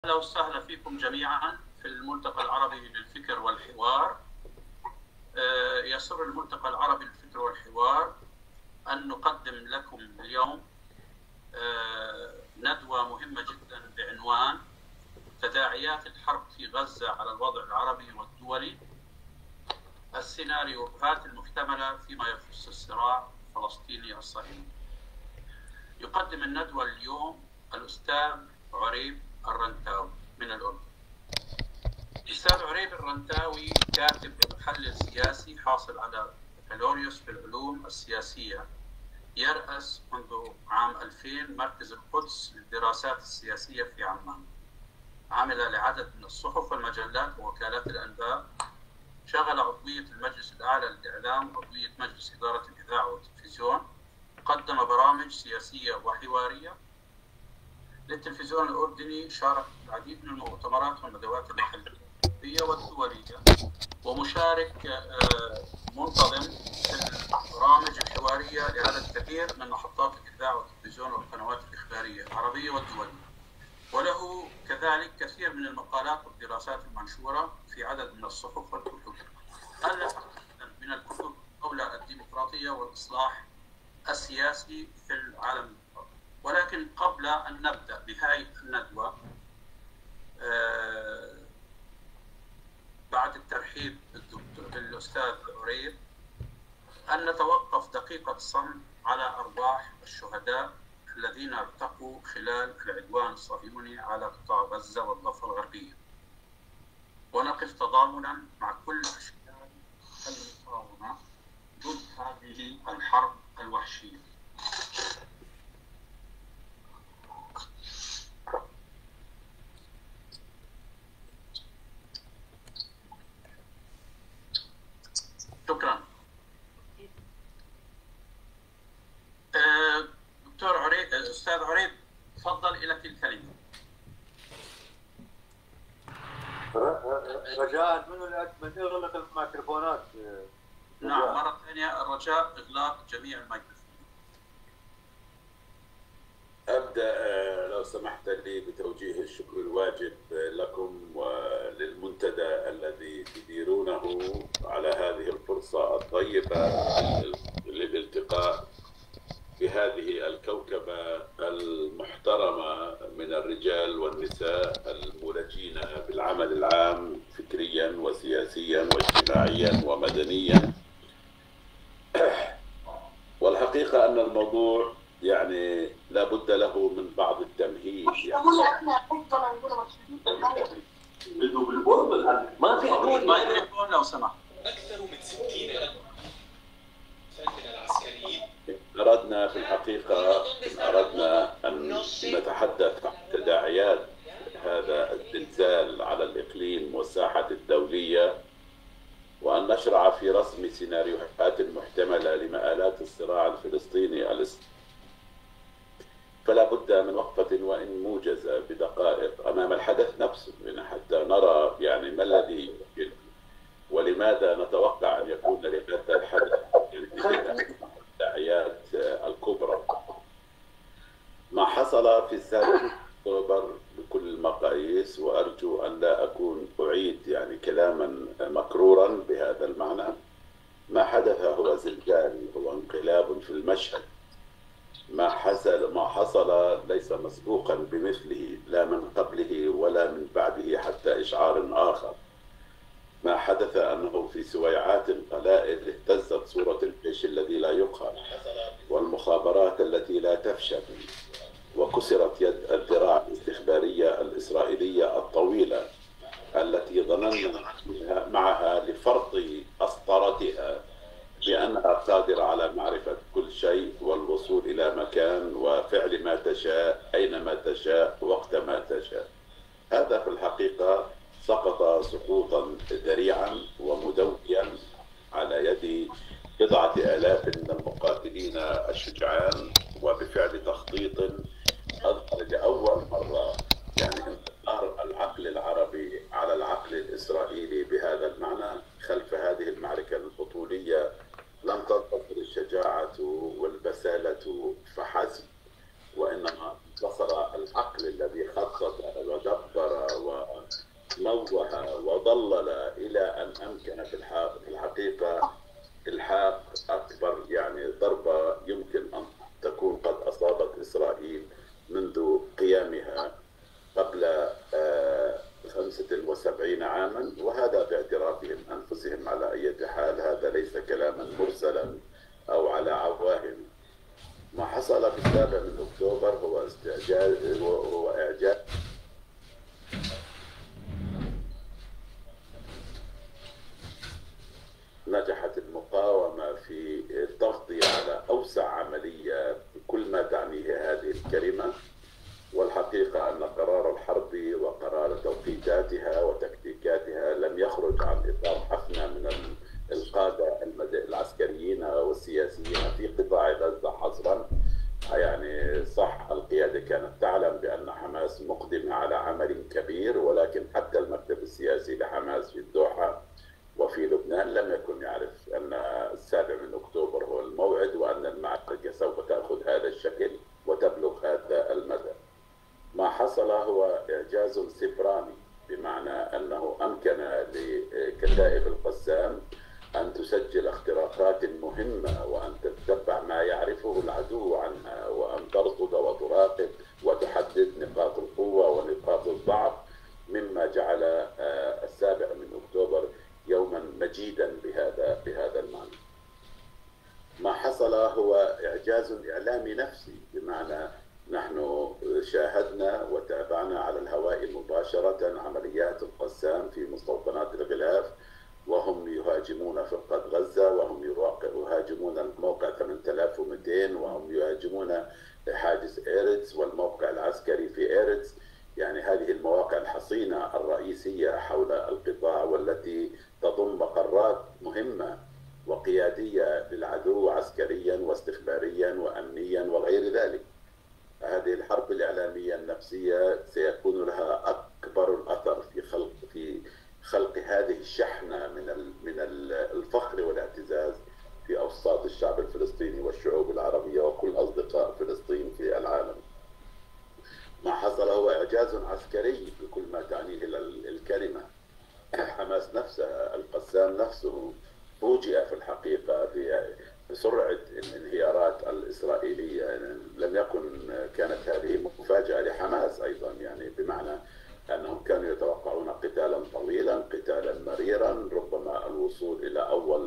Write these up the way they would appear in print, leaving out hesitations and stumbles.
أهلا وسهلا فيكم جميعا في الملتقى العربي للفكر والحوار. يسر الملتقى العربي للفكر والحوار أن نقدم لكم اليوم ندوة مهمة جدا بعنوان تداعيات الحرب في غزة على الوضع العربي والدولي، السيناريوهات المحتملة فيما يخص الصراع الفلسطيني الصهيوني. يقدم الندوة اليوم الأستاذ عريب الرنتاوي من الأردن. الأستاذ عريب الرنتاوي كاتب ومحلل سياسي حاصل على بكالوريوس في العلوم السياسية، يرأس منذ عام 2000 مركز القدس للدراسات السياسية في عمان. عمل لعدد من الصحف والمجلات ووكالات الأنباء، شغل عضوية المجلس الأعلى للإعلام وعضوية مجلس إدارة الإذاعة والتلفزيون، قدم برامج سياسية وحوارية للتلفزيون الأردني، شارك في العديد من المؤتمرات والندوات المحلية والدولية، ومشارك منتظم في البرامج الحوارية لعدد كبير من محطات الإذاعة والتلفزيون والقنوات الإخبارية العربية والدولية، وله كذلك كثير من المقالات والدراسات المنشورة في عدد من الصحف والكتب. ألف من الكتب حول الديمقراطية والإصلاح السياسي في العالم. ولكن قبل أن نبدأ بهاي الندوة، بعد الترحيب بالأستاذ عريب، أن نتوقف دقيقة صمت على أرواح الشهداء الذين ارتقوا خلال العدوان الصهيوني على قطاع غزة والضفة الغربية، ونقف تضامنا مع كل أشكال المقاومة ضد هذه الحرب الوحشية. شكرا. دكتور عريب، أستاذ عريب، تفضل إليك الكلمة. رجاء من اغلق الميكروفونات. نعم، مرة ثانية الرجاء إغلاق جميع الميكروفونات. أبدأ لو سمحت لي بتوجيه الشكر الواجب لكم وللمنتدى الذي تديرونه على هذه الفرصة الطيبة للالتقاء بهذه الكوكبة المحترمة من الرجال والنساء المولجين بالعمل العام فكريا وسياسيا واجتماعيا ومدنيا. والحقيقة أن الموضوع يعني لا بد له من بعض التمهيد. ما في مايكروفون لو سمحت. أكثر من 60 من العسكريين. أردنا في الحقيقة أن نتحدث عن تداعيات هذا الزلزال على الإقليم والساحة الدولية، وأن نشرع في رسم سيناريوهات محتملة لمآلات الصراع الفلسطيني فلا بد من وقفة وإن موجزة بدقائق أمام الحدث نفسه، حتى نرى يعني ما الذي يمكن ولماذا نتوقع أن يكون لهذا الحدث التداعيات الكبرى. ما حصل في 7 أكتوبر بكل المقاييس، وأرجو أن لا أكون أعيد يعني كلاما مكرورا بهذا المعنى، ما حدث هو زلزال، هو انقلاب في المشهد. ما حصل ليس مسبوقا بمثله، لا من قبله ولا من بعده حتى إشعار آخر. ما حدث أنه في سويعات قلائل اهتزت صورة الجيش الذي لا يقهر والمخابرات التي لا تفشل، وكسرت يد الذراع الاستخبارية الإسرائيلية الطويلة التي ظننا معها لفرط أسطرتها بأنها قادرة على معرفة كل شيء والوصول إلى مكان وفعل ما تشاء أينما تشاء وقت ما تشاء. هذا في الحقيقة سقط سقوطا ذريعا ومدويا على يد 9,000 من المقاتلين الشجعان، وبفعل تخطيط أظهر لأول مرة يعني انتصار العقل العربي على العقل الإسرائيلي بهذا المعنى. خلف هذه المعركة البطولية لم تنتصر الشجاعة والبسالة فحسب، وإنما انتصر العقل الذي خطط ودبر نوه وضلل إلى أن أمكن في الحقيقة إلحاق أكبر يعني ضربة يمكن أن تكون قد أصابت إسرائيل منذ قيامها قبل 75 عاما، وهذا باعترافهم أنفسهم. على أي حال هذا ليس كلاما مرسلا أو على عواهم. ما حصل في 7 أكتوبر هو إعجاز نجحت المقاومة في التغطية على أوسع عملية بكل ما تعنيه هذه الكلمة. والحقيقة أن قرار الحرب وقرار توقيتاتها وتكتيكاتها لم يخرج عن إطار حفنة من القادة العسكريين والسياسيين في قطاع غزة حصرا. يعني صح، القيادة كانت تعلم بأن حماس مقدمة على عمل كبير، ولكن حتى المكتب السياسي لحماس في الدوحة وفي لبنان لم يكن يعرف أن 7 أكتوبر هو الموعد، وأن المعركة سوف تأخذ هذا الشكل وتبلغ هذا المدى. ما حصل هو إعجاز سبراني، بمعنى أنه أمكن لكتائب القسام أن تسجل اختراقات مهمة، وأن تتبع ما يعرفه العدو عنها، وأن ترصد وتراقب وتحدد نقاط القوة ونقاط الضعف، مما جعل 7 أكتوبر يوما مجيدا بهذا المعنى. ما حصل هو إعجاز إعلامي نفسي، بمعنى نحن شاهدنا وتابعنا على الهواء مباشرة عمليات القسام في مستوطنات الغلاف، وهم يهاجمون فرقة غزة، وهم يهاجمون الموقع 8200، وهم يهاجمون حاجز إيرتس والموقع العسكري في إيرتس. يعني هذه المواقع الحصينة الرئيسية حول القطاع، والتي تضم مقرات مهمة وقيادية للعدو عسكريا واستخباريا وأمنيا وغير ذلك. هذه الحرب الإعلامية النفسية سيكون لها أكبر الأثر في خلق هذه الشحنة من الفخر والاعتزاز في أوساط الشعب الفلسطيني والشعوب العربية وكل أصدقاء فلسطين في العالم. ما حصل هو إعجاز عسكري بكل ما تعنيه الكلمة. حماس نفسها، القسام نفسه فوجئ في الحقيقة بسرعة الانهيارات الإسرائيلية. يعني كانت هذه مفاجأة لحماس أيضا، يعني بمعنى أنهم كانوا يتوقعون قتالا طويلا، قتالا مريرا، ربما الوصول إلى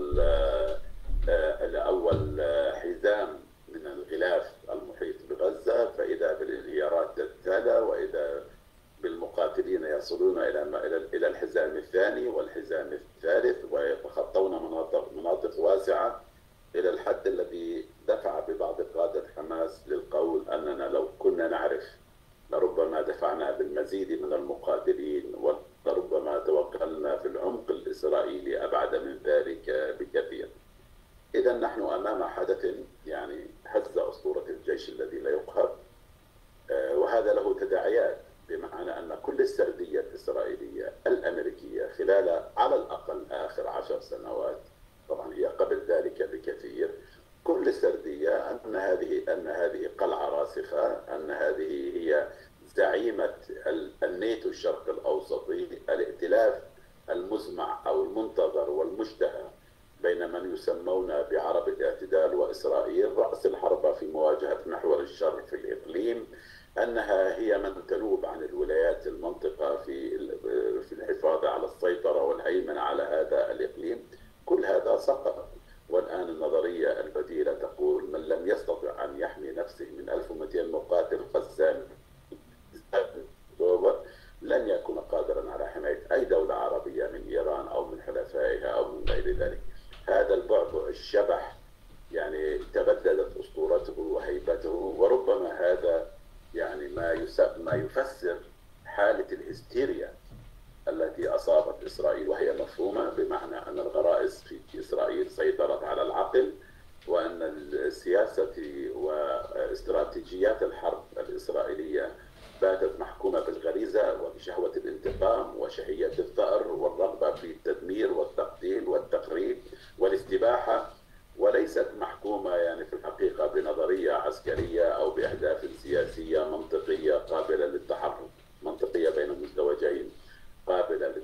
أول حزام من الغلاف المحيط بغزة، فإذا بالانهيارات تتالى، وإذا بالمقاتلين يصلون إلى الحزام الثاني والحزام الثالث، ويتخطون مناطق واسعة، إلى الحد الذي دفع ببعض قادة حماس للقول أننا لو كنا نعرف لربما دفعنا بالمزيد من المقاتلين، ولربما توغلنا في العمق الإسرائيلي أبعد من ذلك بكثير. إذا نحن أمام حدث يعني هز أسطورة الجيش الذي لا يقهر، وهذا له تداعيات، بمعنى أن كل السردية الإسرائيلية الأمريكية خلال على الأقل آخر 10 سنوات، طبعا هي قبل ذلك بكثير، كل سردية أن هذه قلعة راسخة، أن هذه هي زعيمة الناتو الشرق الأوسطي، الائتلاف المزمع أو المنتظر والمشتهى بين من يسمون بعرب الاعتدال وإسرائيل، رأس الحربة في مواجهة محور الشر في الإقليم، أنها هي من تنوب عن الولايات المنطقة في الحفاظ على السيطرة والهيمنة على هذا الإقليم. كل هذا سقط، والآن النظرية البديلة تقول من لم يستطع أن يحمي نفسه من 1200 مقاتل قسام لن يكون قادرا على حماية أي دولة عربية من إيران أو من حلفائها أو من غير ذلك. هذا البعبع الشبح يعني تبددت أسطورته وهيبته، وربما هذا يعني ما يفسر حالة الهستيريا التي أصابت إسرائيل، وهي مفهومة، بمعنى أن الغرائز في إسرائيل سيطرت على العقل، وأن السياسة واستراتيجيات الحرب الإسرائيلية باتت محكومة بالغريزة وبشهوة الانتقام وشهية الثأر والرغبة في التدمير والتقتيل والتخريب والاستباحة، وليست محكومة يعني في الحقيقة بنظرية عسكرية أو بأهداف سياسية منطقية قابلة للتحرك، منطقية بين مزدوجين قابلة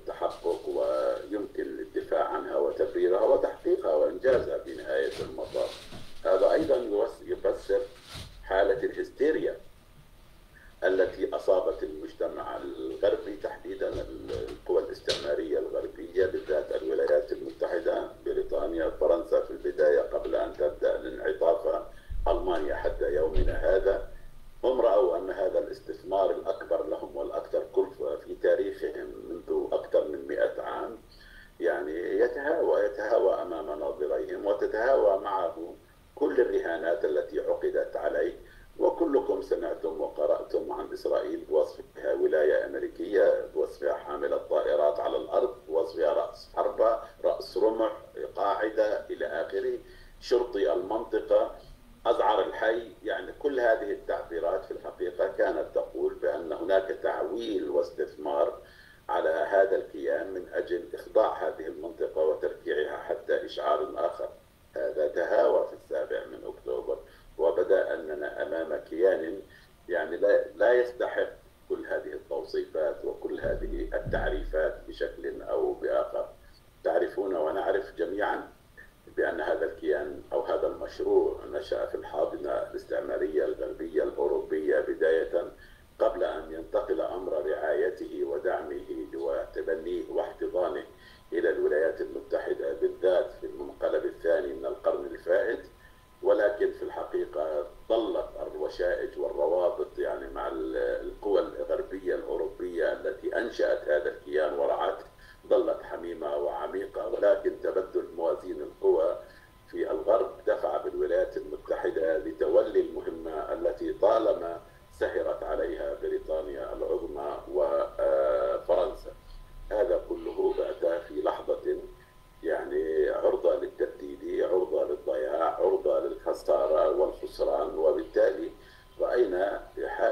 يتهاوى معه كل الرهانات التي عقدت عليه. وكلكم سمعتم وقرأتم عن إسرائيل بوصفها ولاية أمريكية، بوصفها حاملة طائرات على الأرض، بوصفها رأس حربة، رأس رمح، قاعدة إلى آخره، شرطي المنطقة، أزعر الحي. يعني كل هذه التعبيرات في الحقيقة كانت تقول بأن هناك تعويل واستثمار على هذا الكيان من أجل إخضاع هذه المنطقة وتركيعها حتى إشعار آخر. هذا تهاوى في 7 أكتوبر، وبدأ أننا أمام كيان يعني لا يستحق كل هذه التوصيفات وكل هذه التعريفات بشكل أو بآخر. تعرفون ونعرف جميعا بأن هذا الكيان أو هذا المشروع نشأ في الحاضنة الاستعمارية الغربية الأوروبية بداية، قبل أن ينتقل أمر رعايته ودعمه وتبنيه واحتضانه إلى الولايات المتحدة بالذات في المنقلب الثاني من القرن الفائت. ولكن في الحقيقة ظلت الوشائج والروابط يعني مع القوى الغربية الأوروبية التي أنشأت هذا الكيان ورعته ظلت حميمة وعميقة. ولكن تبدل موازين القوى في الغرب دفع بالولايات المتحدة لتولي المهمة التي طالما سهرت عليها بريطانيا العظمى وفرنسا. هذا كله بات في لحظة يعني عرضة للتبديد، عرضة للضياع، عرضة للخسارة والخسران. وبالتالي رأينا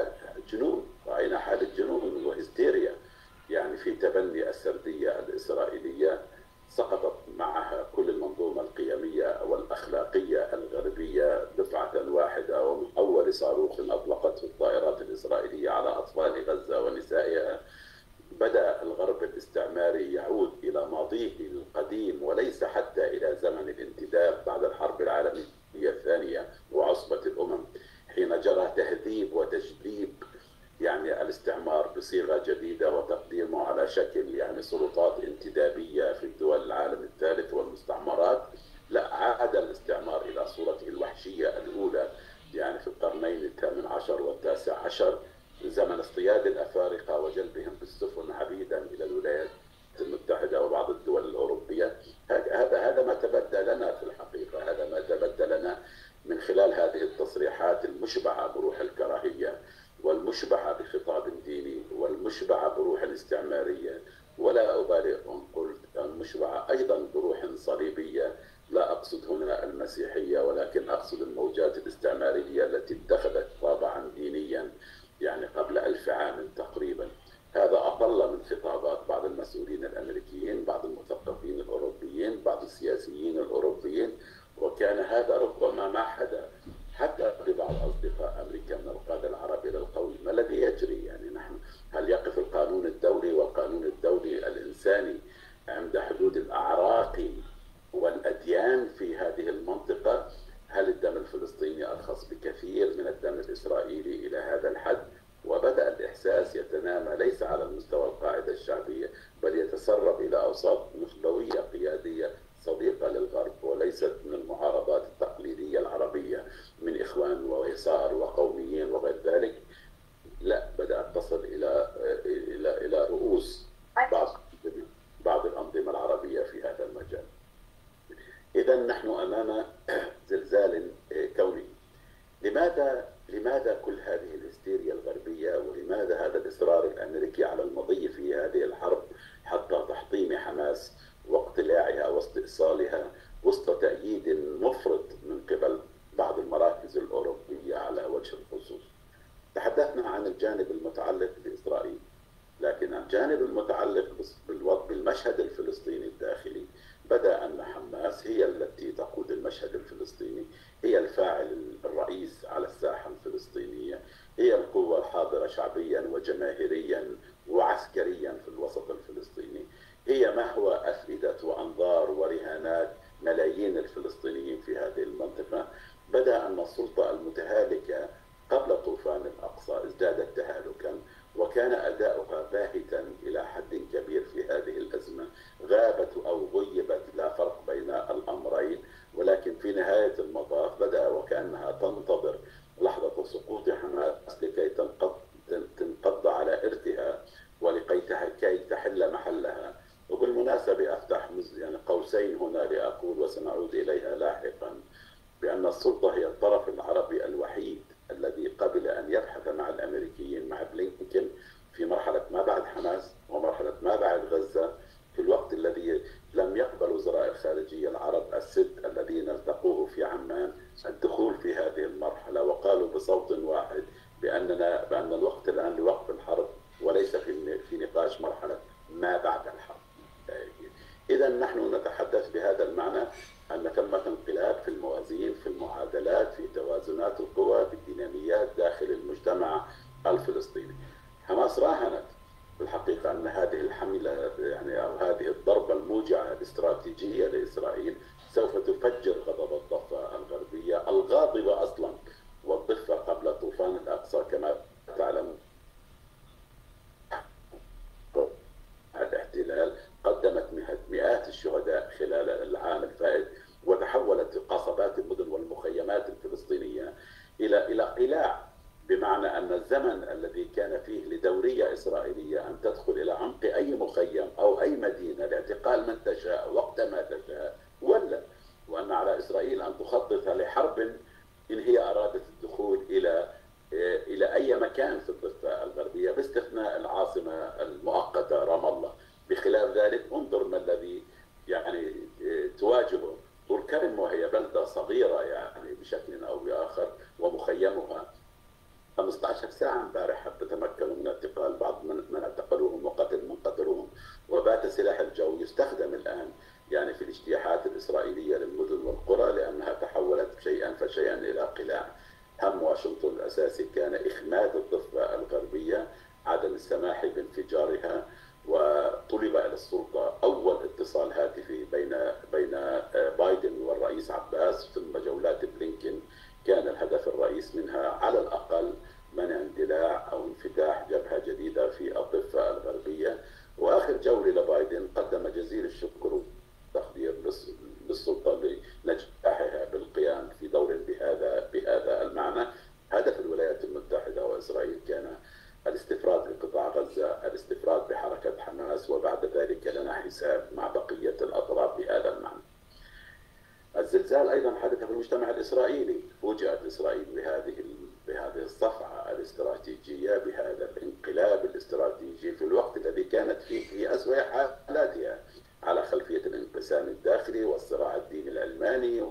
حالة جنون وهستيريا يعني في تبني السردية الإسرائيلية. سقطت معها كل المنظومة القيمية والأخلاقية الغربية دفعة واحدة، ومن أول صاروخ أطلقته الطائرات الإسرائيلية على أطفال غزة ونسائها بدأ الغرب الاستعماري يعود إلى ماضيه القديم وليس حتى إلى زمن الانتداب بعد الحرب العالمية الثانية وعصبة الأمم، حين جرى تهذيب وتجديد يعني الاستعمار بصيغة جديدة وتقديمه على شكل يعني سلطات انتدابية في الدول العالم الثالث والمستعمرات. لا، عاد الاستعمار إلى صورته الوحشية الأولى يعني في القرنين الثامن عشر والتاسع عشر، زمن اصطياد الأفارقة وجلبهم بالسفن عبيدا إلى الولايات المتحدة وبعض الدول الأوروبية. هذا ما تبدى لنا في الحقيقة، هذا ما تبدى لنا من خلال هذه التصريحات المشبعة بروح الكراهية والمشبعة بخطاب ديني والمشبعة بروح الاستعمارية، ولا أبالغ أن قلت المشبعة أيضا بروح صليبية. لا أقصد هنا المسيحية ولكن أقصد الموجات الاستعمارية التي اتخذت طابعا دينيا يعني قبل 1000 عام تقريبا. هذا أقل من خطابات بعض المسؤولين الأمريكيين، بعض المثقفين الأوروبيين، بعض السياسيين الأوروبيين. وكان هذا ربما ما حدا حتى ببعض أصدقاء أمريكا من القادة العرب إلى القول ما الذي يجري. يعني نحن هل يقف القانون الدولي والقانون الدولي الإنساني عند حدود الأعراق والأديان في هذه المنطقة؟ هل الدم الفلسطيني أرخص بكثير من الدم الإسرائيلي إلى هذا الحد؟ وبدأ الإحساس يتنامى ليس على المستوى القاعدة الشعبية بل يتسرب إلى أوساط نخبوية قيادية صديقة للغرب وليست من المعارضات التقليدية العربية من إخوان ويسار وقوميين وغير ذلك. لا، بدأت تصل إلى رؤوس بعض الأنظمة العربية في هذا المجال. إذا نحن أمام زلزال كوني. لماذا كل هذه الهستيريا الغربية، ولماذا هذا الإصرار الأمريكي على المضي في هذه الحرب حتى تحطيم حماس واقتلاعها واستئصالها وسط تأييد مفرط من قبل بعض المراكز الأوروبية على وجه الخصوص؟ تحدثنا عن الجانب المتعلق بإسرائيل، لكن الجانب المتعلق بالمشهد الفلسطيني الداخلي بدأ أن حماس هي التي تقود المشهد الفلسطيني، هي الفاعل الرئيس على الساحة الفلسطينية، هي القوة الحاضرة شعبيا وجماهيريا وعسكريا في الوسط الفلسطيني، هي محور أفئدة وأنظار ورهانات ملايين الفلسطينيين في هذه المنطقة. بدأ أن السلطة المتهالكة قبل طوفان الأقصى ازدادت تهالكا، وكان أداؤها باهتا إلى حد كبير في هذه الأزمة. غابت أو غيبت لا فرق بين الأمرين، ولكن في نهاية المطاف بدأ وكأنها تنتظر لحظة سقوط حماس لكي تنقض على إرثها ولكي تحل محلها وبالمناسبة أفتح يعني قوسين هنا لأقول وسنعود إليها لاحقا بأن السلطة هي الطرف العربي الوحيد الذي قبل أن يبحث مع الأمريكيين مع بلينكن في مرحلة ما بعد حماس ومرحلة ما بعد غزة، في الوقت الذي لم يقبل وزراء الخارجية العرب الست الذين التقوه في عمان الدخول في هذه المرحلة، وقالوا بصوت واحد بأن الوقت الآن لوقف الحرب وليس في نقاش مرحلة ما بعد الحرب. إذا نحن نتحدث بهذا المعنى أن ثمة انقلاب في الموازين، في المعادلات، في توازنات القوى، في الديناميات داخل المجتمع الفلسطيني. حماس راهنت في الحقيقة أن هذه الحملة يعني أو هذه الضربة الموجعة الاستراتيجية لإسرائيل سوف تفجر غضب الضفة الغربية الغاضبة أصلا، والضفة قبل طوفان الأقصى كما تعلم الاحتلال قدمت مئات الشهداء خلال العام الفائت، وتحولت قصبات المدن والمخيمات الفلسطينية إلى قلاع، بمعنى أن الزمن الذي كان فيه لدورية إسرائيلية أن تدخل إلى عمق أي مخيم أو أي مدينة لاعتقال من تشاء وقت ما تشاء ولا، وأن على إسرائيل أن تخطط لحرب إن هي أرادت الدخول إلى أي مكان في الضفة الغربية باستثناء العاصمة المؤقتة رام الله. بخلاف ذلك انظر ما الذي يعني تواجهه طول كرم، وهي بلدة صغيرة يعني بشكل أو بآخر، ومخيمها 15 ساعة امبارح حتى تمكنوا من اعتقال بعض من اعتقلوهم وقتل من قتلوهم، وبات سلاح الجو يستخدم الآن يعني في الاجتياحات الإسرائيلية للمدن والقرى، لأنها تحولت شيئا فشيئا إلى قلاع. هم واشنطن الأساسي كان إخماد الضفة الغربية، عدم السماح بانفجارها، وطلب إلى السلطة أول اتصال هاتفي بين بايدن والرئيس عباس ثم جولات بلينكن، كان الهدف الرئيس منها على الأقل منع اندلاع أو انفتاح جبهة جديدة في الضفة الغربية. وآخر جولة لبايدن قدم جزيل الشكر والتقدير للسلطة لنجاحها بالقيام في دور بهذا المعنى. هدف الولايات المتحدة وإسرائيل كان الاستفراد لقطاع غزة، الاستفراد بحركة حماس، وبعد ذلك لنا حساب مع بقية الأطراف بهذا المعنى. الزلزال أيضا حدث في المجتمع الإسرائيلي، فوجئت إسرائيل بهذه الصفعة الاستراتيجية، بهذا الانقلاب الاستراتيجي في الوقت الذي كانت فيه في أسوأ حالاتها على خلفية الانقسام الداخلي والصراع الديني العلماني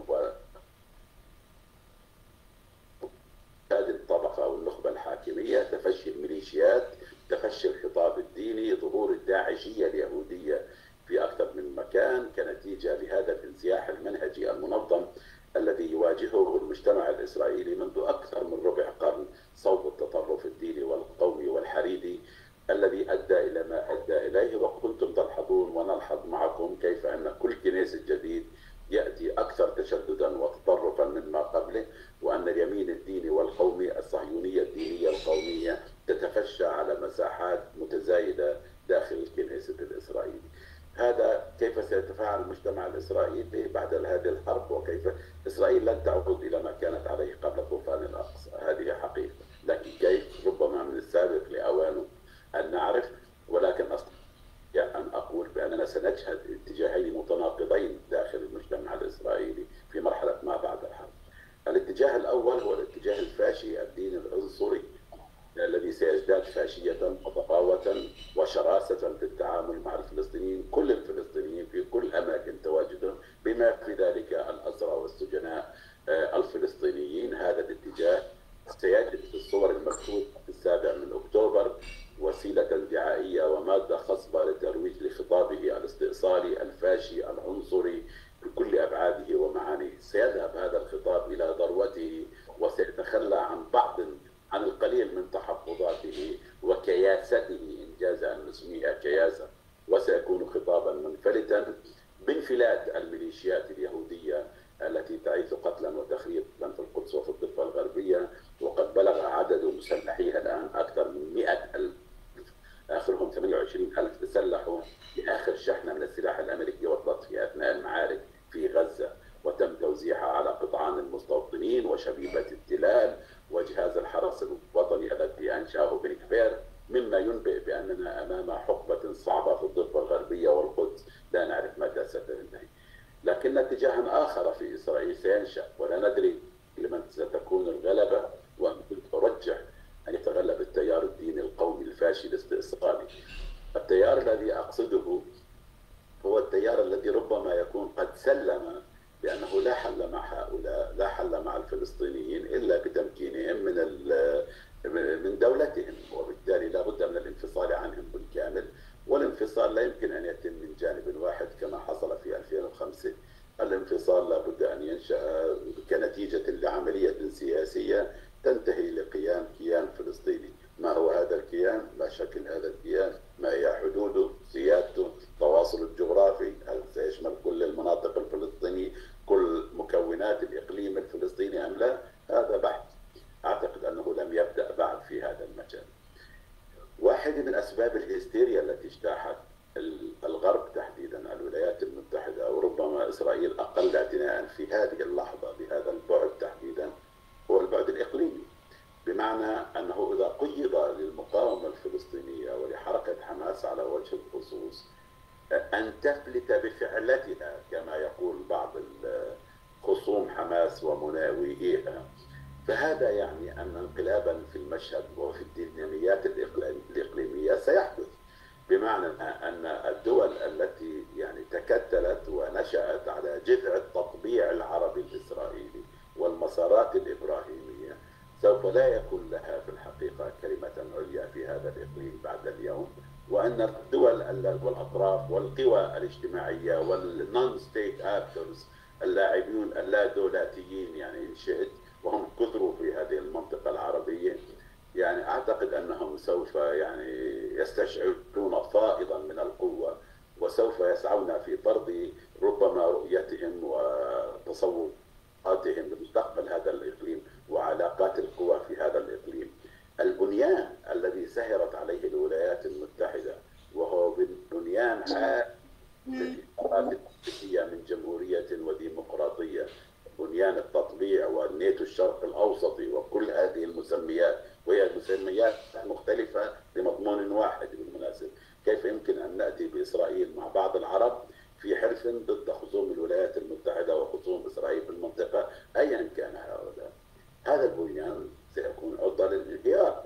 هذه الطبقة أو النخبة الحاكمية، تفشي الميليشيات، تفشي الخطاب الديني، ظهور الداعشية اليهودية في أكثر من مكان كنتيجة لهذا الانزياح المنهجي المنظم الذي يواجهه المجتمع الإسرائيلي منذ أكثر من ربع قرن صوب التطرف الديني والقومي والحريدي الذي أدى إلى ما أدى إليه. وكنتم تلحظون ونلحظ معكم كيف أن كل كنيس جديد يأتي أكثر تشددا وتطرفا مما قبله، وأن اليمين الديني والقومي، الصهيونية الدينية القومية تتفشى على مساحات متزايدة داخل الكنيسة الإسرائيلية. هذا كيف سيتفاعل المجتمع الإسرائيلي بعد هذه الحرب، وكيف إسرائيل لن تعود إلى ما كانت عليه قبل طوفان الأقصى، هذه حقيقة. لكن كيف؟ ربما من السابق لأوانه أن نعرف، ولكن أستطيع أن أقول بأننا سنجهد اتجاهين متناقضين داخل المجتمع الإسرائيلي في مرحلة ما بعد الحرب. الاتجاه الأول هو الاتجاه الفاشي الديني العنصري الذي سيزداد فاشية وضغاوة وشراسة في التعامل مع الفلسطينيين، كل الفلسطينيين في كل أماكن تواجدهم، بما في ذلك الأسرى والسجناء الفلسطينيين. هذا الاتجاه سيجد في الصور المكتوبة في 7 أكتوبر وسيلة دعائية ومادة خصبة للترويج لخطابه الاستئصالي الفاشي العنصري بكل أبعاده ومعانيه. سيذهب هذا الخطاب إلى ذروته وسيتخلى عن القليل من تحفظاته وكياسته، إن جاز أن نسميها كياسة، وسيكون خطابا منفلتا بانفلات الميليشيات اليهودية التي تعيث قتلا وتخريبا في القدس وفي الضفة الغربية، وقد بلغ عدد مسلحيها الآن أكثر من 100,000، آخرهم 28,000 تسلحوا بآخر شحنة من السلاح الأمريكي وصلت في أثناء المعارك في غزة، وتم توزيعها على قطعان المستوطنين وشبيبة التلال وجهاز الحرس الوطني الذي أنشأه بن كبير، مما ينبئ بأننا أمام حقبة صعبة في الضفة الغربية والقدس ولكن اتجاها آخر في إسرائيل سينشأ، ولا ندري لمن ستكون الغلبة. وأنا كنت أرجح أن يتغلب التيار الديني القومي الفاشي الاستئصالي. التيار الذي أقصده هو التيار الذي ربما يكون قد سلم بأنه لا حل مع هؤلاء، لا حل مع الفلسطينيين إلا بتمكينهم من دولتهم، وبالتالي لا بد من الانفصال عنهم بالكامل. والانفصال لا يمكن أن يتم من جانب واحد كما حصل في 2005. الانفصال لا بد أن ينشأ كنتيجة لعملية سياسية تنتهي لقيام كيان فلسطيني. ما هو هذا الكيان؟ ما شكل هذا الكيان؟ ما هي حدوده؟ سيادته؟ التواصل الجغرافي؟ هل سيشمل كل المناطق الفلسطينية، كل مكونات الإقليم الفلسطيني أم لا؟ هذا بحث أعتقد أنه لم يبدأ بعد في هذا المجال. واحد من أسباب الهستيريا التي اجتاحت الغرب تحديدا الولايات المتحدة وربما إسرائيل أقل اعتناء في هذه اللحظة بهذا البعد تحديدا هو البعد الإقليمي، بمعنى أنه إذا قيض للمقاومة الفلسطينية ولحركة حماس على وجه الخصوص أن تفلت بفعلتها كما يقول بعض خصوم حماس ومناوئيها، فهذا يعني أن انقلابا في المشهد وفي الديناميات الإقليمية سيحدث، بمعنى أن الدول التي يعني تكتلت ونشأت على جذع التطبيع العربي الإسرائيلي والمسارات الإبراهيمية سوف لا يكون لها في الحقيقة كلمة عليا في هذا الإقليم بعد اليوم، وأن الدول والأطراف والقوى الاجتماعية والنون ستيت اكتورز اللاعبين اللا دولاتيين يعني إن شئت، وهم كثروا في هذه المنطقة العربية، يعني أعتقد أنهم سوف يعني يستشعرون فائضا من القوة، وسوف يسعون في طرد ربما رؤيتهم وتصوراتهم لمستقبل هذا الإقليم وعلاقات القوى في هذا الإقليم. البنيان الذي سهرت عليه الولايات المتحدة وهو بنيان من جمهورية وديمقراطية، بنيان التطبيع والناتو الشرق الأوسطي وكل هذه المسميات، وهي مسميات مختلفة لمضمون واحد بالمناسبة. كيف يمكن أن نأتي بإسرائيل مع بعض العرب في حلف ضد خصوم الولايات المتحدة وخصوم إسرائيل في المنطقة أيا كان هؤلاء؟ هذا البنيان سيكون عرضة للانهيار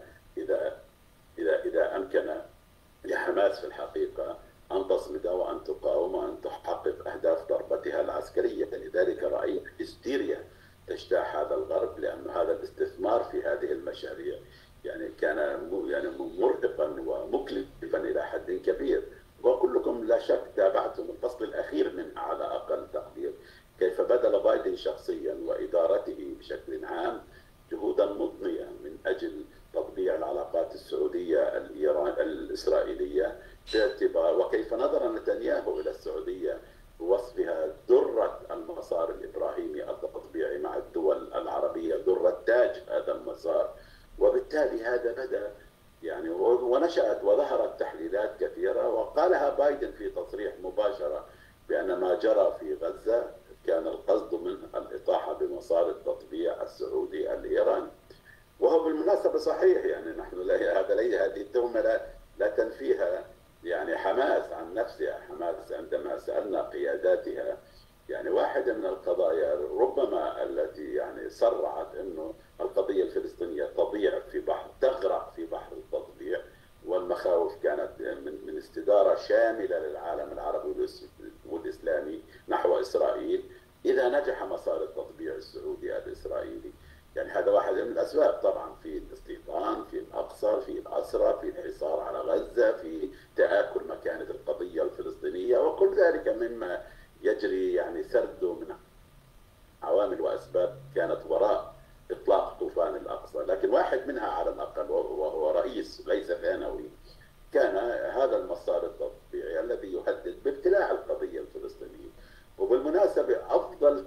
إذا أمكن لحماس في الحقيقة أن تصمد وأن تقاوم وأن تحقق أهداف ضربتها العسكرية. لذلك رأيت هستيريا تجتاح هذا الغرب، لأن هذا الاستثمار في هذه المشاريع يعني كان يعني مرهقا ومكلفا إلى حد كبير، وكلكم لا شك تابعتم الفصل الأخير منها على أقل تقدير، كيف بذل بايدن شخصيا وإدارته بشكل عام جهودا مضنية من أجل تطبيع العلاقات السعودية الإسرائيلية باعتبار، وكيف نظر نتنياهو إلى السعودية بوصفها درة المسار الإبراهيمي التطبيعي مع الدول العربية، درة تاج هذا المسار. وبالتالي هذا بدأ يعني ونشأت وظهرت تحليلات كثيرة، وقالها بايدن في تصريح مباشرة بأن ما جرى في غزة كان القصد منه الإطاحة بمسار التطبيع السعودي الإيراني، وهو بالمناسبة صحيح. يعني نحن هذه التهمة لا تنفيها يعني حماس عن نفسها. حماس عندما سألنا قياداتها يعني واحدة من القضايا ربما التي يعني سرعت انه القضية الفلسطينية تضيع في بحر، تغرق في بحر التطبيع، والمخاوف كانت من استدارة شاملة للعالم العربي والإسلامي نحو إسرائيل إذا نجح مسار التطبيع السعودي الإسرائيلي. يعني هذا واحد من الأسباب طبعا، في الاستيطان، في الأقصى، في الأسرى، في الحصار على غزة، في تآكل مكانة القضية الفلسطينية، وكل ذلك مما يجري يعني سرده من عوامل وأسباب كانت وراء إطلاق طوفان الأقصى. لكن واحد منها على الأقل وهو رئيس ليس ثانوي كان هذا المسار التطبيعي الذي يهدد بابتلاع القضية الفلسطينية. وبالمناسبة أفضل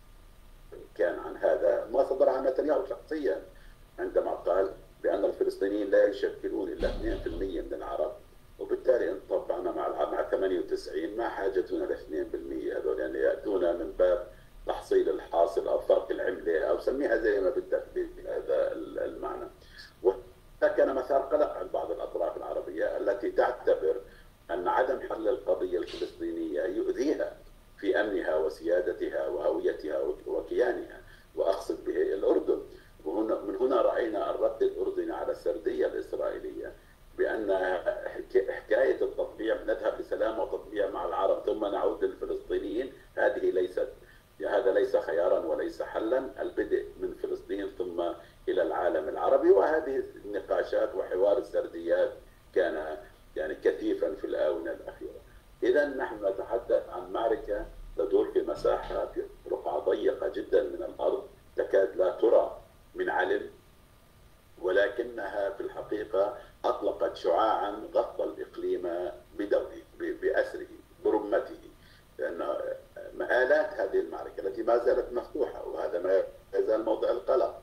كان عن هذا ما صدر عن نتنياهو شخصيا عندما قال بأن الفلسطينيين لا يشكلون إلا 2% من العرب، وبالتالي إن طبعنا مع 98 ما حاجتنا ل 2% هذول، يعني يأتون من باب تحصيل الحاصل أو فرق العملة أو سميها زي ما بدك بهذا المعنى. وهذا كان مثار قلق عند بعض الأطراف العربية التي تعتبر أن عدم حل القضية الفلسطينية يؤذيها، في أمنها وسيادتها وهويتها وكيانها، وأقصد به الأردن. من هنا رأينا الرد الأردني على السردية الإسرائيلية بأن حكاية التطبيع نذهب لسلام وتطبيع مع العرب ثم نعود للفلسطينيين، هذا ليس خيارا وليس حلا. البدء من فلسطين ثم إلى العالم العربي، وهذه النقاشات وحوار السرديات كان يعني كثيفا في الآونة الأخيرة. إذا نحن نتحدث عن معركة تدور في مساحة في رقعة ضيقة جدا من الأرض تكاد لا ترى من علم، ولكنها في الحقيقة أطلقت شعاعا غطى الإقليم بدوره بأسره برمته، لأن مآلات هذه المعركة التي ما زالت مفتوحة، وهذا ما يزال موضع القلق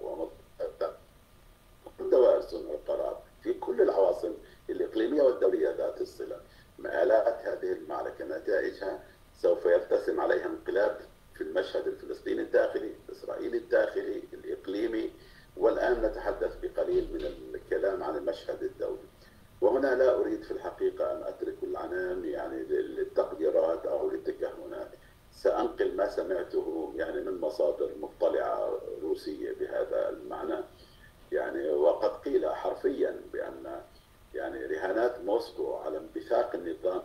دوائر صنع القرار في كل العواصم الإقليمية والدولية ذات الصلة. مآلات هذه المعركة نتائجها سوف يرتسم عليها انقلاب في المشهد الفلسطيني الداخلي، الإسرائيلي الداخلي، الإقليمي، والآن نتحدث بقليل من الكلام عن المشهد الدولي. وهنا لا أريد في الحقيقة أن أترك العنان يعني للتقديرات أو للتكهنات، سأنقل ما سمعته يعني من مصادر مطلعة روسية بهذا المعنى. يعني وقد قيل حرفيا بأن يعني رهانات موسكو على انبثاق النظام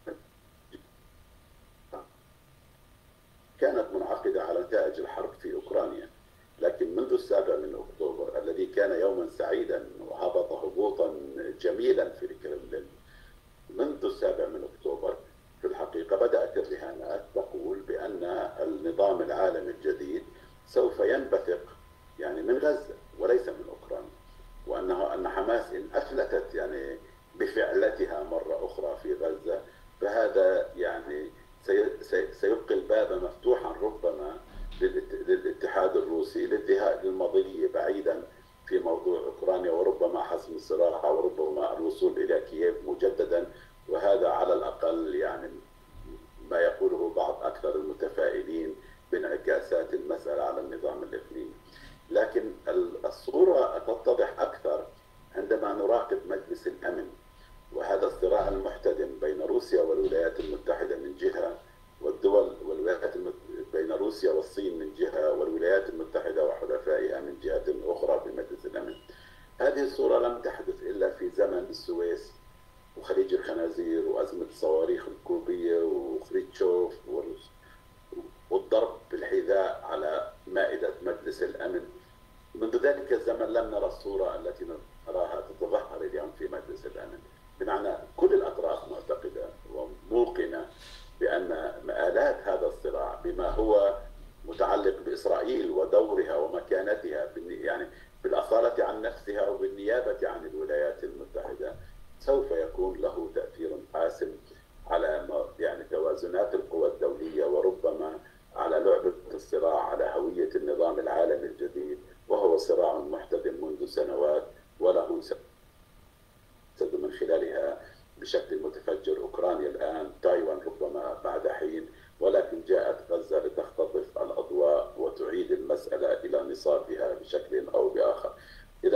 كانت منعقدة على نتائج الحرب في أوكرانيا، لكن منذ 7 أكتوبر الذي كان يوما سعيدا وهبط هبوطا جميلا في الكرملين، منذ 7 أكتوبر في الحقيقة بدأت الرهانات تقول بأن النظام العالمي الجديد سوف ينبثق يعني من غزة وليس من أوكرانيا، وأن حماس إن أفلتت يعني بفعلتها مرة أخرى في غزة فهذا يعني سيبقي الباب مفتوحا ربما للاتحاد الروسي للذهاب للمضي بعيدا في موضوع أوكرانيا، وربما حسم الصراع وربما الوصول إلى كييف مجددا. وهذا على الأقل يعني ما يقوله بعض أكثر المتفائلين بانعكاسات المسألة على النظام الإقليمي. لكن الصورة تتضح أكثر عندما نراقب مجلس الأمن وهذا الصراع المحتدم بين روسيا والولايات المتحدة من جهة، بين روسيا والصين من جهة، والولايات المتحدة وحلفائها من جهة أخرى في مجلس الأمن. هذه الصورة لم تحدث إلا في زمن السويس وخليج الخنازير وأزمة الصواريخ الكوبية وخريتشوف والضرب بالحذاء على مائدة مجلس الأمن. منذ ذلك الزمن لم نرى الصورة التي نراها تتظاهر اليوم في مجلس الأمن، بمعنى كل الأطراف معتقدة وموقنة بأن مآلات هذا الصراع بما هو متعلق بإسرائيل ودورها ومكانتها يعني بالأصالة عن نفسها وبالنيابة عن الولايات المتحدة سوف يكون له تأثير حاسم على يعني توازنات القوى الدولية، وربما على لعبة الصراع على هوية النظام العالمي الجديد، وهو صراع محتدم منذ سنوات وله سد من خلالها بشكل متفجر. أوكرانيا الآن، تايوان ربما بعد حين، ولكن جاءت غزة لتختطف الأضواء وتعيد المسألة إلى نصابها بشكل أو بآخر. إذا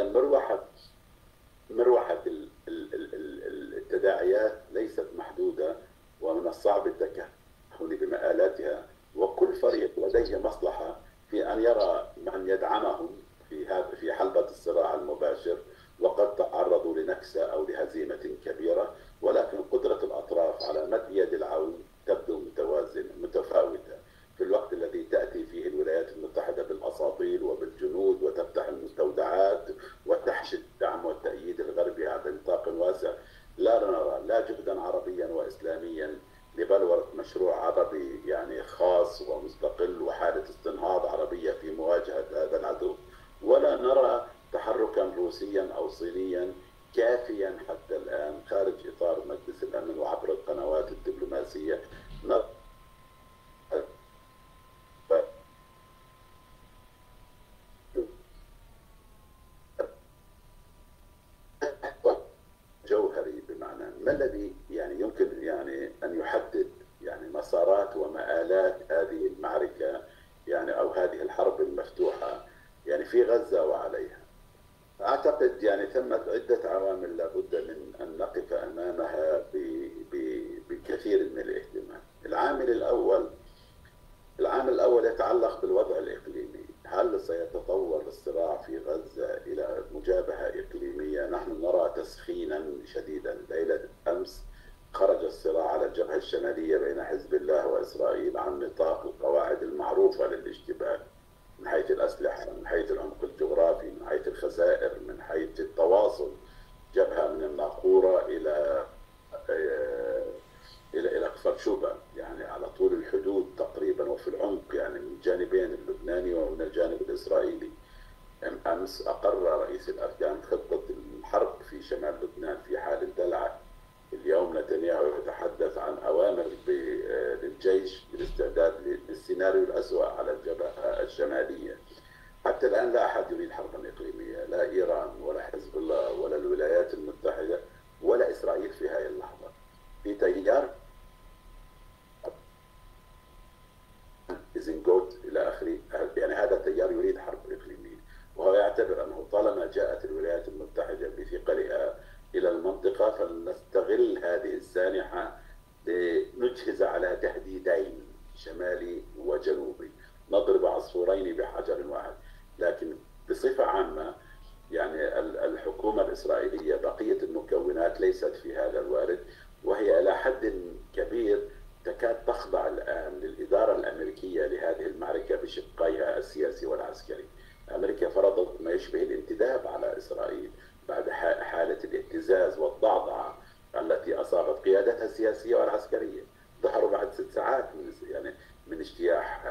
مروحة التداعيات ليست محدودة، ومن الصعب التكهن بمآلاتها، وكل فريق لديه مصلحة في أن يرى من يدعمهم في حلبة الصراع المباشر، وقد تعرضوا لنكسة أو لهزيمة كبيرة، ولكن قدرة الأطراف على مد يد العون تبدو متفاوتة في الوقت الذي تأتي فيه الولايات المتحدة بالأساطيل وبالجنود وتفتح المستودعات وتحشد الدعم والتأييد الغربي على نطاق واسع. لا نرى لا جهدا عربيا وإسلاميا لبلورة مشروع عربي يعني خاص ومستقل وحالة استنهاض عربية في مواجهة هذا العدو، ولا نرى تحركا روسيا أو صينيا كافيا حتى الآن خارج إطار مجلس الأمن وعبر القنوات الدبلوماسية. جوهري بمعنى ما الذي يعني يمكن يعني أن يحدد يعني مسارات ومآلات هذه المعركة يعني أو هذه الحرب المفتوحة يعني في غزة وعليها. أعتقد يعني ثمة عدة عوامل لابد من أن نقف أمامها بكثير من الاهتمام. العامل الأول العامل الأول يتعلق بالوضع الإقليمي. هل سيتطور الصراع في غزة إلى مجابهة إقليمية؟ نحن نرى تسخينا شديدا. ليلة أمس خرج الصراع على الجبهة الشمالية بين حزب الله وإسرائيل عن نطاق القواعد المعروفة للاشتباك، من حيث الأسلحة، من حيث العمق الجغرافي، من حيث الخسائر، من حيث التواصل. جبهة من الناقورة إلى كفر شوبا، يعني على طول الحدود تقريبا، وفي العمق يعني من الجانبين اللبناني ومن الجانب الإسرائيلي. أمس أقر رئيس الأركان خطة الحرب في شمال لبنان في حال اندلع. اليوم نتنياهو يتحدث عن أوامر للجيش بالاستعداد للسيناريو الأسوأ على الجبهة الشمالية. حتى الآن لا أحد يريد حربا إقليمية، لا إيران ولا حزب الله ولا الولايات المتحدة ولا إسرائيل في هذه اللحظة. في تيار إزنجوت إلى آخره، يعني هذا التيار يريد حرب إقليمية، وهو يعتبر أنه طالما جاءت الولايات المتحدة بثقلها إلى المنطقة فلنستغل هذه السانحة لنجهز على تهديدين شمالي وجنوبي، نضرب عصفورين بحجر واحد. لكن بصفة عامة يعني الحكومة الإسرائيلية بقية المكونات ليست في هذا الوارد، وهي إلى حد كبير تكاد تخضع الآن للإدارة الأمريكية لهذه المعركة بشقيها السياسي والعسكري. أمريكا فرضت ما يشبه الانتداب على إسرائيل بعد حالة الاهتزاز والضعضعة التي أصابت قيادتها السياسية والعسكرية. ظهروا بعد 6 ساعات من اجتياح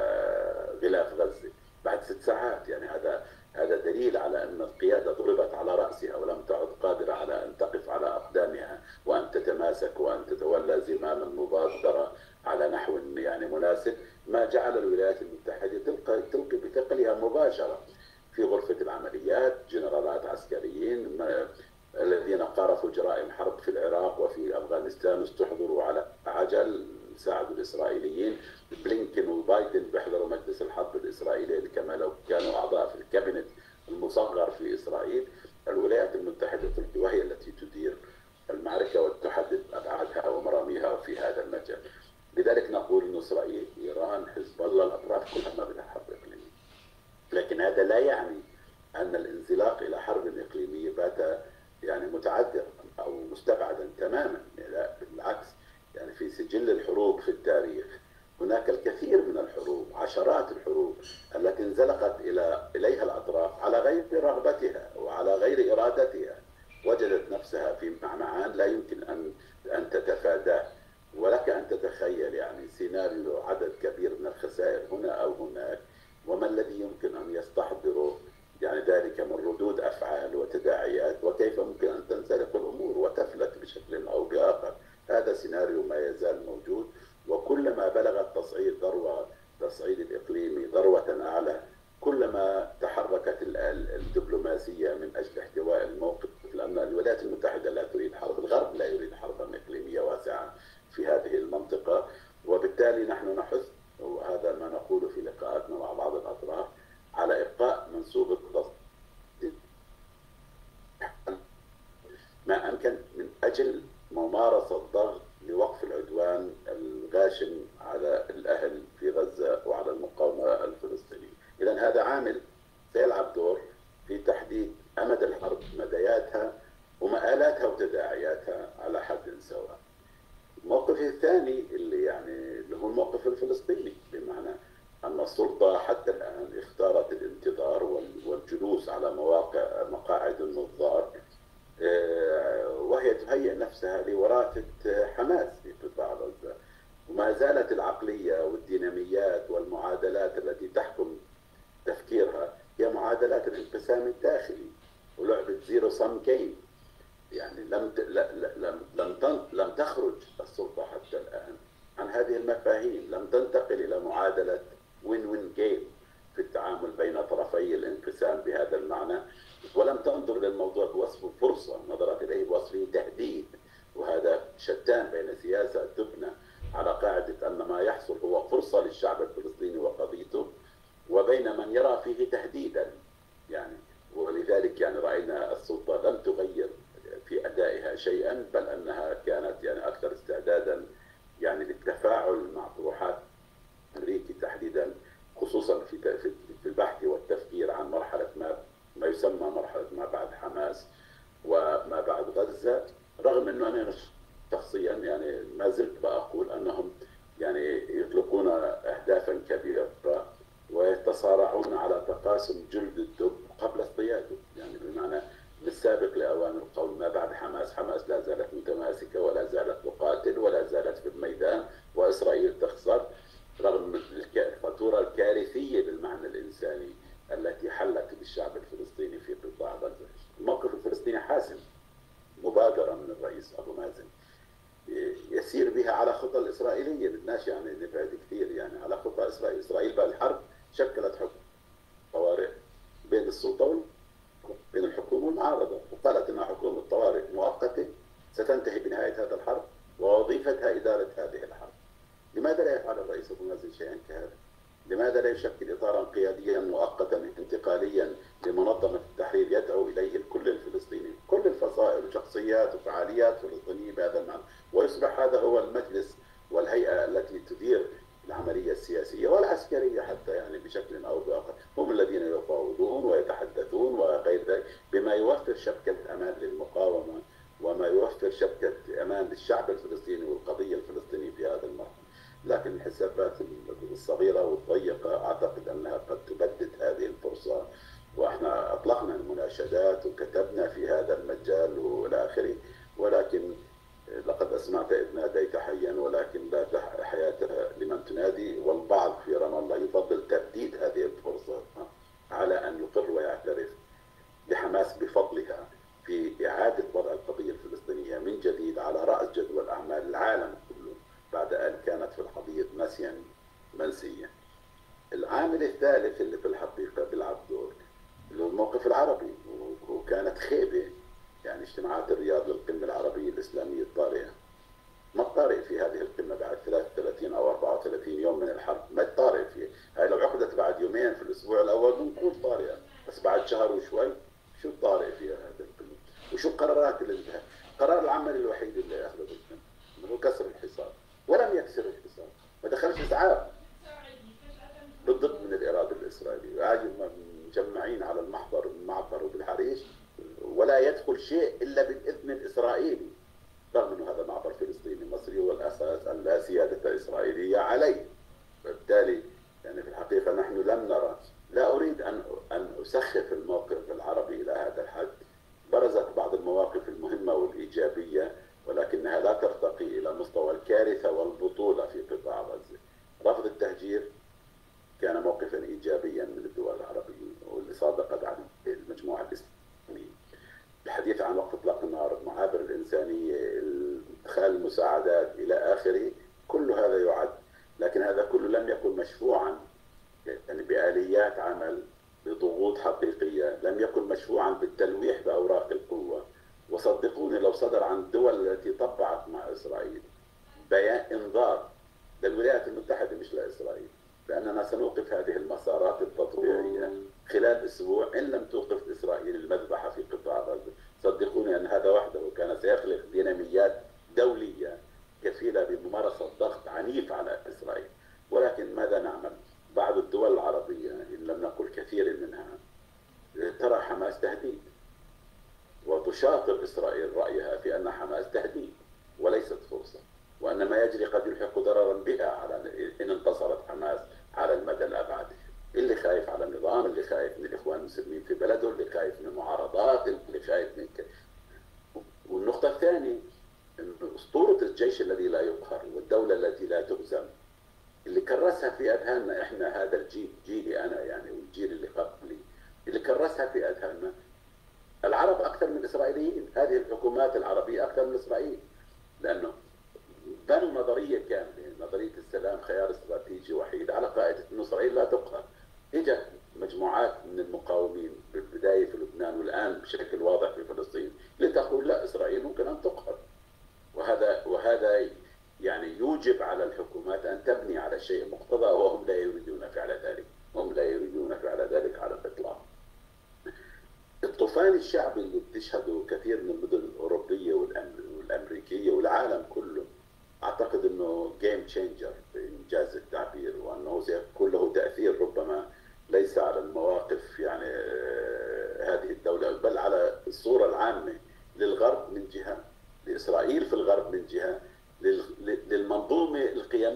غلاف غزة، بعد 6 ساعات. يعني هذا دليل على أن القيادة ضربت على رأسها ولم تعد قادرة على أن تقف على أقدامها وأن تتماسك وأن تتولى زمام المبادرة على نحو يعني مناسب، ما جعل الولايات المتحدة تلقي بثقلها مباشرة في غرفة العمليات جنرالات عسكريين الذين قارفوا جرائم حرب في العراق وفي أفغانستان استحضروا على عجل ساعدوا الإسرائيليين. بلينكن وبايدن بيحضروا مجلس الحرب الإسرائيلي كما لو كانوا أعضاء في الكابينت المصغر في إسرائيل. الولايات المتحدة وهي التي تدير المعركة وتحدد أبعادها ومراميها في هذا المجال. لذلك نقول أن إسرائيل، إيران، حزب الله، الأطراف كلها ما بدها حرب إقليمية. لكن هذا لا يعني أن الانزلاق إلى حرب إقليمية بات يعني متعذرا أو مستبعدا تماما. لا بالعكس، يعني في سجل الحروب في التاريخ هناك الكثير من الحروب، عشرات الحروب التي انزلقت إليها الأطراف على غير رغبتها وعلى غير إرادتها، وجدت نفسها في معمعان لا يمكن أن تتفاداه. ولك أن تتخيل يعني سيناريو عدد كبير من الخسائر هنا أو هناك، وما الذي يمكن أن يستحضره يعني ذلك من ردود أفعال وتداعيات، وكيف ممكن أن تنزلق الأمور وتفلت بشكل أو بآخر. هذا سيناريو ما يزال موجود، وكلما بلغ التصعيد الإقليمي ذروة أعلى كلما تحركت الدبلوماسية من أجل احتواء الموقف، لأن الولايات المتحدة لا تريد حرب، الغرب لا يريد حربا إقليمية واسعة في هذه المنطقة. وبالتالي نحن نحث، وهذا ما نقول في لقاءاتنا مع بعض الأطراف، على إبقاء منسوب التصعيد ما أمكن من أجل ممارسة ضغط لوقف العدوان الغاشم على الأهل في غزة وعلى المقاومة الفلسطينية. إذن هذا عامل سيلعب دور في تحديد أمد الحرب، مدياتها ومآلاتها وتداعياتها على حد سواء. الموقف الثاني اللي هو الموقف الفلسطيني، بمعنى أن السلطة حتى الآن اختارت الانتظار والجلوس على مقاعد النظار، وهي تهيئ نفسها لوراثة حماس في قطاع غزة. وما زالت العقلية والديناميات والمعادلات التي تحكم تفكيرها هي معادلات الانقسام الداخلي ولعبة زيرو سم جيم. يعني لم تخرج السلطة حتى الآن عن هذه المفاهيم، لم تنتقل إلى معادلة وين وين جيم في التعامل بين طرفي الانقسام بهذا المعنى، ولم تنظر للموضوع بوصفه فرصة، نظرت إليه بوصفه تهديد. وهذا شتان بين سياسة تبنى على قاعدة أن ما يحصل هو فرصة للشعب الفلسطيني وقضيته، وبين من يرى فيه تهديدا. يعني ولذلك يعني رأينا السلطة لم تغير في أدائها شيئا، بل أنها كانت يعني أكثر استعدادا يعني للتفاعل مع طروحات أمريكا ما زلت بقول أنهم يعني يطلقون أهدافا كبيرة ويتصارعون على تقاسم جلد الدب قبل اصطياده، يعني بمعنى من السابق لأوان القول ما بعد حماس. حماس لا زالت متماسكة ولا زالت تقاتل ولا زالت في الميدان، وإسرائيل تخسر رغم الفاتورة الكارثية بالمعنى الإنساني التي حلت بالشعب الفلسطيني في قطاع غزة. الموقف الفلسطيني حاسم، مبادرة من الرئيس أبو مازن يسير بها على خطى الإسرائيلية، بدناش يعني نبعد كثير يعني على خطى إسرائيل. إسرائيل بالحرب شكلت حكم طوارئ بين السلطة بين الحكومة والمعارضة، وقالت أنها حكومة طوارئ مؤقتة ستنتهي بنهاية هذا الحرب ووظيفتها إدارة هذه الحرب. لماذا لا يفعل الرئيس أبو مازن شيئا كهذا؟ لماذا لا يشكل إطارا قياديا مؤقتا انتقاليا لمنظمة التحرير يدعو إليه الكل الفلسطيني، كل الفصائل وشخصيات وفعاليات فلسطينية بهذا المعنى، ويصبح هذا هو المجلس والهيئة التي تدير العملية السياسية والعسكرية حتى يعني بشكل أو بآخر، هم الذين يفاوضون ويتحدثون وغير ذلك، بما يوفر شبكة أمان للمقاومة وما يوفر شبكة أمان للشعب الفلسطيني والقضية الفلسطينية في هذا المرحلة. لكن الحسابات الصغيرة والضيقة أعتقد أنها قد تبدد هذه الفرصة، وإحنا أطلقنا المناشدات وكتبنا في هذا المجال والى آخره، ولكن لقد أسمعت إذ ناديت حيا ولكن لا حياة لمن تنادي، والبعض في رام الله يفضل تبديد هذه الفرصة على أن يقر ويعترف بحماس بفضلها في إعادة وضع القضية الفلسطينية من جديد على رأس جدول أعمال العالم كله بعد أن كانت في الحضيض ناسيا منسيا. العامل الثالث اللي في الحقيقة بيلعب دور اللي هو الموقف العربي، وكانت خيبة يعني اجتماعات الرياض للقمة العربية الإسلامية الطارئة. ما الطارئ في هذه القمة بعد 33 أو 34 يوم من الحرب؟ ما الطارئ فيه؟ هاي لو عقدت بعد يومين في الأسبوع الأول بنقول طارئة، بس بعد شهر وشوي شو الطارئ فيها هذه القمة؟ وشو القرارات اللي انتهت؟ القرار العملي الوحيد اللي أخذه بالقمة هو كسر الحصار، ولم يكسر الحصار، ما دخلش إسعاف بالضبط من الإرادة الإسرائيلية، عاجل مجمعين على المعبر وبالحريش ولا يدخل شيء إلا بالإذن الإسرائيلي، رغم أنه هذا معبر فلسطيني مصري والأساس أن لا سيادة إسرائيلية عليه. بالتالي يعني في الحقيقة نحن لم نرى، لا أريد أن أسخف الموقف العربي إلى هذا الحد، برزت بعض المواقف المهمة والإيجابية ولكنها لا ترتقي إلى مستوى الكارثة والبطولة في قطاع غزة. رفض التهجير كان موقفا إيجابيا من الدول العربية واللي صادقت عن المجموعة الإسلامية. الحديث عن وقف إطلاق النار، المعابر الإنسانية، إدخال المساعدات إلى آخره، كل هذا يعد، لكن هذا كله لم يكن مشروعا يعني بآليات عمل بضغوط حقيقية، لم يكن مشروعا بالتلويح بأوراق القوة. وصدقوني لو صدر عن الدول التي طبعت مع إسرائيل بيان إنذار للولايات المتحدة مش لإسرائيل بأننا سنوقف هذه المسارات التطبيعية خلال أسبوع إن لم توقف إسرائيل المذبحة في قطاع غزة، صدقوني أن هذا وحده كان سيخلق ديناميات دولية كفيلة بممارسة ضغط عنيف على إسرائيل. ولكن ماذا نعمل؟ بعض الدول العربية إن لم نقل كثير منها ترى حماس تهديد، وتشاطر إسرائيل رأيها في أن حماس تهديد وليست فرصة، وأن ما يجري قد يلحق ضررا بها على إن انتصرت حماس على المدى الأبعد. اللي خايف على النظام، اللي خايف من الإخوان المسلمين في بلده، اللي خايف من المعارضات، اللي خايف من والنقطة الثانية أن أسطورة الجيش الذي لا يقهر والدولة التي لا تهزم اللي كرسها في أذهاننا إحنا، هذا الجيل، جيلي أنا يعني والجيل اللي قبلي، اللي كرسها في أذهاننا العرب أكثر من الإسرائيليين، هذه الحكومات العربية أكثر من إسرائيل، لأنه بنوا نظرية كاملة، نظرية السلام خيار استراتيجي وحيد على قاعدة أن إسرائيل لا تقهر. إجت مجموعات من المقاومين بالبداية في لبنان والآن بشكل واضح في فلسطين لتقول لا، إسرائيل ممكن أن تقهر، وهذا يعني يوجب على الحكومات أن تبني على شيء مقتضى، وهم لا يريدون فعل ذلك، هم لا يريدون فعل ذلك على الإطلاق. الطوفان الشعبي اللي بتشهده كثير من المدن الأوروبية والأمريكية والعالم كله، أعتقد أنه جيم تشينجر بإنجاز التعبير، وأنه سيكون له تأثير ربما ليس على المواقف يعني هذه الدولة، بل على الصورة العامة للغرب من جهة، لإسرائيل في الغرب من جهة،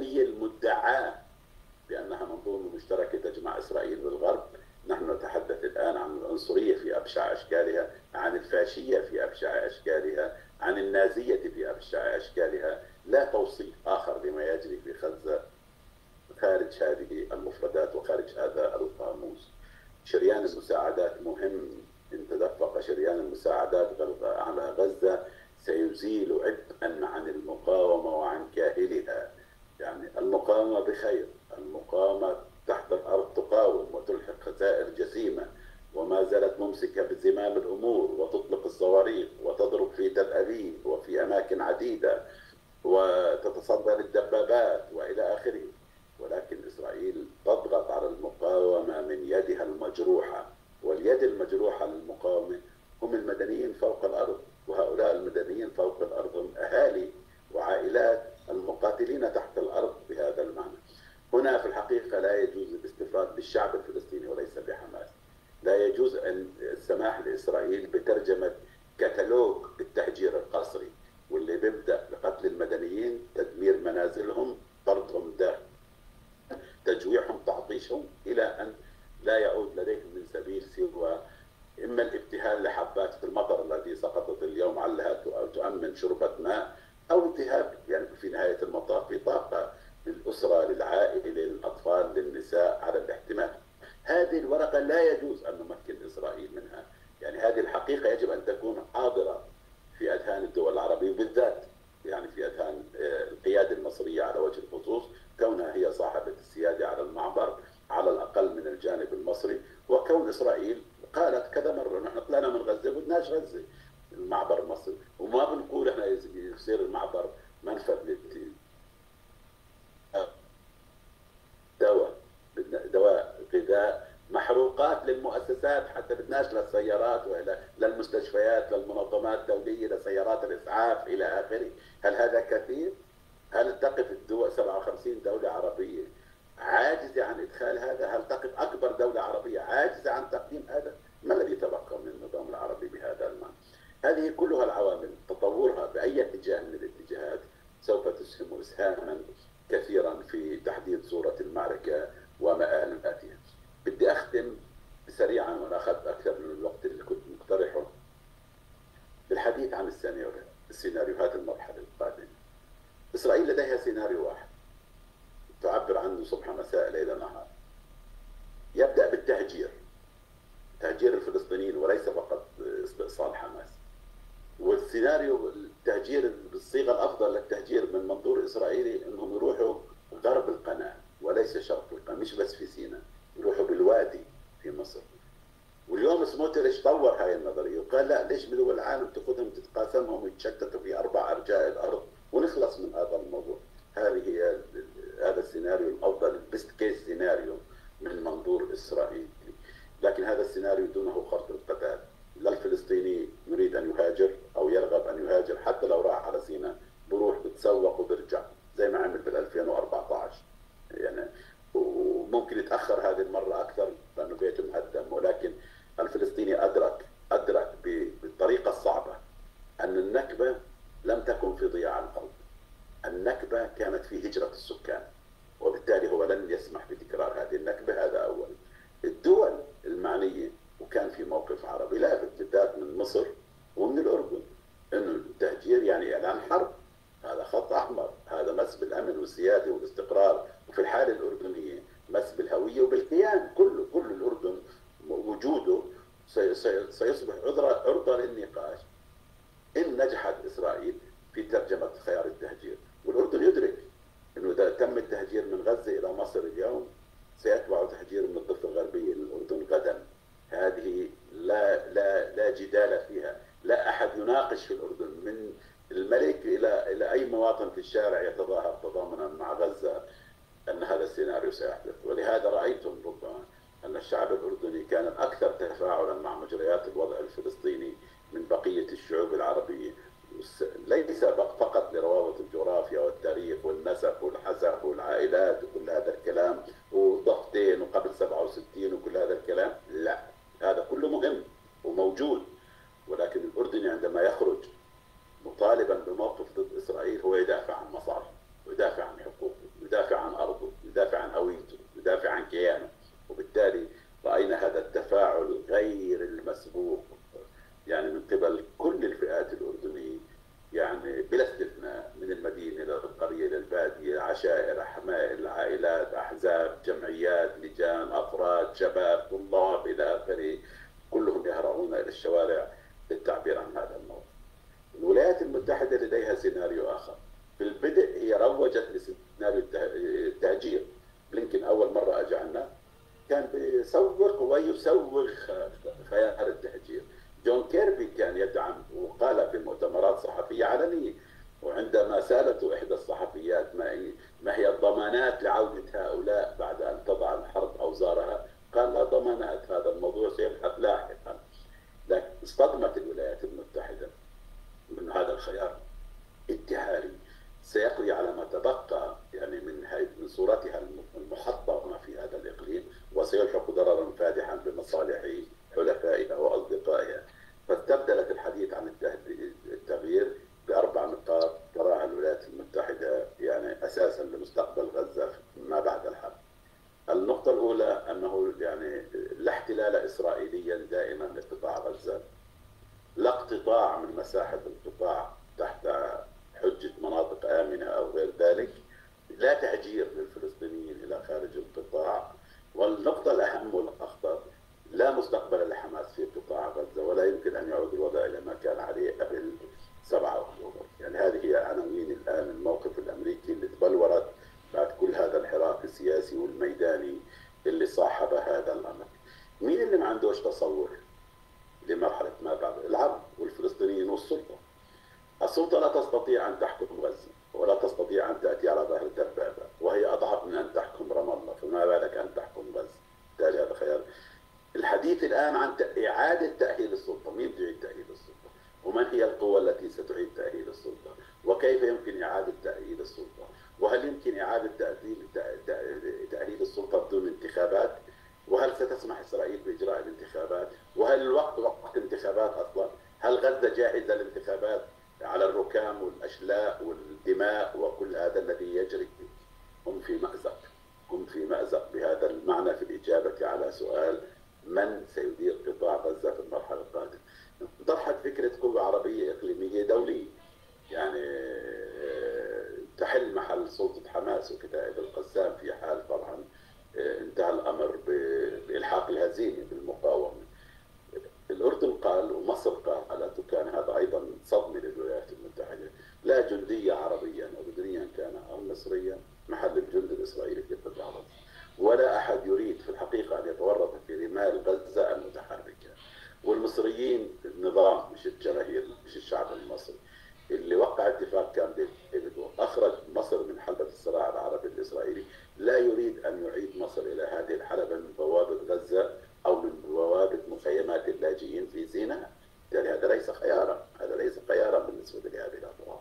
الإسلامية المدعاة بأنها منظومة مشتركة تجمع إسرائيل بالغرب. نحن نتحدث الآن عن العنصرية في أبشع أشكالها، عن الفاشية في أبشع أشكالها، عن النازية في أبشع أشكالها. لا توصيف آخر لما يجري في غزة خارج هذه المفردات وخارج هذا القاموس. شريان المساعدات مهم. إن تدفق شريان المساعدات على غزة سيزيل عبئا عن المقاومة وعن كاهلها. يعني المقاومة بخير، المقاومة تحت الأرض تقاوم وتلحق خسائر جسيمة، وما زالت ممسكة بزمام الأمور وتطلق الصواريخ وتضرب في تل أبيب وفي أماكن عديدة وتتصدر الدبابات وإلى آخره. ولكن إسرائيل تضغط على المقاومة من يدها المجروحة، واليد المجروحة للمقاومة هم المدنيين فوق الأرض، وهؤلاء المدنيين فوق الأرض هم أهالي وعائلات المقاتلين تحت الأرض بهذا المعنى. هنا في الحقيقة لا يجوز الاستفراد بالشعب الفلسطيني وليس بحماس. لا يجوز أن السماح لإسرائيل بترجمة كتالوج التهجير القسري، واللي بيبدأ بقتل المدنيين، تدمير منازلهم، طردهم داخل، تجويعهم، تعطيشهم، إلى أن لا يعود لديهم من سبيل سوى إما الابتهال لحبات المطر الذي سقطت اليوم علها تؤمن شربة ماء، أو انتهاك يعني في نهاية المطاف في طاقة للأسرة، للعائلة، للأطفال، للنساء على الاحتمال. هذه الورقة لا يجوز أن نمكن إسرائيل منها. يعني هذه الحقيقة يجب أن تكون حاضرة في أذهان الدول العربية، وبالذات يعني في أذهان القيادة المصرية على وجه الخصوص، كونها هي صاحبة السيادة على المعبر على الأقل من الجانب المصري. وكون إسرائيل قالت كذا مرة نحن طلعنا من غزة بدناش غزة المعبر المصري، وما بنقول احنا يصير المعبر منفذ دواء غذاء محروقات للمؤسسات، حتى بدناش للسيارات ولا للمستشفيات للمنظمات الدولية لسيارات الإسعاف إلى آخره. هل هذا كثير؟ هل تقف الدول 57 دولة عربية عاجزة عن إدخال هذا؟ هل تقف أكبر دولة عربية عاجزة عن تقديم هذا؟ ما الذي تبقى من النظام العربي بهذا المعنى؟ هذه كلها العوامل تطورها بأي اتجاه من الاتجاهات سوف تسهم إسهاما كثيرا في تحديد صورة المعركة ومآلاتها. بدي أختم سريعا، وأنا أخذت أكثر من الوقت اللي كنت مقترحه، بالحديث عن السيناريوهات المرحلة القادمة. إسرائيل لديها سيناريو واحد تعبر عنه صبح مساء ليل نهار، يبدأ بالتهجير، تهجير الفلسطينيين وليس فقط استئصال حماس. والسيناريو التهجير بالصيغة الأفضل للتهجير من منظور إسرائيلي أنهم يروحوا غرب القناة وليس شرق القناة، مش بس في سيناء، يروحوا بالوادي في مصر. واليوم سموتريتش طور هاي النظرية وقال لا، ليش بدول العالم تأخذهم تتقاسمهم ويتشتتوا في 4 أرجاء الأرض ونخلص من هذا الموضوع. هذا السيناريو الأفضل، البيست كيس سيناريو من منظور إسرائيل. لكن هذا السيناريو دونه خرط القتال. لا الفلسطيني يريد أن يهاجر أو يرغب أن يهاجر، حتى لو راح على سيناء بروح بتسوق وبرجع زي ما عمل بال 2014 يعني، وممكن يتأخر هذه المرة أكثر لأنه بيته مهدم. ولكن الفلسطيني أدرك بالطريقة الصعبة أن النكبة لم تكن في ضياع القلب، النكبة كانت في هجرة السكان، وبالتالي هو لن يسمح بتكرار هذه النكبة. هذا أول. الدول المعنية، وكان في موقف عربي لافت بالذات من مصر ومن الأردن، أنه التهجير يعني إعلان حرب، هذا خط أحمر، هذا مس بالأمن والسيادة والاستقرار، وفي الحالة الأردنية مس بالهوية وبالكيان كله. كل الأردن وجوده سيصبح عرضة للنقاش إن نجحت إسرائيل في ترجمة خيار التهجير. والأردن يدرك أنه إذا تم التهجير من غزة إلى مصر اليوم سيتبع تهجير من الضفة الغربية للأردن غدا. هذه لا جدال فيها، لا أحد يناقش في الأردن من الملك إلى أي مواطن في الشارع يتظاهر تضامنا مع غزة أن هذا السيناريو سيحدث. ولهذا رأيتم ربما أن الشعب الأردني كان الأكثر تفاعلا مع مجريات الوضع الفلسطيني من بقية الشعوب العربية، ليس فقط لروابط الجغرافيا والتاريخ والنسب والحسب والعائلات وكل هذا الكلام وضفتين وقبل 67 وكل هذا الكلام، لا، هذا كله مهم وموجود. ولكن الأردني عندما يخرج مطالبا بموقف ضد إسرائيل هو يدافع عن مصالحه ويدافع عن حقوقه ويدافع عشائر، حمائل، عائلات، أحزاب، جمعيات، لجان، أفراد، شباب، طلاب إلى آخره، كلهم يهرعون إلى الشوارع للتعبير عن هذا الموضوع. الولايات المتحدة لديها سيناريو آخر. في البدء هي روجت لسيناريو التهجير. بلينكن أول مرة أجى عنا كان بيسوق ويسوق خيار التهجير. جون كيربي كان يدعم وقال في مؤتمرات صحفية علنية، وعندما سألته إحدى الصحفيات ما هي الضمانات لعودة هؤلاء بعد أن تضع الحرب أوزارها، قال لا ضمانات، هذا الموضوع سيبحث لاحقا. لكن اصطدمت الولايات المتحدة من هذا الخيار انتحاري سيقضي على ما تبقى يعني من صورتها المحطمة في هذا الإقليم، وسيلحق ضررا فادحا بمصالح حلفائها وأصدقائها. فاستبدلت الحديث عن التغيير بأربع نقاط تراها الولايات المتحدة يعني أساسا لمستقبل غزة ما بعد الحرب. النقطة الأولى أنه يعني لا احتلال إسرائيليا دائما لقطاع غزة، لا اقتطاع من مساحة القطاع تحت حجة مناطق آمنة أو غير ذلك، لا تهجير للفلسطينيين إلى خارج القطاع. والنقطة الأهم والأخطر، لا مستقبل لحماس في قطاع غزة، ولا يمكن أن يعود الوضع إلى ما كان عليه قبل 7 أكتوبر. يعني هذه هي عناوين الآن الموقف الأمريكي اللي تبلورت بعد كل هذا الحراك السياسي والميداني اللي صاحب هذا الأمر. مين اللي ما عندوش تصور لمرحلة ما بعد؟ العرب والفلسطينيين والسلطة. السلطة لا تستطيع أن تحكم غزة، ولا تستطيع أن تأتي على ظهر دبابة، وهي أضعف من أن تحكم رام الله، فما بالك أن تحكم غزة؟ بالتالي هذا خيال. الحديث الآن عن إعادة تأهيل السلطة. مين تعيد تأهيل السلطة؟ ومن هي القوى التي ستعيد تأهيل السلطة؟ وكيف يمكن إعادة تأهيل السلطة؟ وهل يمكن إعادة تأهيل السلطة بدون انتخابات؟ وهل ستسمح إسرائيل بإجراء الانتخابات؟ وهل الوقت وقت انتخابات أصلا؟ هل غزة جاهزة للانتخابات على الركام والأشلاء والدماء وكل هذا الذي يجري؟ هم في مأزق، هم في مأزق بهذا المعنى في الإجابة على سؤال من سيدير قطاع غزة في المرحلة القادمة. طرحت فكرة قوة عربية إقليمية دولية يعني تحل محل سلطة حماس وكتائب القسام في حال طبعا انتهى الأمر بإلحاق الهزيمة بالمقاومة. الأردن قال ومصر قالت، وكان هذا أيضا صدمة للولايات المتحدة، لا جندي عربيا أردنيا كان أو مصريا محل الجند الإسرائيلي في قطاع غزة، ولا أحد يريد في الحقيقة أن يتورط في رمال غزة المتحركة. والمصريين النظام مش الجماهير مش الشعب المصري اللي وقع اتفاق كامب ديفيد وأخرج مصر من حلبة الصراع العربي الإسرائيلي لا يريد أن يعيد مصر إلى هذه الحلبة من بوابة غزة أو من بوابة مخيمات اللاجئين في سيناء. يعني هذا ليس خيارا، هذا ليس خيارا بالنسبة لهذه الأطراف.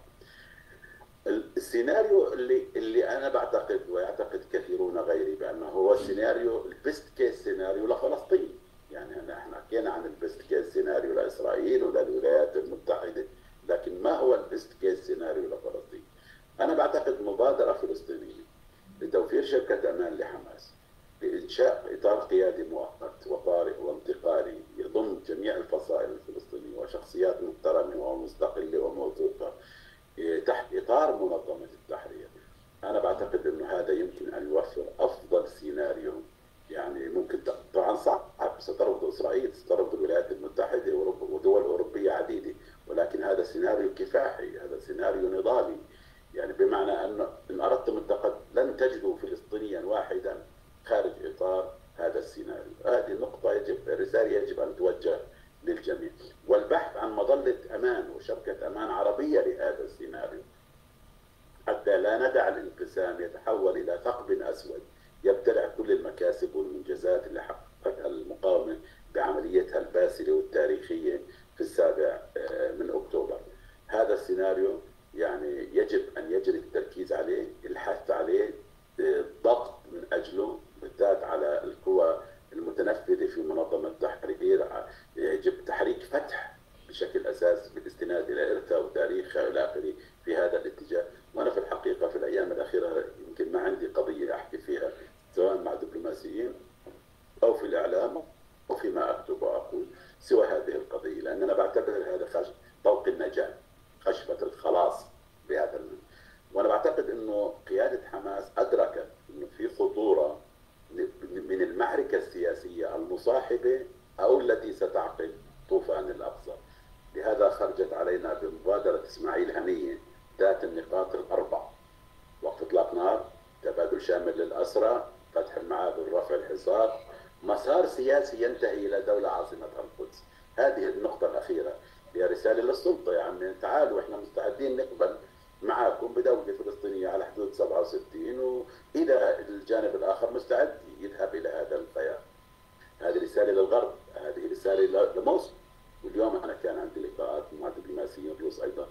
السيناريو اللي أنا بعتقد ويعتقد كثيرون غيري بأنه هو السيناريو البيست كيس سيناريو لفلسطين. يعني احنا حكينا عن البيست كيس سيناريو لإسرائيل وللولايات المتحدة، لكن ما هو البيست كيس سيناريو لفلسطين؟ أنا بعتقد مبادرة فلسطينية لتوفير شبكة أمان لحماس، لإنشاء إطار قيادي مؤقت وطارئ وانتقالي يضم جميع الفصائل الفلسطينية وشخصيات محترمة ومستقلة وموثوقة تحت إطار منظمة التحرير. أنا بعتقد أنه هذا يمكن أن يوفر أفضل سيناريو. يعني ممكن طبعا صعب، سترفض إسرائيل، سترفض الولايات المتحدة ودول أوروبية عديدة، ولكن هذا سيناريو كفاحي، هذا سيناريو نضالي. يعني بمعنى أنه إن أردتم التقدم لن تجدوا فلسطينيا واحدا خارج إطار هذا السيناريو. هذه النقطة يجب الرسالة يجب أن توجه للجميع، والبحث عن مظلة أمان وشبكة أمان عربية لهذا السيناريو حتى لا ندع الانقسام يتحول إلى ثقب أسود يبتلع كل المكاسب والمنجزات اللي حققتها المقاومة بعمليتها الباسلة والتاريخية في 7 أكتوبر. هذا السيناريو يعني يجب أن يجري التركيز عليه، الحث عليه، الضغط من أجله بالذات على القوى المتنفذة في منظمة التحرير. يجب تحريك فتح بشكل أساس بالاستناد إلى إرثها وتاريخها إلى آخره في هذا الاتجاه. وأنا في الحقيقة في الأيام الأخيرة يمكن ما عندي قضية أحكي فيها سواء مع دبلوماسيين أو في الإعلام أو فيما أكتب وأقول سوى هذه القضية، لأن أنا بعتبر هذا طوق النجاة، خشبة الخلاص بهذا وأنا بعتقد أنه قيادة حماس شامل للأسرى، فتح المعابر، رفع الحصار، مسار سياسي ينتهي إلى دولة عاصمتها القدس. هذه النقطة الأخيرة هي رسالة للسلطة، يا عمي تعالوا إحنا مستعدين نقبل معاكم بدولة فلسطينية على حدود 67، وإذا الجانب الآخر مستعد يذهب إلى هذا الخيار. هذه رسالة للغرب، هذه رسالة لموسكو. واليوم أنا كان عندي لقاءات مع دبلوماسيين روس أيضا،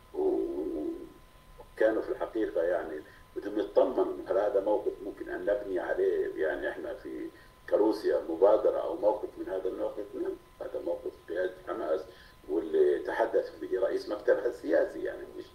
وكانوا في الحقيقة يعني بدهم يطمنوا هل هذا موقف ممكن أن نبني عليه، يعني إحنا في كروسيا مبادرة أو موقف من هذا الموقف. نعم، هذا موقف قيادة حماس واللي تحدث به رئيس مكتبها السياسي، يعني مش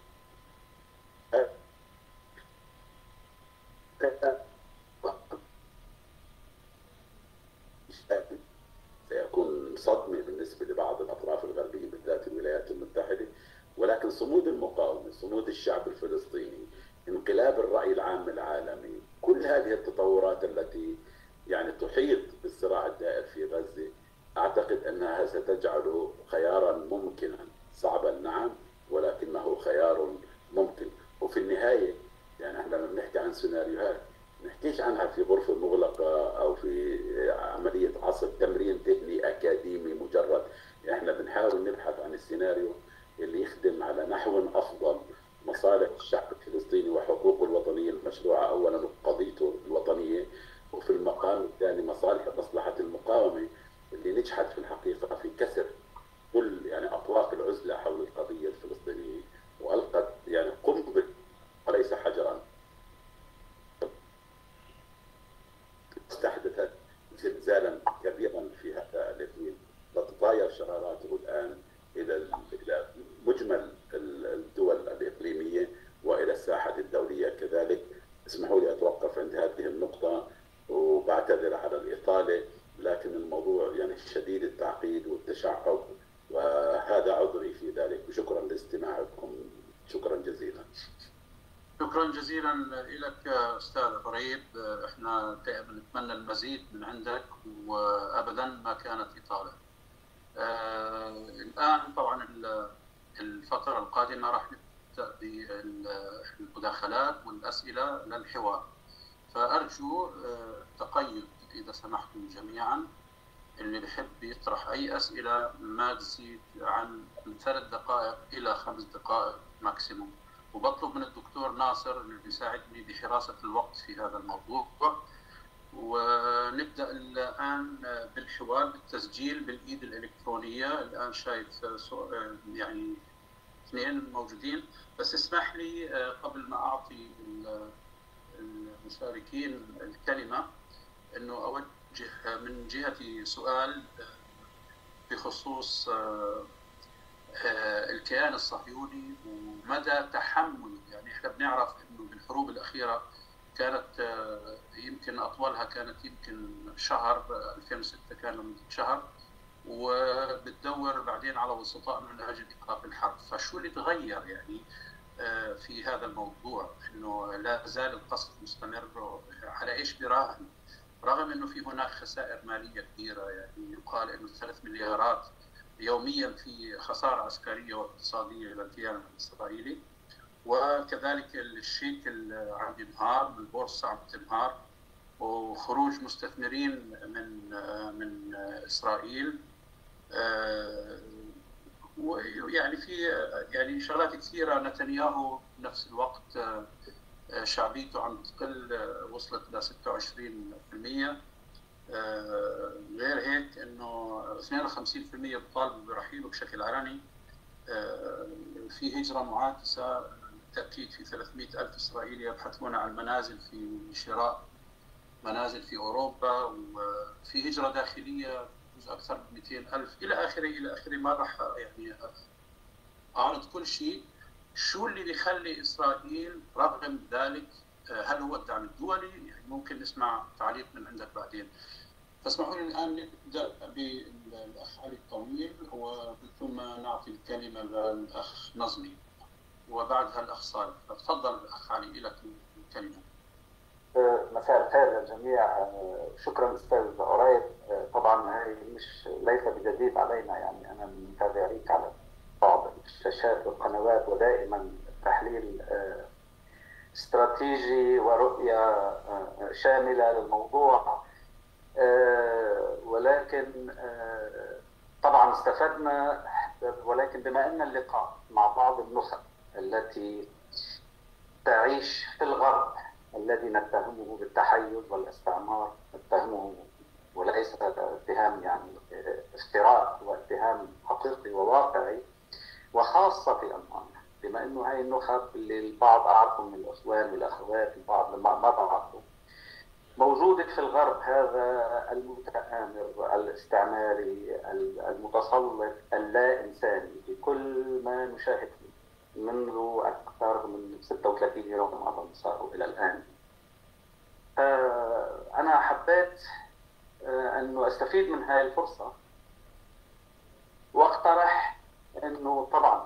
سيكون صدمة بالنسبة لبعض الأطراف الغربية بالذات الولايات المتحدة، ولكن صمود المقاومة، صمود الشعب الفلسطيني، انقلاب الرأي العام العالمي، كل هذه التطورات التي يعني تحيط بالصراع الدائر في غزة، أعتقد أنها ستجعله خيارا ممكنا، صعبا نعم، ولكنه خيار ممكن. وفي النهاية يعني احنا لما بنحكي عن سيناريوهات نحكيش عنها في غرفة مغلقة أو في عملية عصر تمرين تقني أكاديمي مجرد. احنا بنحاول نبحث عن السيناريو اللي يخدم على نحو أفضل مصالح الشعب الفلسطيني وحقوقه الوطنية المشروعة أولا وقضيته الوطنية، وفي المقام الثاني مصلحة المقاومة اللي نجحت في الحقيقة في كسر كل يعني أطواق العزلة حول القضية الفلسطينية، وألقت يعني قنبلة وليس حجرا، استحدثت زلزالا كبيرا في هذا الاقليم، تتطاير شراراته الان الى مجمل الدول الاقليميه والى الساحه الدوليه كذلك. اسمحوا لي اتوقف عند هذه النقطه وبعتذر على الاطاله، لكن الموضوع يعني شديد التعقيد والتشعب، وهذا عذري في ذلك، وشكرا لاستماعكم، شكرا جزيلا. شكرا جزيلا لك استاذ عريب، احنا دائما نتمنى المزيد من عندك وابدا ما كانت اطاله. الان طبعا الفتره القادمه راح نبدا بالمداخلات والاسئله للحوار، فارجو التقيد اذا سمحتم جميعا، اللي بحب يطرح اي اسئله ما تزيد عن من 3 دقائق الى 5 دقائق ماكسيموم. وبطلب من الدكتور ناصر انه يساعدني بحراسه الوقت في هذا الموضوع. ونبدا الان بالحوار بالتسجيل بالايد الالكترونيه. الان شايف يعني 2 موجودين، بس اسمح لي قبل ما اعطي المشاركين الكلمه انه اوجه من جهتي سؤال بخصوص الكيان الصهيوني ومدى تحمله. يعني احنا بنعرف انه بالحروب الاخيره كانت يمكن اطولها كانت يمكن شهر، 2006 كان لمده شهر، وبتدور بعدين على وسطاء من اجل ايقاف الحرب. فشو اللي تغير يعني في هذا الموضوع، انه لا زال القصف مستمر؟ على ايش براهن؟ رغم انه في هناك خسائر ماليه كبيره، يعني يقال انه 3 مليارات يوميا في خسارة عسكرية واقتصادية للكيان الإسرائيلي، وكذلك الشيكل عم ينهار، البورصة عم تنهار، وخروج مستثمرين من إسرائيل، ويعني في يعني شغلات كثيرة. نتنياهو بنفس الوقت شعبيته عم تقل، وصلت ل 26%. غير هيك انه 52% بيطالبوا برحيله بشكل علني. في هجرة معاكسة بالتأكيد، في 300,000 إسرائيلي يبحثون عن منازل في شراء منازل في أوروبا، وفي هجرة داخلية أكثر من 200,000 إلى آخره إلى آخره. ما راح يعني أعرض كل شيء. شو اللي بيخلي إسرائيل رغم ذلك؟ هل هو الدعم الدولي؟ يعني ممكن نسمع تعليق من عندك بعدين. فاسمحوا لي الآن نبدأ بالأخ علي الطويل، ثم نعطي الكلمة للأخ نظمي وبعدها الأخ صالح. تفضل الأخ علي، لك الكلمة. مساء الخير للجميع. شكرا أستاذ عريب. طبعا هي ليس بجديد علينا، يعني أنا من متابعيك على بعض الشاشات والقنوات، ودائما تحليل استراتيجي ورؤية شاملة للموضوع، ولكن طبعا استفدنا. ولكن بما أن اللقاء مع بعض النخب التي تعيش في الغرب الذي نتهمه بالتحيز والاستعمار، نتهمه وليس اتهام يعني افتراء، واتهام حقيقي وواقعي، وخاصة في ألمانيا، بما أنه هاي النخب اللي البعض أعرفهم من الأخوان والأخوات، البعض ما بعرفهم، موجودة في الغرب، هذا المتآمر الاستعماري المتسلط اللا إنساني بكل ما نشاهد منذ أكثر من 36 يوم أظن صاروا إلى الآن. أنا حبيت أنه أستفيد من هذه الفرصة وأقترح أنه طبعا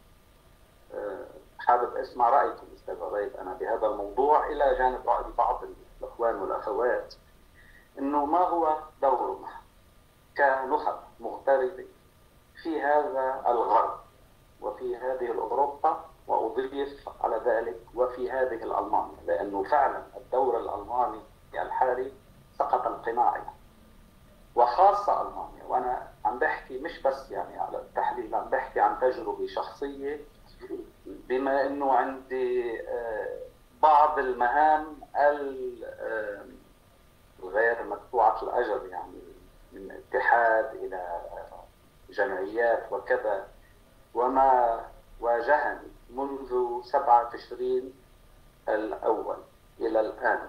حابب أسمع رأيكم أستاذ عريب أنا بهذا الموضوع، إلى جانب رأي بعض الأخوان والأخوات، أنه ما هو دورنا كنخب مغتربة في هذا الغرب وفي هذه الأوروبا، وأضيف على ذلك وفي هذه الألمانيا، لأنه فعلا الدور الألماني الحالي سقط القناع، وخاصة ألمانيا. وأنا عم بحكي مش بس يعني على التحليل، عم بحكي عن تجربة شخصية، بما أنه عندي بعض المهام الغير مدفوعة الأجر، يعني من اتحاد إلى جمعيات وكذا، وما واجهني منذ 7 تشرين الأول إلى الآن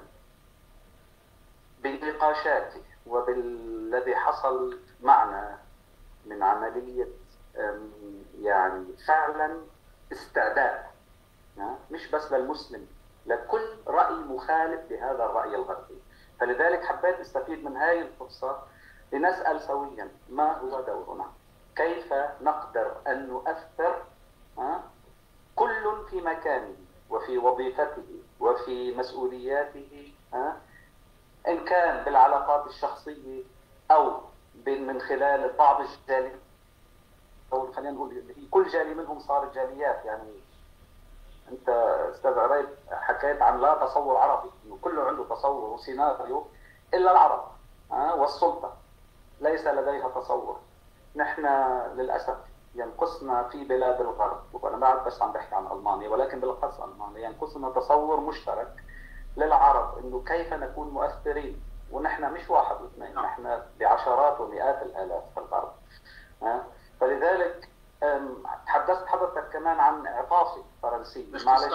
بنقاشاتي وبالذي حصل معنا من عملية يعني فعلا استعداد، مش بس للمسلم، لكل رأي مخالف لهذا الرأي الغربي. فلذلك حبيت استفيد من هذه الفرصة لنسأل سويا ما هو دورنا، كيف نقدر أن نؤثر كل في مكانه وفي وظيفته وفي مسؤولياته، إن كان بالعلاقات الشخصية أو من خلال بعض الجاليات، أو خلينا نقول كل جالي منهم صارت جاليات. يعني أنت أستاذ عريب حكيت عن لا تصور عربي، إنه كله عنده تصور وسيناريو إلا العرب والسلطة ليس لديها تصور. نحن للأسف ينقصنا في بلاد الغرب، وأنا ما بس عم بحكي عن ألمانيا ولكن بالأخص ألمانيا، ينقصنا تصور مشترك للعرب إنه كيف نكون مؤثرين. ونحن مش واحد واثنين، نحن بعشرات ومئات الآلاف في الغرب. فلذلك تحدثت حضرتك كمان عن إعطافي فرنسي، معلش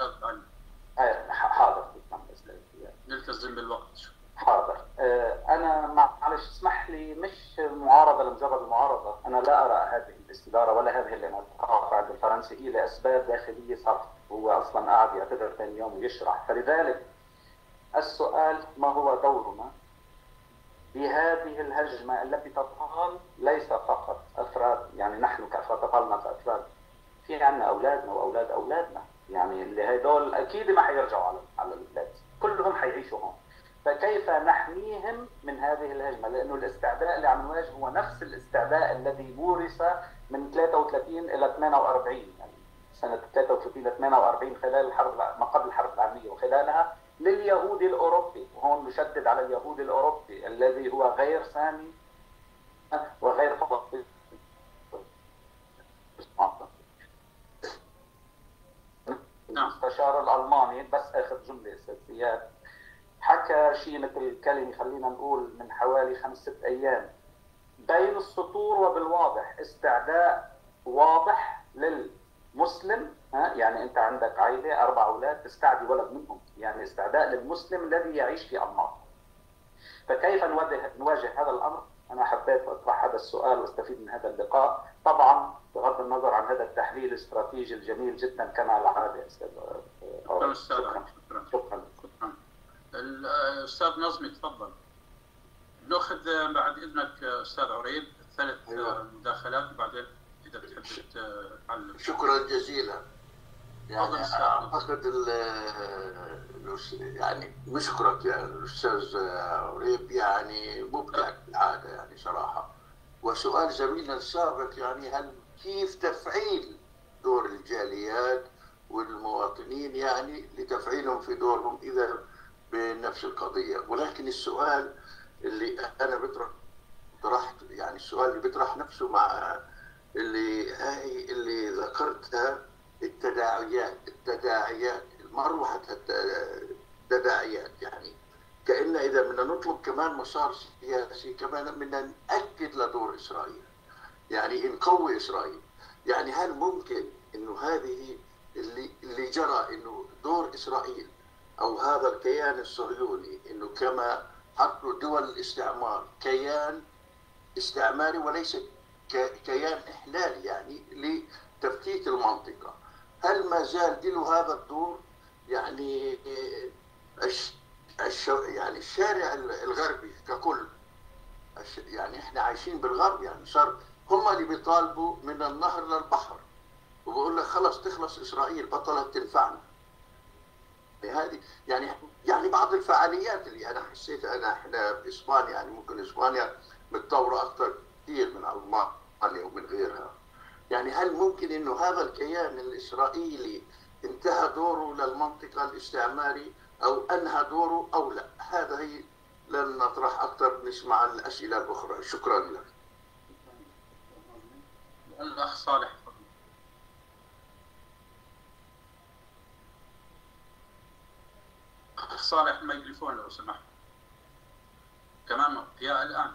حاضر نلتزم بالوقت. حاضر. أنا معلش اسمح لي، مش معارضة لمجرد المعارضة، أنا لا أرى هذه الاستدارة ولا هذه الانعطاف عند الفرنسي هي لأسباب داخلية صرف، هو أصلا قاعد يعتذر ثاني يوم ويشرح. فلذلك السؤال ما هو دورنا بهذه الهجمة التي تطال ليس فقط أفراد، يعني نحن كأفراد تطالنا كأفراد، في عنا أولادنا وأولاد أولادنا، يعني اللي هدول أكيد ما حيرجعوا على البلاد، كلهم حيعيشوا هون. فكيف نحميهم من هذه الهجمة؟ لأنه الاستعداء اللي عم نواجهه هو نفس الاستعداء الذي مورس من 33 إلى 48، يعني سنة 33 إلى 48 خلال الحرب ما قبل الحرب العالمية وخلالها لليهود الأوروبي. وهون نشدد على اليهود الأوروبي الذي هو غير سامي وغير فضائي. المستشار الألماني، بس آخر جملة أساسيات، حكى شيء مثل كلمة خلينا نقول من حوالي 5-6 أيام بين السطور وبالواضح، استعداء واضح للمسلم. يعني أنت عندك عائلة 4 أولاد تستعدي ولد منهم، يعني استعداء للمسلم الذي يعيش في ألمانيا. فكيف نواجه هذا الأمر؟ أنا حبيت أطرح هذا السؤال واستفيد من هذا اللقاء، طبعا بغض النظر عن هذا التحليل الاستراتيجي الجميل جدا كما العادة. شكرا. الأستاذ نظمي تفضل. نأخذ بعد إذنك أستاذ عريب 3 مداخلات وبعدين إذا بتحب تعلق. شكرا جزيلا. يعني أعتقد يعني نشكرك يا الأستاذ عريب، يعني مبدع كالعادة يعني صراحة. وسؤال زميلنا السابق يعني كيف تفعيل دور الجاليات والمواطنين يعني لتفعيلهم في دورهم إذا بنفس القضية. ولكن السؤال اللي أنا طرحت، يعني السؤال اللي بيطرح نفسه مع اللي ذكرتها، التداعيات المروحة التداعيات، يعني كأن إذا بدنا نطلب كمان مسار سياسي كمان بدنا نأكد لدور إسرائيل، يعني نقوي إسرائيل. يعني هل ممكن إنه هذه اللي جرى إنه دور إسرائيل أو هذا الكيان الصهيوني إنه كما حطوا دول الاستعمار كيان استعماري وليس كيان إحلالي يعني لتفتيت المنطقة، هل ما زال له هذا الدور؟ يعني يعني الشارع الغربي ككل، يعني احنا عايشين بالغرب، يعني صار هم اللي بيطالبوا من النهر للبحر، وبقول لك خلص تخلص اسرائيل بطلت تنفعنا. هذه يعني بعض الفعاليات اللي انا حسيتها، احنا باسبانيا يعني ممكن اسبانيا متطوره اكثر كثير من المانيا ومن غيرها. يعني هل ممكن انه هذا الكيان الاسرائيلي انتهى دوره للمنطقه الاستعماري او انهى دوره او لا؟ هذا هي لن نطرح اكثر، نسمع الاسئله الاخرى. شكرا لك. الاخ صالح. اخ صالح الميكروفون لو سمحت. كمان يا الان.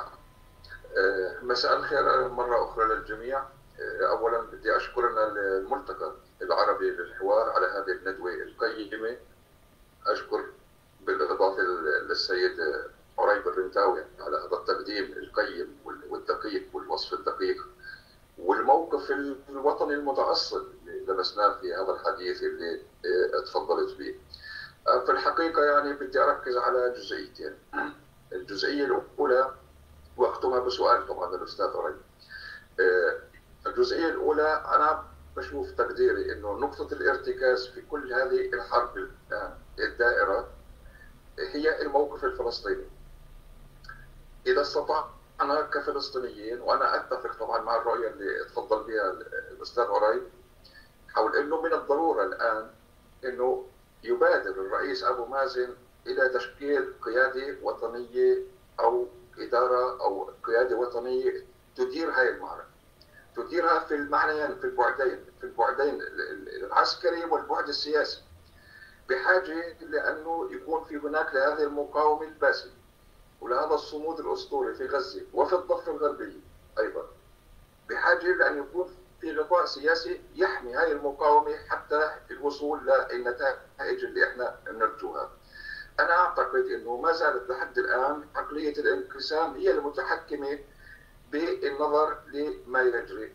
مساء الخير مرة أخرى للجميع. أولا بدي أشكر الملتقى العربي للحوار على هذه الندوة القيمة. أشكر بالإضافة للسيد عريب الرنتاوي على هذا التقديم القيم والدقيق والوصف الدقيق والموقف الوطني المتأصل اللي لمسناه في هذا الحديث اللي تفضلت به. في الحقيقة يعني بدي أركز على جزئيتين. الجزئية الأولى واختمها بسؤال طبعا للأستاذ عريب. الجزئية الأولى أنا بشوف تقديري إنه نقطة الارتكاز في كل هذه الحرب الدائرة هي الموقف الفلسطيني. إذا استطعنا كفلسطينيين، وأنا أتفق طبعا مع الرؤية اللي تفضل بها الأستاذ عريب حول إنه من الضرورة الآن إنه يبادر الرئيس أبو مازن إلى تشكيل قيادة وطنية أو إدارة أو قيادة وطنية تدير هاي المعركة، تديرها في المعنيين، في البعدين العسكري والبعد السياسي، بحاجة لأنه يكون في هناك لهذه المقاومة الباسلة ولهذا الصمود الأسطوري في غزة وفي الضفة الغربية أيضا، بحاجة لأن يكون في غطاء سياسي يحمي هاي المقاومة حتى الوصول للنتائج اللي احنا نرجوها. أنا أعتقد أنه ما زالت لحد الآن عقلية الانقسام هي المتحكمة بالنظر لما يجري.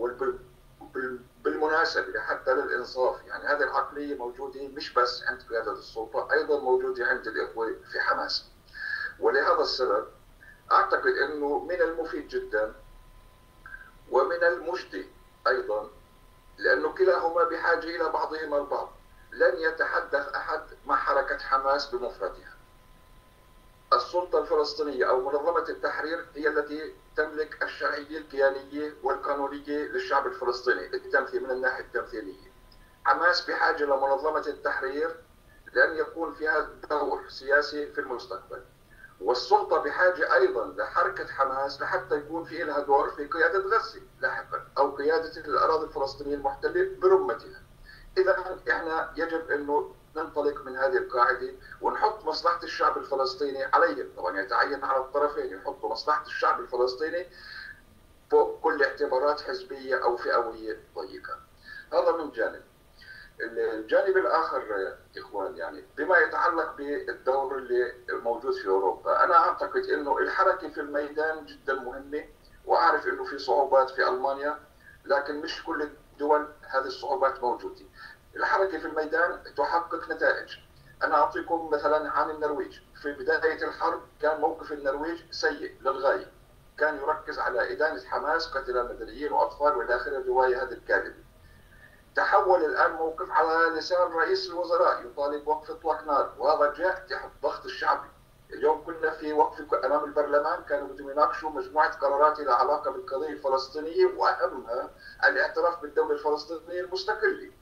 وبالمناسبة حتى للإنصاف، يعني هذه العقلية موجودة مش بس عند قيادة السلطة، أيضا موجودة عند الإخوة في حماس. ولهذا السبب أعتقد أنه من المفيد جدا ومن المجدي أيضا، لأنه كلاهما بحاجة إلى بعضهما البعض. لن يتحدث أحد مع حركة حماس بمفردها. السلطة الفلسطينية أو منظمة التحرير هي التي تملك الشرعية الكيانية والقانونية للشعب الفلسطيني التمثيل من الناحية التمثيلية. حماس بحاجة لمنظمة التحرير لأن يكون فيها دور سياسي في المستقبل، والسلطة بحاجة أيضا لحركة حماس لحتى يكون في لها دور في قيادة غزة لاحقا أو قيادة الأراضي الفلسطينية المحتلة برمتها. إذا إحنا يجب أنه ننطلق من هذه القاعدة ونحط مصلحة الشعب الفلسطيني عليهم، طبعا يتعين على الطرفين يحطوا مصلحة الشعب الفلسطيني فوق كل اعتبارات حزبية أو فئوية ضيقة. هذا من جانب. الجانب الآخر إخوان، يعني بما يتعلق بالدور اللي موجود في أوروبا، أنا أعتقد أنه الحركة في الميدان جدا مهمة، وأعرف أنه في صعوبات في ألمانيا، لكن مش كل الدول هذه الصعوبات موجودة. الحركة في الميدان تحقق نتائج. أنا أعطيكم مثلا عن النرويج. في بداية الحرب كان موقف النرويج سيء للغاية، كان يركز على إدانة حماس قتلى مدنيين وأطفال وإلى آخره الرواية هذه الكاذبة. تحول الآن موقف على لسان رئيس الوزراء يطالب وقف إطلاق نار، وهذا جاء تحت ضغط الشعبي. اليوم كنا في وقف أمام البرلمان كانوا بدهم يناقشوا مجموعة قرارات لها علاقة بالقضية الفلسطينية، وأهمها الاعتراف بالدولة الفلسطينية المستقلة.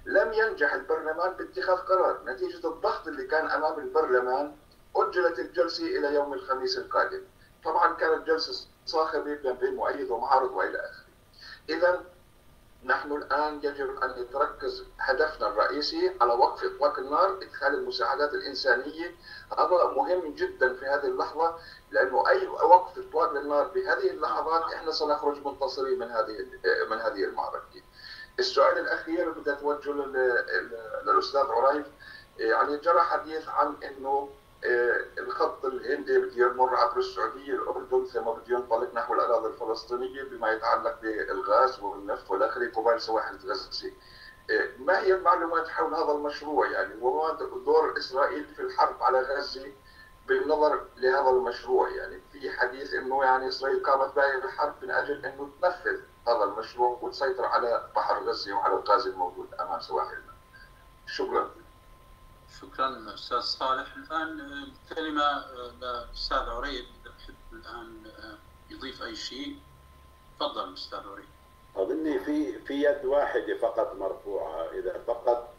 لم ينجح البرلمان باتخاذ قرار نتيجة الضغط اللي كان أمام البرلمان. أجلت الجلسة إلى يوم الخميس القادم. طبعا كانت جلسة صاخبة بين مؤيد ومعارض وإلى آخره. إذا نحن الآن يجب أن يتركز هدفنا الرئيسي على وقف إطلاق النار، إدخال المساعدات الإنسانية. هذا مهم جدا في هذه اللحظة، لأنه أي وقف إطلاق للنار بهذه اللحظات إحنا سنخرج منتصرين من هذه المعركة. السؤال الأخير بدي أتوجه للأستاذ عريف. يعني جرى حديث عن إنه الخط الهندي بده يمر عبر السعوديه الاردن ثم بده ينطلق نحو الاراضي الفلسطينيه بما يتعلق بالغاز والنفط والاخره قبال سواحل غزه. ما هي المعلومات حول هذا المشروع يعني، وما دور اسرائيل في الحرب على غزه بالنظر لهذا المشروع؟ يعني في حديث انه يعني اسرائيل قامت بهذه الحرب من اجل انه تنفذ هذا المشروع وتسيطر على بحر غزه وعلى الغاز الموجود امام سواحلنا. شكرا. شكرا استاذ صالح. الان الكلمه للاستاذ عريب، اذا بحب الان يضيف اي شيء تفضل استاذ عريب. اظني في يد واحده فقط مرفوعه، اذا فقط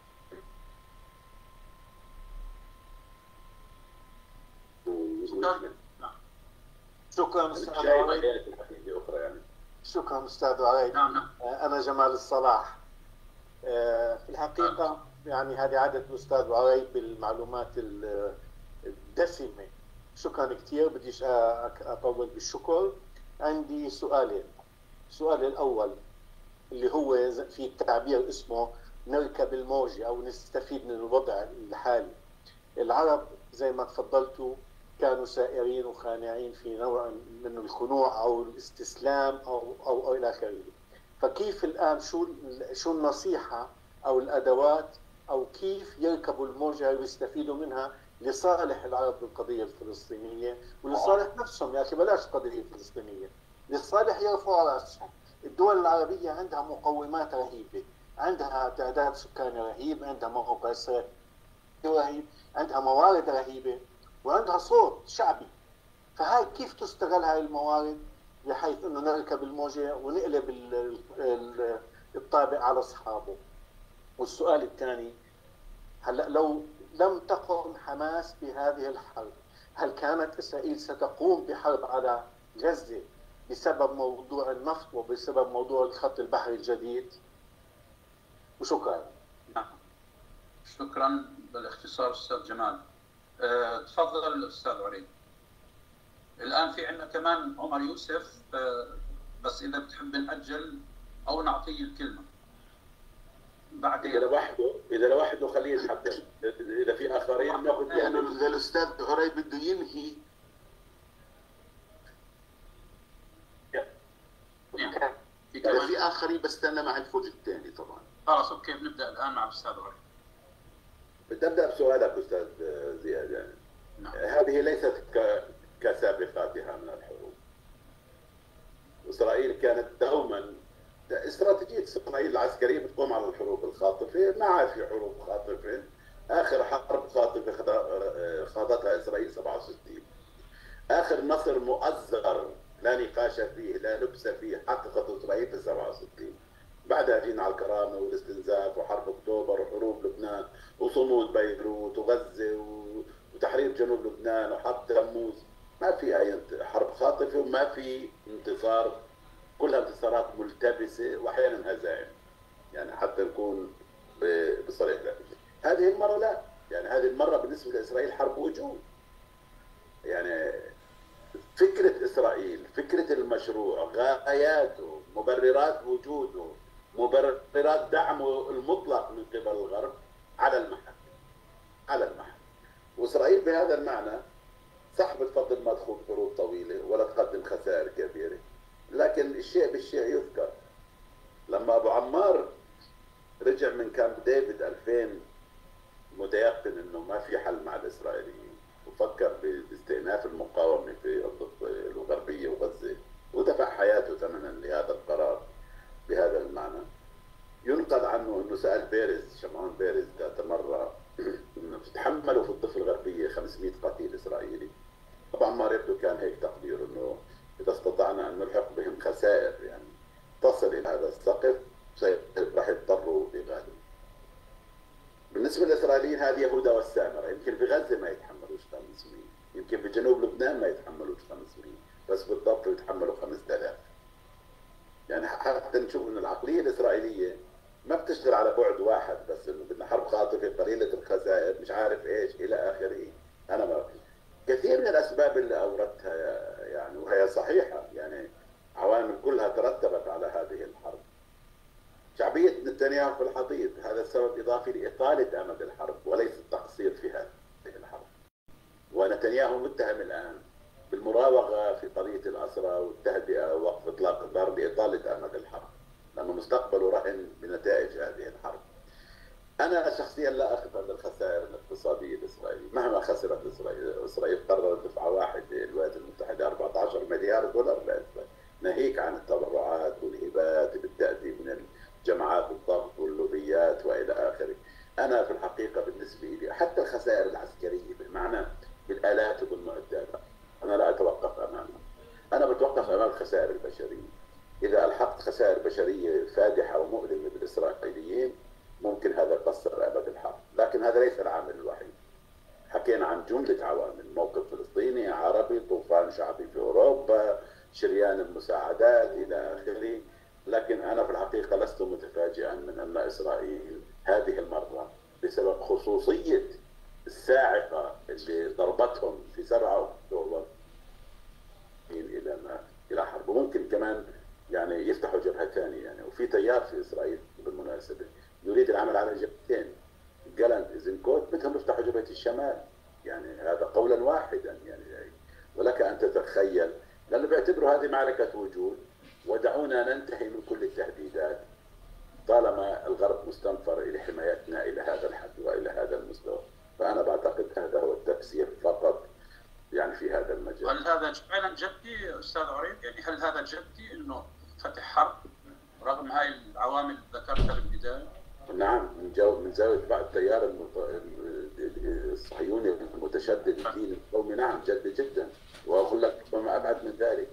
شكرا استاذ عريب. شكرا استاذ عريب. انا جمال الصلاح. في الحقيقه يعني هذه عادة الأستاذ عريب بالمعلومات الدسمة. شكرا كثير، بديش أطول بالشكر. عندي سؤالين. السؤال الأول اللي هو في تعبير اسمه نركب الموجة أو نستفيد من الوضع الحالي. العرب زي ما تفضلتوا كانوا سائرين وخانعين في نوع من الخنوع أو الاستسلام أو إلى آخره. فكيف الآن شو النصيحة أو الأدوات أو كيف يركبوا الموجة ويستفيدوا منها لصالح العرب بالقضية الفلسطينية ولصالح نفسهم؟ يا أخي بلاش قضية فلسطينية، لصالح يرفعوا رأسهم. الدول العربية عندها مقومات رهيبة، عندها تعداد سكاني رهيب، عندها موقع رهيب، عندها موارد رهيبة، وعندها صوت شعبي. فهاي كيف تستغل هاي الموارد بحيث انه نركب الموجة ونقلب الطابع على اصحابه؟ والسؤال الثاني، هلا لو لم تقم حماس بهذه الحرب، هل كانت اسرائيل ستقوم بحرب على غزة بسبب موضوع النفط وبسبب موضوع الخط البحري الجديد؟ وشكرا. شكرا بالاختصار استاذ جمال. تفضل الاستاذ عريب. الان في عندنا كمان عمر يوسف، بس اذا بتحب ناجل او نعطيه الكلمه بعدين. اذا لوحده خليه يتحدث، اذا في اخرين ناخذ. يعني اذا الاستاذ عريب بده ينهي اذا في اخرين بستنى مع الفوج الثاني طبعا. خلاص اوكي، بنبدا الان مع الاستاذ عريب. بدي ابدا بسؤالك استاذ زياد. يعني هذه ليست كسابقاتها من الحروب. اسرائيل كانت دوما استراتيجيه اسرائيل العسكريه بتقوم على الحروب الخاطفه. ما عاد في حروب خاطفه. اخر حرب خاطفه خاضتها اسرائيل 67. اخر نصر مؤزر لا نقاش فيه لا لبس فيه حققت اسرائيل في 67. بعدها جينا على الكرامه والاستنزاف وحرب اكتوبر وحروب لبنان وصمود بيروت وغزه وتحرير جنوب لبنان وحرب تموز. ما في اي حرب خاطفه وما في انتصار، كلها انتصارات ملتبسه واحيانا هزائم. يعني حتى نكون بصريح. هذه المره لا، يعني هذه المره بالنسبه لاسرائيل حرب وجود. يعني فكره اسرائيل، فكره المشروع، غاياته، مبررات وجوده، مبررات دعمه المطلق من قبل الغرب على المحك. على المحك. واسرائيل بهذا المعنى صح بتفضل ما تخوض حروب طويله ولا تقدم خسائر كبيره، لكن الشيء بالشيء يذكر. لما ابو عمار رجع من كامب ديفيد 2000 متيقن انه ما في حل مع الاسرائيليين وفكر باستئناف المقاومه في الضفه الغربيه وغزه ودفع حياته ثمنا لهذا القرار بهذا المعنى، ينقل عنه انه سال بيرز، شمعون بيرز ذات مره، انه تحملوا في الضفه الغربيه 500 قتيل اسرائيلي. ابو عمار يبدو كان هيك تقدير انه اذا استطعنا ان نلحق بهم خسائر يعني تصل الى هذا السقف راح يضطروا يغادروا. الاسرائيليين هذه يهودا والسامره، يمكن في غزه ما يتحملوش 500، يمكن في جنوب لبنان ما يتحملوش 500، بس بالضبط يتحملوا 5000. يعني حتى نشوف ان العقليه الاسرائيليه ما بتشتغل على بعد واحد بس، انه بدنا حرب خاطفه قليله الخسائر مش عارف ايش الى اخره. انا ما كثير من الاسباب اللي اوردتها يعني، وهي صحيحه يعني، عوامل كلها ترتبت على هذه الحرب. شعبيه نتنياهو في الحضيض، هذا السبب اضافي لاطاله امد الحرب وليس التقصير في هذه الحرب. ونتنياهو متهم الان بالمراوغه في قضيه الاسرى والتهدئه ووقف اطلاق النار لاطاله امد الحرب، لانه مستقبله رهن بنتائج هذه الحرب. انا شخصيا لا اخذ الخسائر الاقتصاديه الاسرائيليه، مهما خسرت اسرائيل قررت دفعه واحده للولايات المتحده 14 مليار دولار لاسرائيل، ناهيك عن التبرعات والهبات اللي بتاتي من جماعات الضغط واللوبيات والى اخره. انا في الحقيقه بالنسبه لي حتى الخسائر العسكريه بمعنى بالالات وبالمعدات انا لا اتوقف امامها، انا بتوقف امام الخسائر البشريه. اذا الحقت خسائر بشريه فادحه ومؤلمه بالاسرائيليين ممكن هذا يقصر ابد الحرب، لكن هذا ليس العامل الوحيد. حكينا عن جمله عوامل، موقف فلسطيني عربي، طوفان شعبي في اوروبا، شريان المساعدات الى اخره. لكن انا في الحقيقه لست متفاجئا من ان اسرائيل هذه المره بسبب خصوصيه الساعقه اللي ضربتهم في 7 أكتوبر الى حرب، وممكن كمان يعني يفتحوا جبهه ثانيه يعني. وفي تيار في اسرائيل بالمناسبه يريد العمل على جبهتين، جالنت ايزنكوت بدهم يفتحوا جبهه الشمال، يعني هذا قولا واحدا يعني. ولك ان تتخيل، لانه بيعتبروا هذه معركه وجود ودعونا ننتهي من كل التهديدات طالما الغرب مستنفر الى حمايتنا الى هذا الحد والى هذا المستوى. فانا بعتقد هذا هو التفسير فقط يعني في هذا المجال. هل هذا فعلا جدي استاذ عريب؟ يعني هل هذا جدي انه فتح حرب رغم هاي العوامل اللي ذكرتها بالبدايه؟ نعم، من زاويه بعض التيار الصهيوني المتشدد الدين القومي، نعم جدي جدا، واقول لك وما ابعد من ذلك.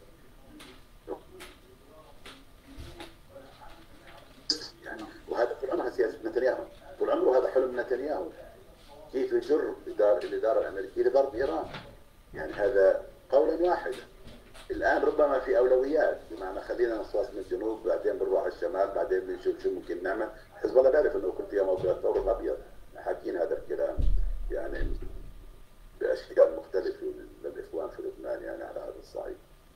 يعني وهذا طول عمرها سياسه نتنياهو، طول عمره هذا حلم نتنياهو، كيف يجر الاداره الامريكيه لضرب ايران. يعني هذا قولا واحدا. الان ربما في اولويات، بمعنى خلينا نخلص من الجنوب بعدين بنروح على الشمال بعدين بنشوف شو ممكن نعمل. حزب الله بيعرف انه كنت يا موقع الثور الابيض حاكين هذا الكلام يعني باشكال مختلفه للاخوان في لبنان يعني على هذا الصعيد.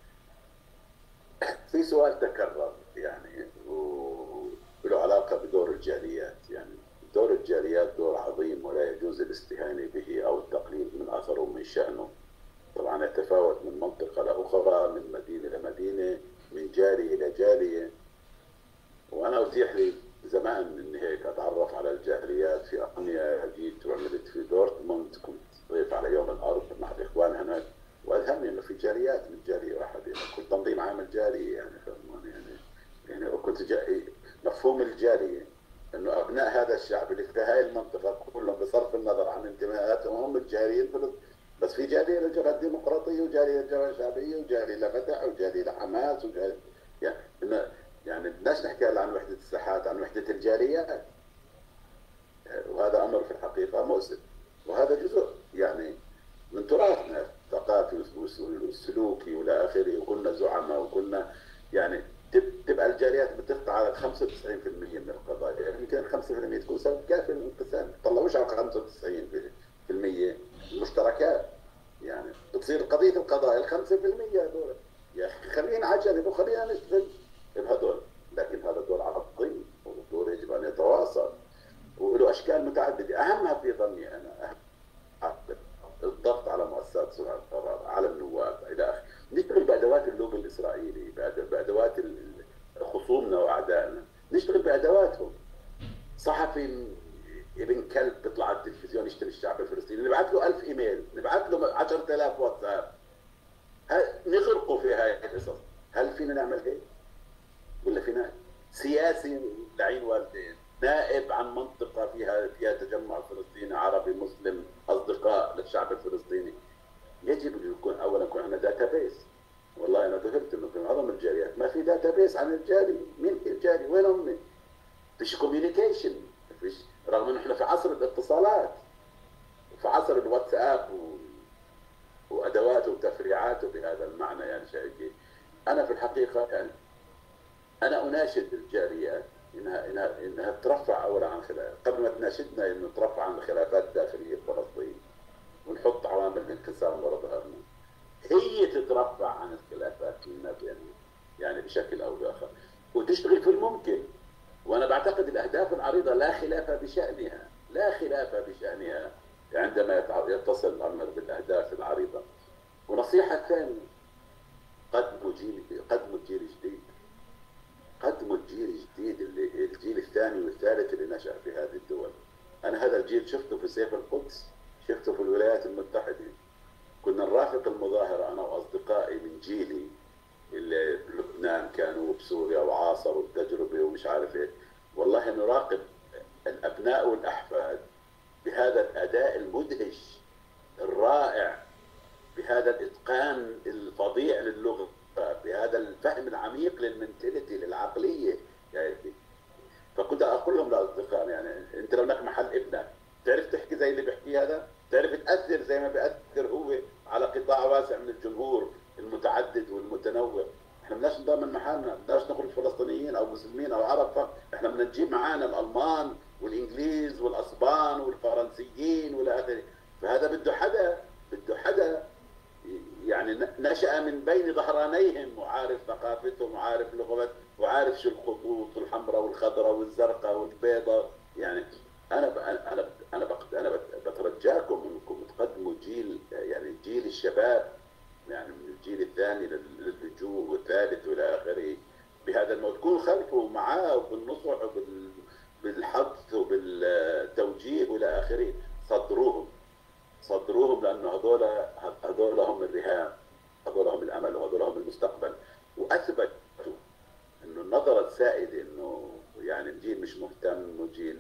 في سؤال تكرر يعني وله علاقه بدور الجاليات. يعني دور الجاليات دور عظيم ولا يجوز الاستهانه به او التقليل من اثره ومن شانه. طبعا يتفاوت من منطقه لاخرى، من مدينه لمدينه، من جاليه الى جاليه. وانا اتيح لي زمان اني هيك اتعرف على الجاليات في المانيا، جيت وعملت في دورتموند، كنت ضيف على يوم الارض مع الاخوان هناك، والهمني انه في جاليات من جاليه واحده يعني. كنت تنظيم عام جاليه يعني يعني وكنت مفهوم الجاليه انه ابناء هذا الشعب اللي في هاي المنطقه كلهم بصرف النظر عن انتماءاتهم هم الجاليين، بس في جاليه للجبهه الديمقراطيه وجاليه للجبهه الشعبيه وجاليه لفتح وجاليه لحماس وجاليه يعني بدناش نحكي هلا عن وحده الساحات، عن وحده الجاليات. وهذا امر في الحقيقه مؤسف، وهذا جزء يعني من تراثنا الثقافي والسلوكي والى اخره. وكنا زعماء وكنا يعني تبقى الجاليات بتقطع على 95% من القضايا، يعني يمكن 5% تكون سبب كافي للانقسام، ما تطلعوش على 95% المشتركات. يعني بتصير قضيه القضايا ال 5% هذول، يا اخي خلينا عجله وخلينا نشتغل بهذول. لكن هذا دور عظيم ودور يجب ان يتواصل وله اشكال متعدده، اهمها في ظني انا الضغط على مؤسسات صنع القرار، على النواب الى اخره. نشتغل بادوات اللوبي الاسرائيلي، بادوات خصومنا واعدائنا، نشتغل بادواتهم. صحفي ابن كلب بيطلع على التلفزيون يشتري الشعب الفلسطيني، نبعث له 1000 ايميل، نبعث له 10000 واتساب، نغرقه في هاي القصص. هل فينا نعمل هيك؟ ولا فينا سياسي لعين والدين، نائب عن منطقه فيها تجمع فلسطيني عربي مسلم اصدقاء للشعب الفلسطيني؟ يجب ان يكون اولا يكون عندنا داتابيس. والله انا ذهلت انه في معظم الجاليات ما في داتابيس عن الجالي، مين الجالي؟ وين هم؟ فيش كوميونيكيشن، رغم انه احنا في عصر الاتصالات وفي عصر الواتساب وادواته وتفريعاته بهذا المعنى. يعني شيء انا في الحقيقه يعني انا اناشد الجاليات انها ترفع اولا عن خلاف، قبل ما تناشدنا انه ترفع عن الخلافات الداخليه في فلسطين ونحط عوامل الانقسام ورا ظهرنا، هي تترفع عن الخلافات فيما بيننا يعني بشكل او باخر وتشتغل في الممكن. وانا بعتقد الاهداف العريضه لا خلاف بشانها، لا خلاف بشانها عندما يتصل الامر بالاهداف العريضه. ونصيحه ثانيه، قدموا جيل جديد، قدموا الجيل الجديد اللي الجيل الثاني والثالث اللي نشأ في هذه الدول. انا هذا الجيل شفته في سيف القدس، شفته في الولايات المتحده. كنا نرافق المظاهره انا واصدقائي من جيلي اللي بلبنان كانوا بسوريا وعاصروا التجربه ومش عارف ايه، والله نراقب الابناء والاحفاد بهذا الاداء المدهش الرائع، بهذا الاتقان الفظيع للغه، بهذا الفهم العميق للمنتاليتي للعقليه يعني. فكنت اقول لهم لاصدقائي يعني انت لو انك محل ابنك تعرف تحكي زي اللي بيحكي هذا، تعرف تاثر زي ما بياثر هو على قطاع واسع من الجمهور المتعدد والمتنوع. احنا بدناش نضمن محلنا، بدناش نخرج فلسطينيين او مسلمين او عرب فقط، احنا بدنا نجيب معانا الالمان والانجليز والاسبان والفرنسيين والى اخره. فهذا بده حدا يعني نشأ من بين ظهرانيهم وعارف ثقافتهم وعارف لغتهم وعارف شو الخطوط الحمراء والخضراء والزرقاء والبيضاء. يعني انا بترجاكم انكم تقدموا جيل، يعني جيل الشباب، يعني من الجيل الثاني للجوء والثالث والى اخره بهذا الموضوع، تكونوا خلفه معاه وبالنصح وبالحث وبالتوجيه والى اخره. صدروهم لانه هذول هم الرهان، هذول هم الامل وهذول هم المستقبل. واثبتوا انه النظره السائده انه يعني الجيل مش مهتم وجيل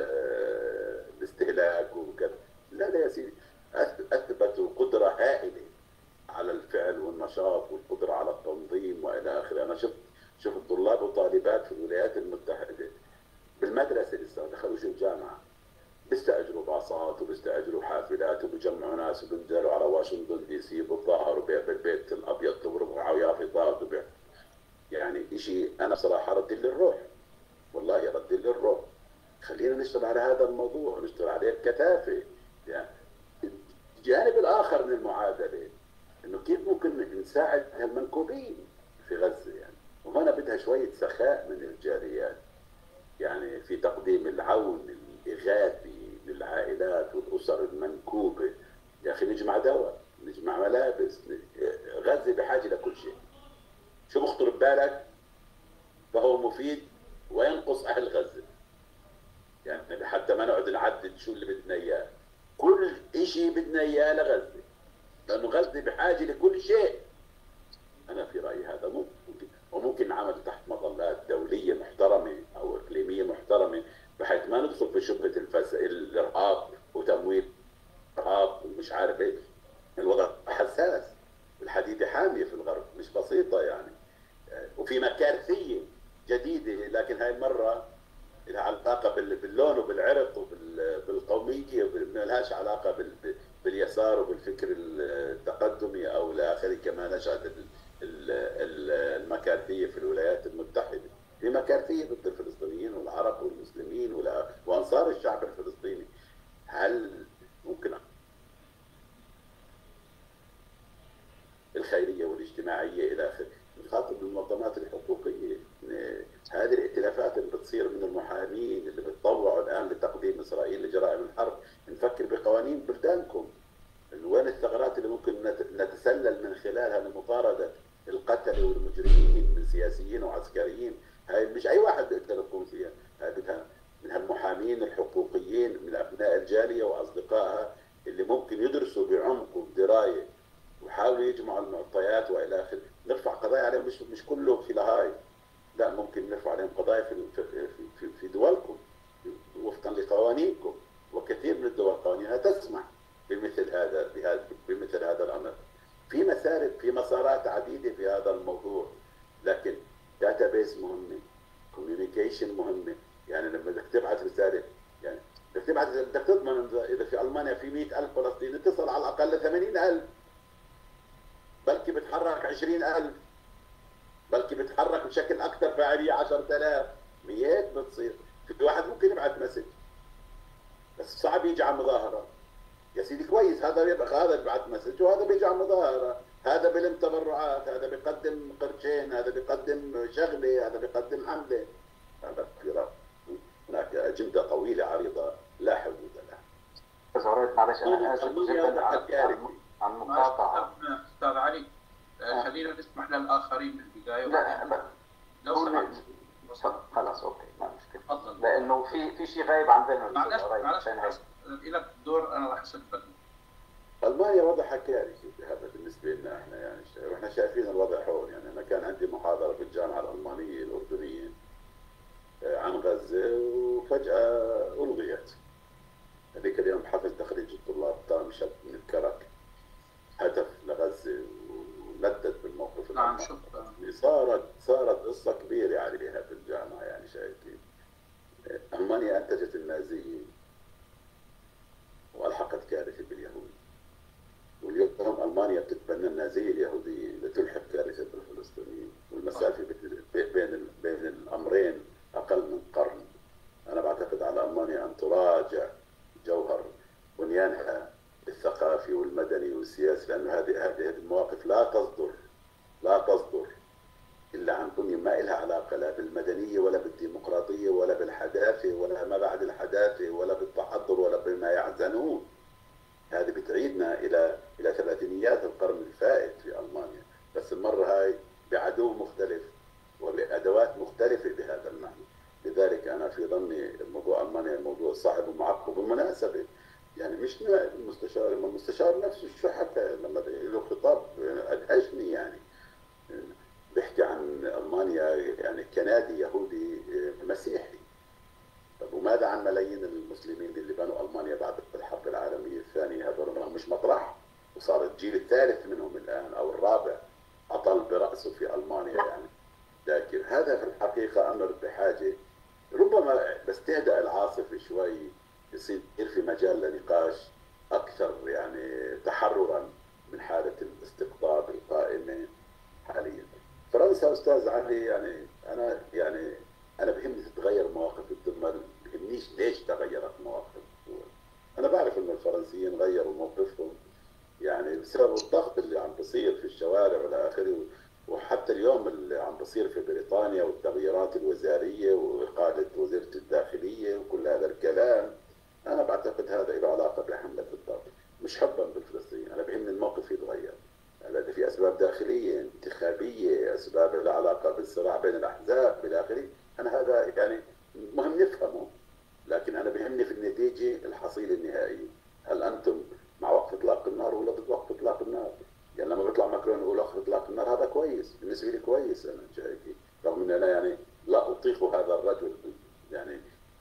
الاستهلاك وكذا، لا يا سيدي، اثبتوا قدره هائله على الفعل والنشاط والقدره على التنظيم والى اخره. انا شفت طلاب وطالبات في الولايات المتحده بالمدرسه لسه ما دخلوش الجامعه بيستاجروا باصات وبيستاجروا حافلات وبيجمعوا ناس وبينزلوا على واشنطن دي سي بتظاهروا بالبيت الابيض تضربوا عيافطات يعني شيء انا صراحه رد لي الروح، والله رد لي الروح. خلينا نشتغل على هذا الموضوع ونشتغل عليه بكثافه. يعني الجانب الاخر من المعادله انه كيف ممكن نساعد هالمنكوبين في غزه يعني، وهنا بدها شويه سخاء من الجاليات يعني في تقديم العون الإغاثي للعائلات والأسر المنكوبة. يا أخي نجمع دواء، نجمع ملابس، غزة بحاجة لكل شيء. شو بخطر ببالك فهو مفيد وينقص أهل غزة، يعني حتى ما نقعد نعدد شو اللي بدنا إياه، كل شيء بدنا إياه لغزة، لأنه غزة بحاجة لكل شيء. أنا في رأيي هذا ممكن، وممكن نعمل تحت مظلات دولية محترمة أو إقليمية محترمة بحيث ما ندخل في شبهة الإرهاب وتمويل الإرهاب ومش عارف إيه. الوضع حساس، الحديدة حامية في الغرب مش بسيطة يعني، وفي مكارثية جديدة، لكن هاي المرة لها علاقة باللون وبالعرق وبالقومية، ما لهاش علاقة باليسار وبالفكر التقدمي أو لآخره كما نشأت المكارثية في الولايات المتحدة. في مكارثية ضد الفلسطينيين والعرب والمسلمين وأنصار الشعب الفلسطيني. هل ممكن الخيرية والاجتماعية إلى آخره نخاطب المنظمات الحقوقية؟ هذه الائتلافات اللي بتصير من المحامين اللي بتطوعوا الآن لتقديم إسرائيل لجرائم الحرب، نفكر بقوانين بلدانكم. وين الثغرات اللي ممكن نتسلل من خلالها لمطاردة القتلة والمجرمين من سياسيين وعسكريين؟ هاي مش أي واحد بيقدر يقوم فيها، هاي بدها من المحامين الحقوقيين من أبناء الجالية وأصدقائها اللي ممكن يدرسوا بعمق وبدراية ويحاولوا يجمعوا المعطيات وإلى آخره. نرفع قضايا عليهم، مش كله في لهاي، لا، ممكن نرفع عليهم قضايا في دولكم وفقا لقوانينكم، وكثير من الدول قوانينها تسمح بمثل هذا الأمر. في مسارات عديدة في هذا الموضوع، لكن داتا بيس مهمة، كوميونيكيشن مهمة. يعني لما بدك تبعث رسالة يعني بدك تضمن اذا في المانيا في 100,000 فلسطيني تصل على الاقل 80,000، بلكي بتحرك 20,000، بلكي بتحرك بشكل اكثر فاعليه 10,000. هيك بتصير. في واحد ممكن يبعث مسج بس صعب يجي على مظاهره. يا سيدي كويس، هذا بيبعث مسج وهذا بيجي على مظاهره، هذا بيلم تبرعات، هذا بيقدم قرشين، هذا بيقدم شغله، هذا بيقدم حمله. هذا هناك اجنده طويله عريضه لا حدود لها. بس عريض معلش انا اسف جدا على المقاطعه. استاذ علي خلينا نسمح للاخرين بالبدايه. لا لو سمحت خلاص اوكي ما مشكله. تفضل. لانه في شيء غايب عن ذهننا. معلش لك الدور، انا راح اسكتك. المانيا وضعها كارثي هذا بالنسبه لنا احنا، يعني واحنا شايفين الوضع هون. يعني انا كان عندي محاضره في الجامعه الالمانيه الاردنيه عن غزه وفجاه الغيت. هذيك اليوم حفل تخريج الطلاب تام شاب من الكرك هتف لغزه وندد بالموقف. نعم شكرا. صارت قصه كبيره عليها في الجامعه. يعني شايف كيف المانيا انتجت النازيين والحقت كارثه باليهود، واليوم المانيا بتتبنى النازيه اليهوديه لتلحق كارثه بالفلسطينيين، والمسافه بين الامرين اقل من قرن. انا بعتقد على المانيا ان تراجع جوهر بنيانها الثقافي والمدني والسياسي، لانه هذه المواقف لا تصدر الا عن بنيه ما لها علاقه لا بالمدنيه ولا بالديمقراطيه ولا بالحداثه ولا ما بعد الحداثه ولا بالتحضر ولا بما يعزنون. هذه بتعيدنا الى ثلاثينيات القرن الفائت في المانيا، بس المره هاي بعدو مختلف وبادوات مختلفه بهذا المعنى. لذلك انا في ظني موضوع المانيا موضوع صعب ومعقد. بالمناسبه يعني مش المستشار، المستشار نفسه شو حكى لما له خطاب ادهشني. يعني بيحكي عن المانيا يعني كندي يهودي مسيحي. طب وماذا عن ملايين المسلمين اللي بنوا المانيا بعد الحرب العالميه الثانيه؟ هذول مش مطرح، وصار الجيل الثالث منهم الان او الرابع اطل براسه في المانيا. يعني لكن هذا في الحقيقه امر بحاجه ربما بس تهدأ العاصفه شوي، يصير في مجال لنقاش اكثر يعني تحررا من حاله الاستقطاب القائمه حاليا. فرنسا استاذ علي يعني انا بهمني تتغير مواقف الدول، بهمنيش ليش تغيرت مواقف الدول. انا بعرف انه الفرنسيين غيروا موقفهم يعني بسبب الضغط اللي عم بصير في الشوارع والى اخره، وحتى اليوم اللي عم بصير في بريطانيا والتغييرات الوزاريه واقاله وزيره الداخليه وكل هذا الكلام. انا بعتقد هذا له علاقه بحمله الضغط، مش حبا بالفلسطينيين. انا بهمني الموقف يتغير. هذا في اسباب داخليه انتخابيه، اسباب لها علاقه بالصراع بين الاحزاب الى اخره. انا هذا يعني مهم نفهمه، لكن انا بهمني في النتيجه الحصيله النهائيه. هل انتم مع وقف اطلاق النار ولا ضد وقف اطلاق النار؟ يعني لما بيطلع ماكرون يقول وقف اطلاق النار هذا كويس بالنسبه لي، كويس انا شايف، رغم ان انا يعني لا اطيق هذا الرجل يعني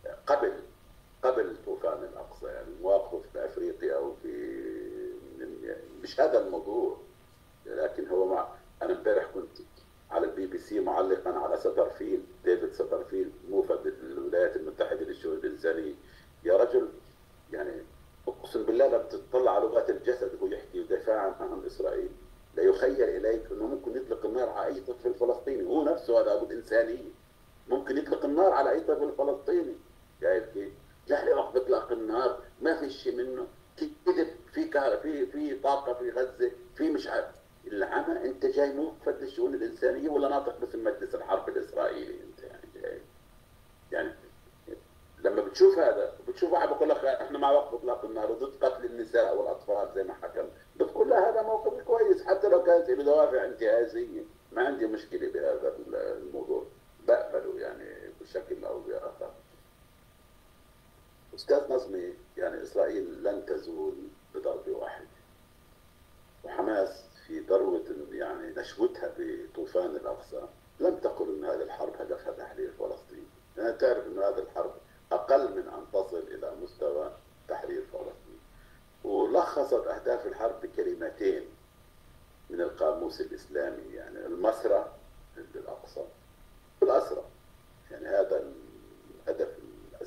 قبل طوفان الاقصى. يعني مواقفه في افريقيا او في يعني مش هذا الموضوع. لكن هو انا امبارح كنت على الBBC معلقا على سترفيلد، ديفيد سترفيلد موفد الولايات المتحده للشؤون الانسانيه. يا رجل يعني اقسم بالله لما تطلع على لغات الجسد وهو يحكي دفاعا عن اسرائيل لا يخيل اليك انه ممكن يطلق النار على اي طفل فلسطيني. هو نفسه هذا ابو الانسانيه ممكن يطلق النار على اي طفل فلسطيني. شايف كيف؟ لا وقف اطلاق النار ما في شيء منه، كذب في طاقه في غزه، في مش عارف العمى. انت جاي موفد للشؤون الانسانيه ولا ناطق باسم مجلس الحرب الاسرائيلي؟ انت يعني جاي يعني لما بتشوف هذا بتشوف واحد بقول لك احنا مع وقف اطلاق النار وضد قتل النساء والاطفال زي ما حكم، بتقول له هذا موقف كويس حتى لو كانت له دوافع انتهازيه، ما عندي مشكله بهذا الموضوع، بقبله يعني بشكل او باخر. استاذ نظمي يعني اسرائيل لن تزول بضربه واحده، وحماس في ذروه يعني نشوتها بطوفان الاقصى لم تقل ان هذه الحرب هدفها تحرير فلسطين. لأنها تعرف ان هذه الحرب اقل من ان تصل الى مستوى تحرير فلسطين. ولخصت اهداف الحرب بكلمتين من القاموس الاسلامي، يعني المسرى ضد الاقصى والاسرى. يعني هذا الهدف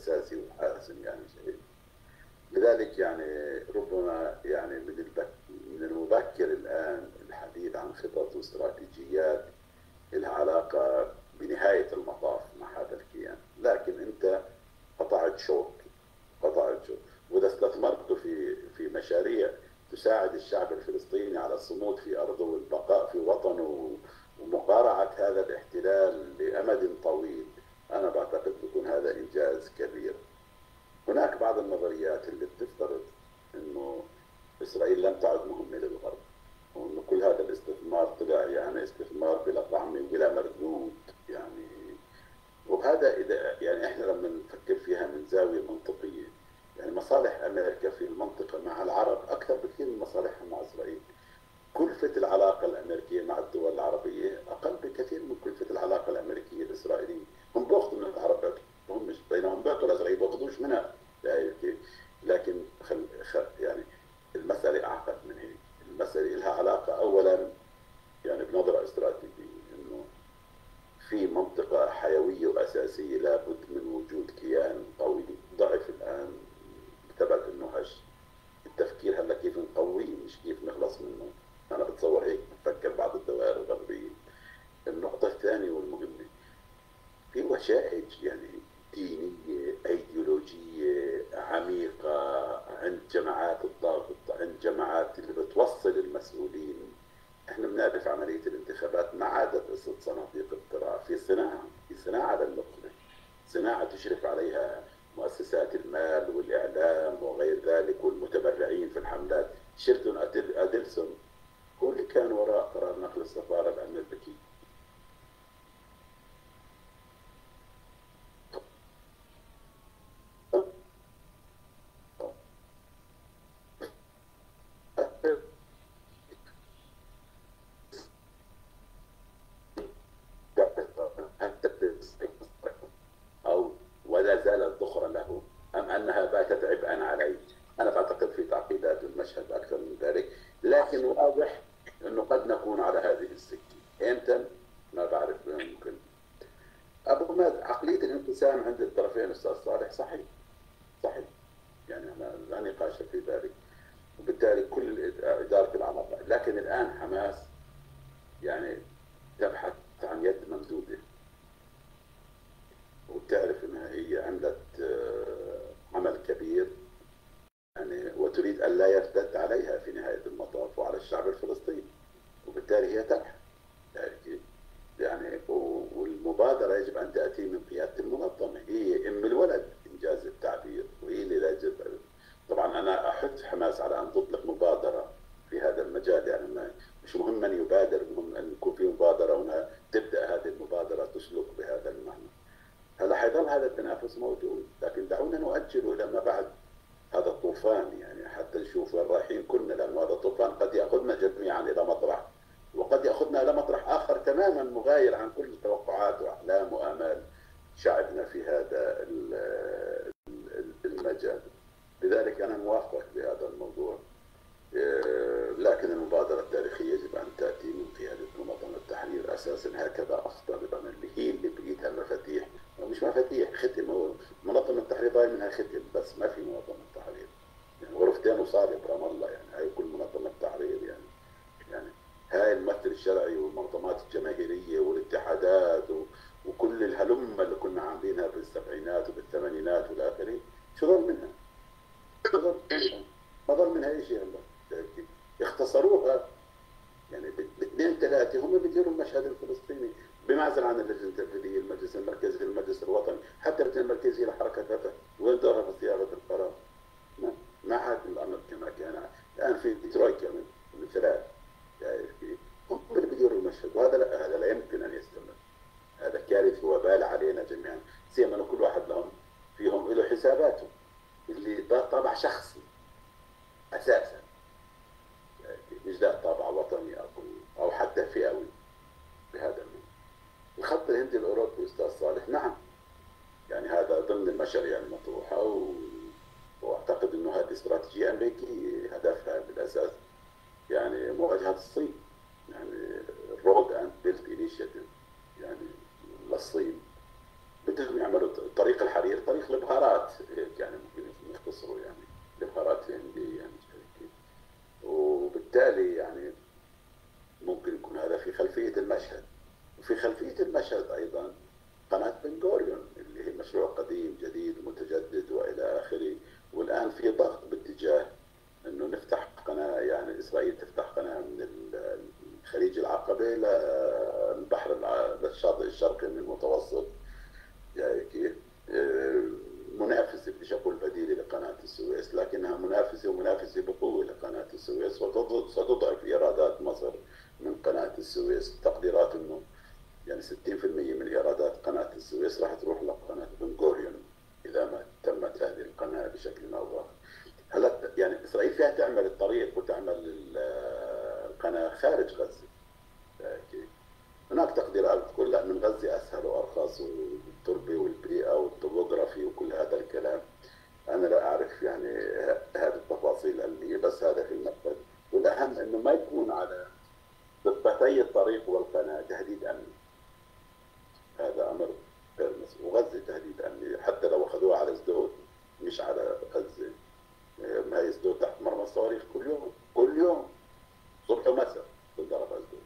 الاساسي والحاسم يعني شيء. لذلك يعني ربما يعني من المبكر الان الحديث عن خطط واستراتيجيات لها علاقه بنهايه المطاف مع هذا الكيان، لكن انت قطعت شوط واذا استثمرت في مشاريع تساعد الشعب الفلسطيني على الصمود في ارضه والبقاء في وطنه ومقارعه هذا الاحتلال لامد طويل، انا بعتقد بيكون هذا انجاز كبير. هناك بعض النظريات اللي بتفترض انه اسرائيل لم تعد مهمه للغرب، وانه كل هذا الاستثمار طلع يعني استثمار بلا طعم وبلا مردود يعني. وهذا اذا يعني احنا لما نفكر فيها من زاويه منطقيه، يعني مصالح امريكا في المنطقه مع العرب اكثر بكثير من مصالحها مع اسرائيل. كلفه العلاقه الامريكيه مع الدول العربيه اقل بكثير من كلفه العلاقه الامريكيه الاسرائيليه. هم بياخذوا من العرب، هم مش بينهم بيعطوا لاسرائيل بياخذوش منها، لكن يعني المساله اعقد من هيك. المساله لها علاقه اولا يعني بنظره استراتيجيه، انه في منطقة حيوية وأساسية لابد من وجود كيان قوي. ضعف الآن بسبب إنه هش التفكير هلا كيف نقويه مش كيف نخلص منه. أنا بتصور هيك بفكر بعض الدوائر الغربية. النقطة الثانية والمهمة، في وشائج يعني دينية أيديولوجية عميقة عند جماعات الضغط، عند جماعات اللي بتوصل المسؤولين. احنا بنعرف عمليه الانتخابات ما عادت قصه صناديق اقتراع، في صناعه للنخبه، صناعه تشرف عليها مؤسسات المال والاعلام وغير ذلك والمتبرعين في الحملات. شيرتون ادلسون هو اللي كان وراء قرار نقل السفاره الامريكيه. أو ولا زالت ذخرا له أم أنها باتت عبئا عليه؟ أنا بعتقد في تعقيدات المشهد أكثر من ذلك، لكن واضح أنه قد نكون على هذه السكة. إمتى؟ ما بعرف. ممكن أبو ماذا عقلية الانقسام عند الطرفين أستاذ صالح صحيح يعني أنا لا نقاش في ذلك، وبالتالي كل إدارة العلاقة. لكن الآن حماس يعني تبحث عن يد ممدودة، وتعرف انها هي عملت عمل كبير يعني، وتريد ان لا يرتد عليها في نهايه المطاف وعلى الشعب الفلسطيني، وبالتالي هي تبحث يعني. والمبادره يجب ان تاتي من قياده المنظمه، هي ام الولد انجاز التعبير، وهي اللي يجب. طبعا انا احث حماس على ان تطلق مبادره في هذا المجال، يعني مش مهم من يبادر، مهم ان يكون في مبادره وانها تبدا هذه المبادره تسلك بهذا المعنى. هلا حيظل هذا التنافس موجود، لكن دعونا نؤجله الى ما بعد هذا الطوفان، يعني حتى نشوف وين رايحين كلنا، لانه هذا الطوفان قد ياخذنا جميعا الى مطرح، وقد ياخذنا الى مطرح اخر تماما مغاير عن كل توقعات واحلام وامال شعبنا في هذا المجال. لذلك انا موافق بهذا الموضوع، لكن المبادره التاريخيه يجب ان تاتي من قياده منظمه التحرير اساسا. هكذا افضل اللي هي اللي بايدها مفاتيح، مش مفاتيح، ختم. هو منظمه التحرير ضايل منها ختم بس، ما في منظمه تحرير يعني. غرفتين وصاله برام الله يعني، هاي كل منظمه تحرير يعني هاي الممثل الشرعي والمنظمات الجماهيريه والاتحادات وكل الهلمه اللي كنا عاملينها بالسبعينات وبالثمانينات والاخره، شو ضل منها؟ ما ضل منها اي شيء. هلا اختصروها يعني باثنين ثلاثه هم بيديروا المشهد الفلسطيني بمعزل عن اللجنه التنفيذيه، المجلس المركزي، المجلس الوطني، حتى اللجنه المركزيه لحركه فتح، وين دورها في صياغه القرار؟ ما عاد الامر كما كان. الان في ترويكا من ثلاث، هم اللي بيديروا المشهد، وهذا لا يمكن ان يستمر. هذا كارثه وبال علينا جميعا، سيما انه كل واحد فيهم له حساباته اللي طابع شخصي اساسا، مش ذات طابع وطني او حتى فئوي بهذا المعنى. الخط الهندي الاوروبي استاذ صالح، نعم يعني هذا ضمن المشاريع المطروحه، واعتقد انه هذه استراتيجيه امريكيه هدفها بالاساس يعني مواجهه الصين، يعني رود اند بيلت انيشيتيف يعني للصين. بدهم يعملوا طريق الحرير، طريق البهارات هيك يعني، ممكن يختصروا يعني البهارات الهنديه يعني هيك. وبالتالي يعني ممكن يكون هذا في خلفيه المشهد. وفي خلفيه المشهد ايضا قناه بن غوريون اللي هي مشروع قديم جديد متجدد والى اخره. والان في ضغط باتجاه انه نفتح قناه، يعني اسرائيل تفتح قناه من خليج العقبه للبحر للشاطئ الشرقي من المتوسط، يعني كيف منافسه، بديش اقول بديله لقناه السويس، لكنها منافسه ومنافسه بقوه لقناه السويس، وستضعف ايرادات مصر من قناه السويس. تقديرات انه يعني 60% من ايرادات قناه السويس راح تروح لقناه بن غوريون اذا ما تمت هذه القناه بشكل او باخر. هلا يعني اسرائيل فيها تعمل الطريق وتعمل القناه خارج غزه. هناك تقديرات تقول لا، من غزه اسهل وارخص، والتربه والبيئه والطبوغرافي وكل هذا الكلام. انا لا اعرف يعني هذه التفاصيل العلميه، بس هذا في المكتب. والاهم انه ما يكون على ضفتي الطريق والقناه تهديد امني. هذا امر غير مسؤول. وغزه تهديد امني حتى لو اخذوها على سدود، مش على غزه. ما هي سدود تحت مرمى الصواريخ كل يوم، كل يوم صبح ومساء تنضرب سدود.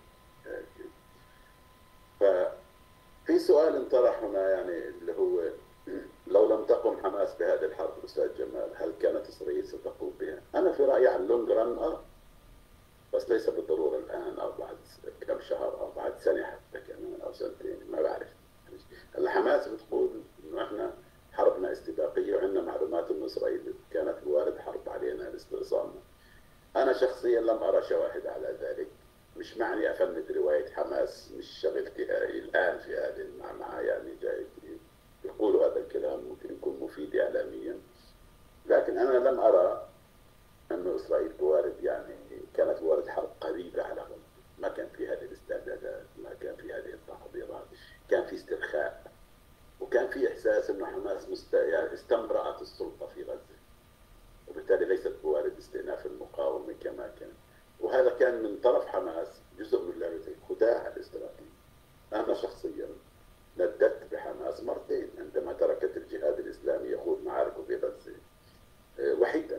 ففي سؤال انطرح هنا يعني اللي هو لو لم تقم حماس بهذه الحرب استاذ جمال، هل كانت اسرائيل ستقوم بها؟ انا في رايي على اللونج ران بس ليس بالضروره الان او بعد كم شهر او بعد سنه حتى كمان او سنتين، ما بعرف. الحماس بتقول انه احنا حربنا استباقيه وعندنا معلومات انه اسرائيل كانت الوارد حرب علينا لاستئصالنا. انا شخصيا لم ارى شواهد على ذلك. مش معني افند روايه حماس، مش شغلتي هاي الان في هذه المعمعه، يعني جاي يقولوا هذا الكلام ممكن يكون مفيد اعلاميا، لكن انا لم ارى انه اسرائيل بوارد يعني كانت بوارد حرب قريبه على غزه. ما كان في هذه الاستعدادات، ما كان في هذه التحضيرات، كان في استرخاء، وكان في احساس انه حماس يعني استمرأت السلطه في غزه، وبالتالي ليست بوارد استئناف المقاومه كما كان. وهذا كان من طرف حماس جزء من لعبه الخداع الاستراتيجي. انا شخصيا نددت بحماس مرتين عندما تركت الجهاد الاسلامي يخوض معاركه في غزه وحيدا،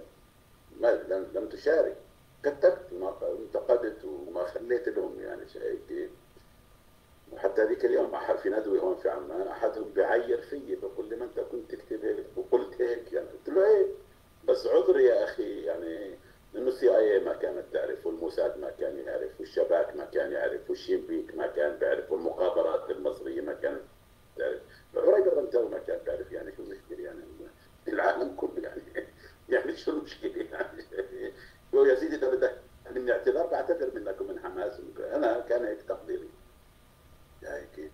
لم تشارك. كتبت انتقدت وما خليت لهم يعني شيء. وحتى ذيك اليوم في ندوه هون في عمان احدهم بيعير فيي بقول لي ما انت كنت تكتب هيك وقلت هيك، يعني قلت له ايه بس عذري يا اخي، يعني انه السي اي ما كانت تعرف، والموساد ما كان يعرف، والشباك ما كان يعرف، والشينبيك ما كان بيعرف، والمخابرات المصريه ما كانت تعرف، عريب الرنتاوي ما كان بيعرف. يعني شو المشكله يعني العالم كله يعني يعني شو المشكله يعني يا سيدي اذا بدك مني اعتذار بعتذر منك ومن حماس. انا كان هيك تقديري هيك.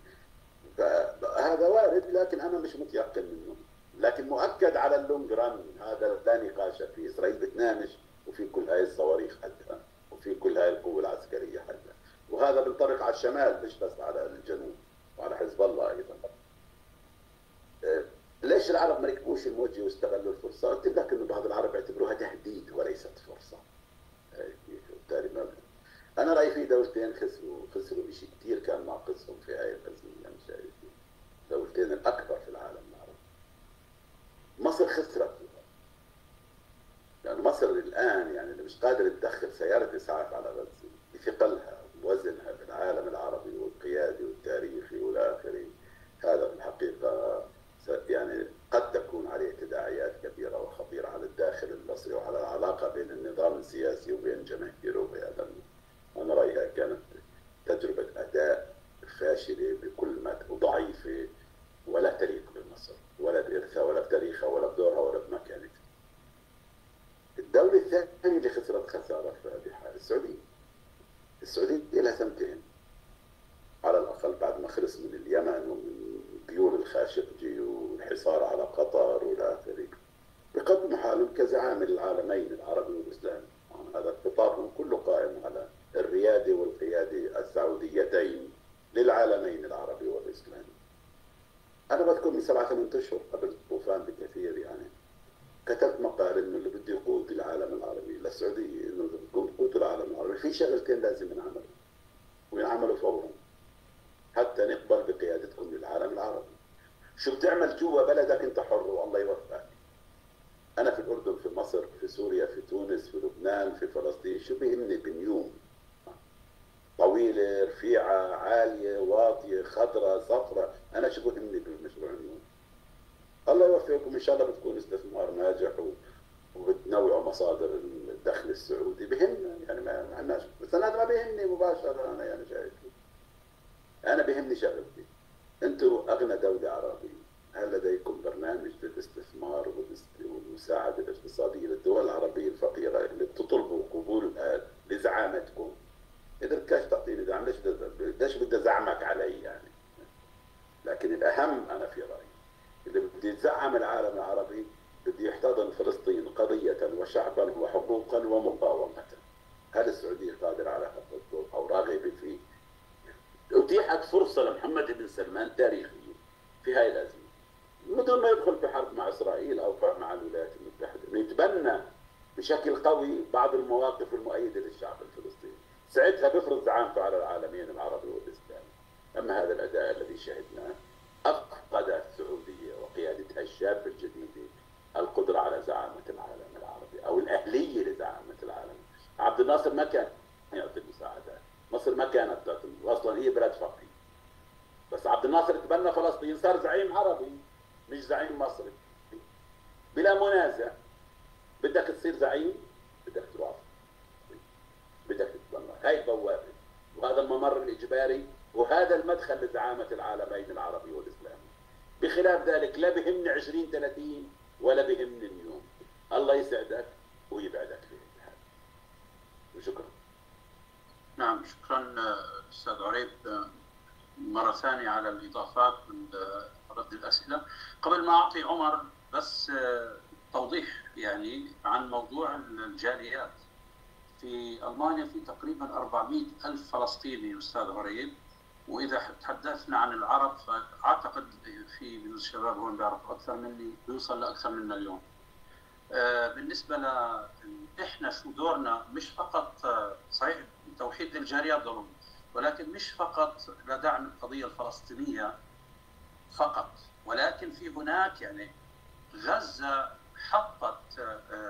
فهذا وارد لكن انا مش متيقن منه. لكن مؤكد على اللونج ران هذا لا نقاش فيه. اسرائيل بتنامش وفي كل هاي الصواريخ حدها، وفي كل هاي القوة العسكرية حدها، وهذا بينطبق على الشمال مش بس على الجنوب وعلى حزب الله ايضا. ليش العرب ما ركبوش الموجة واستغلوا الفرصة؟ قلت لك انه بعض العرب يعتبروها تهديد وليست فرصة. بالتالي ما انا رايي في دولتين خسروا بشيء كثير كان ناقصهم في هاي القضية. يعني شايف دولتين الاكبر في العالم العربي. مصر خسرت، يعني مصر الان يعني اللي مش قادر تدخل سيارة اسعاف على غزة بثقلها ووزنها في العالم العربي والقيادي والتاريخي والى اخره، هذا في الحقيقة يعني قد تكون عليه تداعيات كبيرة وخطيرة على الداخل المصري وعلى العلاقة بين النظام السياسي وبين جماهيره. بهذا أنا رأيها كانت تجربة أداء فاشلة بكل ما وضعيفة، ولا تليق بمصر ولا بإرثها ولا بتاريخها ولا بدورها ولا بمكانتها. الدولة الثانية اللي خسرت خسارة فادحة السعودية لها سنتين على الأقل بعد ما خلص من اليمن ومن ديون الخاشقجي والحصار على قطر والى اخره، بقدم حالهم كزعامل العالمين العربي والاسلامي. هذا خطابهم كله قائم على الرياده والقياده السعوديتين للعالمين العربي والاسلامي. انا بذكر من 7-8 اشهر قبل الطوفان بكثير يعني كتبت مقال انه اللي بده يقود العالم العربي للسعوديه، انه بدكم تقودوا العالم العربي في شغلتين لازم ينعملوا وينعملوا فورا حتى نقبل بقيادتكم للعالم العربي. شو بتعمل جوا بلدك انت حر والله يوفقك. انا في الاردن، في مصر، في سوريا، في تونس، في لبنان، في فلسطين، شو بيهمني بنيوم؟ طويله، رفيعه، عاليه، واطيه، خضراء، صفراء، انا شو بيهمني بالمشروع النيوم؟ الله يوفقكم ان شاء الله بتكون استثمار ناجح وبتنوعوا مصادر الدخل السعودي. بهمنا يعني ما عندناش، بس انا هذا ما بيهمني مباشره. انا يعني شايف انا بيهمني شغلتي، انتم اغنى دوله عربيه، هل لديكم برنامج للاستثمار والمساعده الاقتصاديه للدول العربيه الفقيره اللي بتطلبوا قبول لزعامتكم؟ اذا بدكش تعطيني دعم، ليش بدي ازعمك علي يعني؟ لكن الاهم انا في رايي اذا بدي يتزعم العالم العربي بدي يحتضن فلسطين قضيه وشعبا وحقوقا ومقاومه. هل السعوديه قادره على هذا الدور او راغبه فيه؟ اتيحت فرصه لمحمد بن سلمان تاريخيه في هاي الازمه، بدون ما يدخل في حرب مع اسرائيل او مع الولايات المتحده، انه يتبنى بشكل قوي بعض المواقف المؤيده للشعب الفلسطيني، ساعتها بيفرض زعامته على العالمين العربي والاسلامي. اما هذا الاداء الذي شهدناه افقد السعوديه وقيادتها الشابه الجديده القدره على زعامه العالم العربي او الاهليه لزعامه العالم. عبد الناصر ما كان يعطي المساعدات، مصر ما كانت تعطي، اصلا هي بلد فقير. بس عبد الناصر تبنى فلسطين، صار زعيم عربي مش زعيم مصري بلا منازع. بدك تصير زعيم، بدك توافق، بدك تتبنى. هاي البوابه وهذا الممر الاجباري وهذا المدخل لزعامه العالمين العربي والاسلامي. بخلاف ذلك لا بهمني 2030 ولا بهمني اليوم. الله يسعدك ويبعدك في هذا. وشكرا. نعم، شكرا استاذ عريب مرة ثانية على الإضافات ورد الأسئلة. قبل ما أعطي عمر بس توضيح يعني عن موضوع الجاليات. في ألمانيا في تقريبا 400 ألف فلسطيني أستاذ عريب، وإذا تحدثنا عن العرب فأعتقد في من الشباب هون بيعرفوا أكثر مني، بيوصل لأكثر من مليون. بالنسبة لنا إحنا شو دورنا؟ مش فقط صحيح توحيد الجاليات ضروري، ولكن مش فقط لدعم القضية الفلسطينية فقط، ولكن في هناك يعني غزة حطت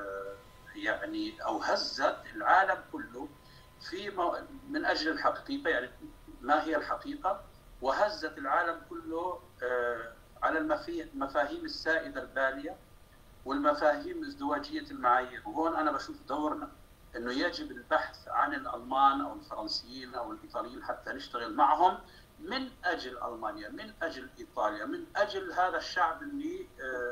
يعني أو هزت العالم كله في من أجل الحقيقة، يعني ما هي الحقيقة، وهزت العالم كله على المفاهيم السائدة البالية والمفاهيم ازدواجية المعايير. وهون أنا بشوف دورنا انه يجب البحث عن الالمان او الفرنسيين او الايطاليين حتى نشتغل معهم من اجل المانيا، من اجل ايطاليا، من اجل هذا الشعب اللي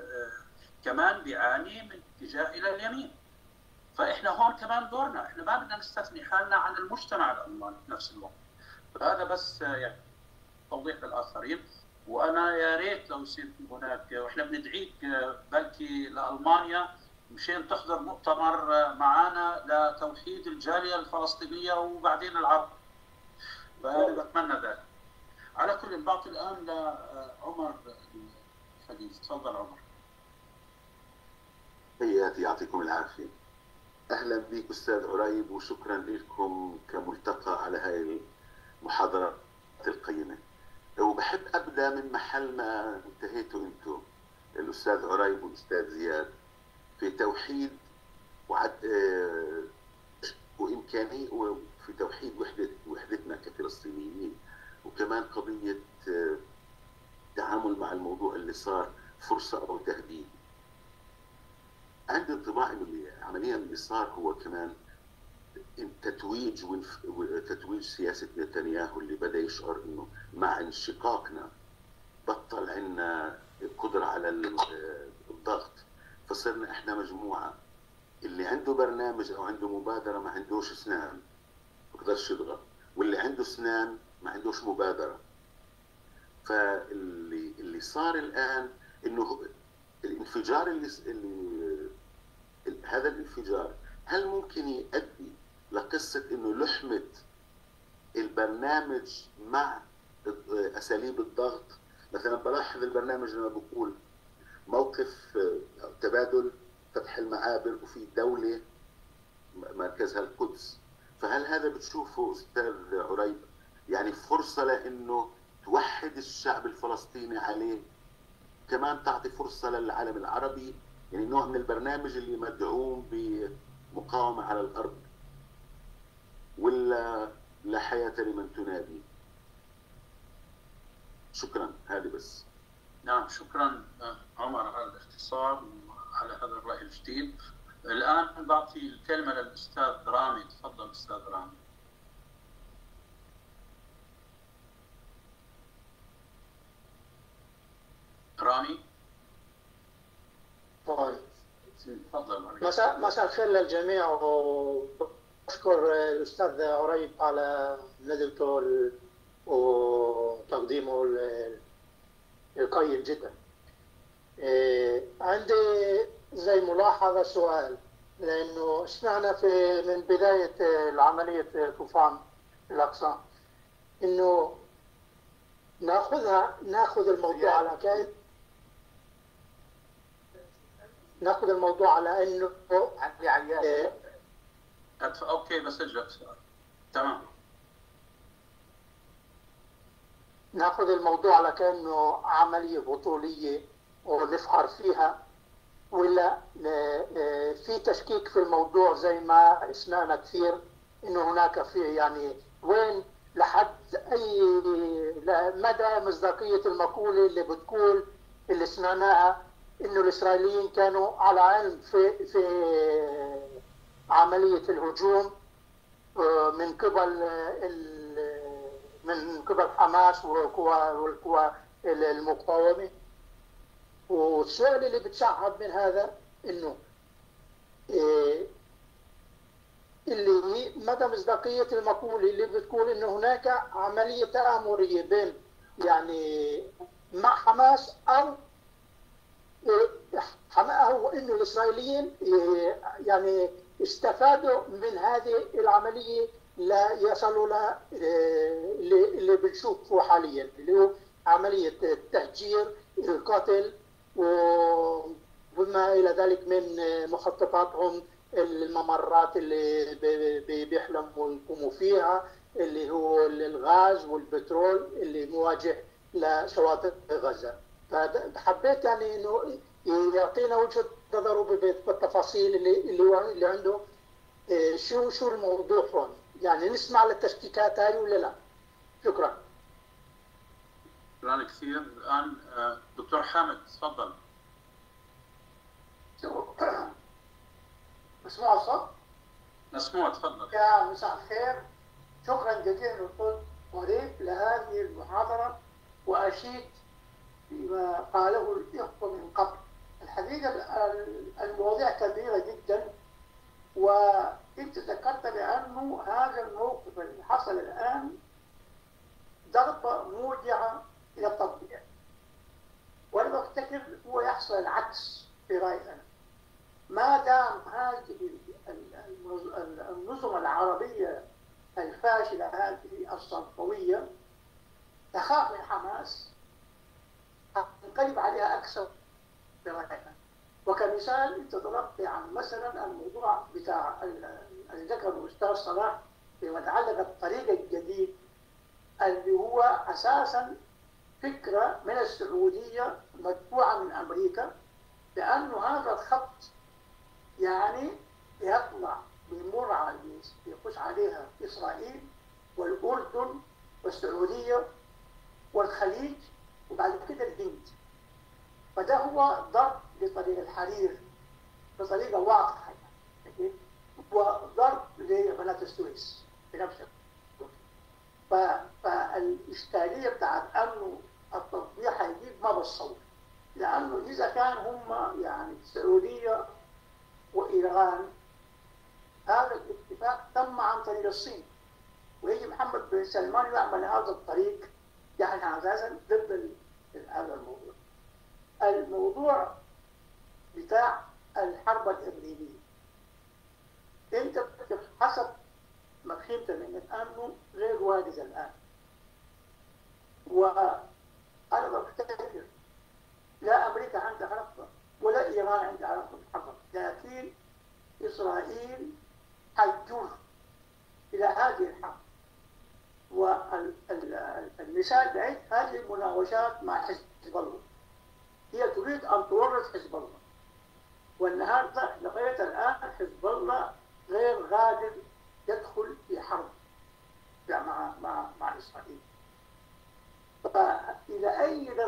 كمان بيعاني من اتجاه الى اليمين. فاحنا هون كمان دورنا، احنا ما بدنا نستثني حالنا عن المجتمع الالماني في نفس الوقت. فهذا بس يعني توضيح للاخرين. وانا يا ريت لو يصير هناك، واحنا بندعيك بلكي لالمانيا مشان تحضر مؤتمر معنا لتوحيد الجاليه الفلسطينيه وبعدين العرب. فانا بتمنى ذلك. على كل بعطي الان لعمر الحديث. تفضل عمر. حياتي، يعطيكم العافيه. اهلا بك استاذ عريب، وشكرا لكم كملتقى على هاي المحاضرات القيمه. وبحب ابدا من محل ما انتهيتوا انتم الاستاذ عريب والاستاذ زياد في توحيد وامكانيه وفي توحيد وحدتنا كفلسطينيين، وكمان قضيه التعامل مع الموضوع اللي صار فرصه او تهديد. عندي انطباع انه عمليا اللي صار هو كمان تتويج سياسه نتنياهو اللي بدا يشعر انه مع انشقاقنا بطل عندنا القدره على الضغط، فصرنا احنا مجموعه اللي عنده برنامج او عنده مبادره ما عندوش اسنان ما بقدرش يضغط، واللي عنده اسنان ما عندوش مبادره. فاللي صار الان انه الانفجار هذا الانفجار هل ممكن يؤدي لقصه انه لحمه البرنامج مع اساليب الضغط؟ مثلا بلاحظ البرنامج لما بقول موقف تبادل فتح المعابر وفي دولة مركزها القدس، فهل هذا بتشوفه أستاذ عريب يعني فرصة لأنه توحد الشعب الفلسطيني عليه كمان تعطي فرصة للعالم العربي، يعني نوع من البرنامج اللي مدعوم بمقاومة على الأرض، ولا لا حياة لمن تنادي؟ شكرا، هذه بس. نعم، شكرا عمر على الاختصار وعلى هذا الرأي الجديد. الآن بعطي الكلمة للأستاذ رامي. تفضل أستاذ رامي. رامي. طيب، تفضل. مساء الخير للجميع، وأشكر الأستاذ عريب على ندوته وتقديمه القيم جدا. عندي زي ملاحظة سؤال، لأنه سمعنا من بداية العملية طوفان الأقصى إنه ناخذ الموضوع على كيف، ناخذ الموضوع على انه اوكي، بس اجلك سؤال. تمام. ناخذ الموضوع على كانه عمليه بطوليه ونفخر فيها، ولا في تشكيك في الموضوع زي ما سمعنا كثير انه هناك في يعني وين لحد اي مدى مصداقيه المقوله اللي بتقول اللي سمعناها انه الاسرائيليين كانوا على علم في عمليه الهجوم من قبل حماس والقوى المقاومه. والسؤال اللي بتشعب من هذا انه اللي مدى مصداقيه المقوله اللي بتقول انه هناك عمليه تآمريه بين يعني مع حماس او انه الاسرائيليين يعني استفادوا من هذه العمليه لا يصلوا لها اللي بنشوفه حاليا، اللي هو عمليه التهجير، القتل وما الى ذلك من مخططاتهم، الممرات اللي بيحلموا يقوموا فيها، اللي هو الغاز والبترول اللي مواجه لشواطئ غزه. فحبيت يعني انه يعطينا وجهه نظره بالتفاصيل اللي عنده، شو الموضوع هون، يعني نسمع للتشكيكات هاي ولا لا؟ شكرا. شكرا كثير. الان دكتور حامد تفضل. مسموع الصوت؟ مسموع، تفضل. يا مساء الخير، شكرا جزيلا للأستاذ عريب لهذه المحاضرة، وأشيد بما قاله الإخوة من قبل. الحقيقة المواضيع كبيرة جدا، وأنت ذكرت بأنه هذا الموقف اللي حصل الآن ضربة موجعة إلى التطبيع، وأنا بفتكر هو يحصل العكس في رأيي أنا. ما دام هذه النظم العربية الفاشلة هذه الصنفوية تخاف من حماس، تنقلب عليها أكثر برأينا. وكمثال أنت ضربت عن مثلا الموضوع بتاع اللي ذكره الأستاذ صلاح فيما يتعلق بالطريق الجديد، اللي هو أساسا فكرة من السعودية مدفوعة من أمريكا، لأنه هذا الخط يعني يطلع بيمر على يخش عليها إسرائيل والأردن والسعودية والخليج وبعد كده الهند. فده هو ضرب لطريق الحرير بطريقة واضحة، يعني وضرب لقناة السويس بنفس الوقت. فالإشكالية بتاعت أنه التطبيع هيجيب ما بالصوت، لأنه إذا كان هم يعني السعودية وإيران، هذا الاتفاق تم عن طريق الصين، ويجي محمد بن سلمان يعمل هذا الطريق، يعني أساسا ضد هذا الموضوع. الموضوع بتاع الحرب الإقليمية، أنت حسب ما فهمت منك أنه غير وارد الآن، وأنا بفتكر لا أمريكا عندها رغبة ولا إيران عندها رغبة بالحرب، لكن إسرائيل حتجر إلى هذه الحرب. والمثال بعيد هذه المناوشات مع حزب الله، هي تريد أن تورط حزب الله. والنهارده لغاية الآن حزب الله غير قادر يدخل في حرب مع إسرائيل. فإلى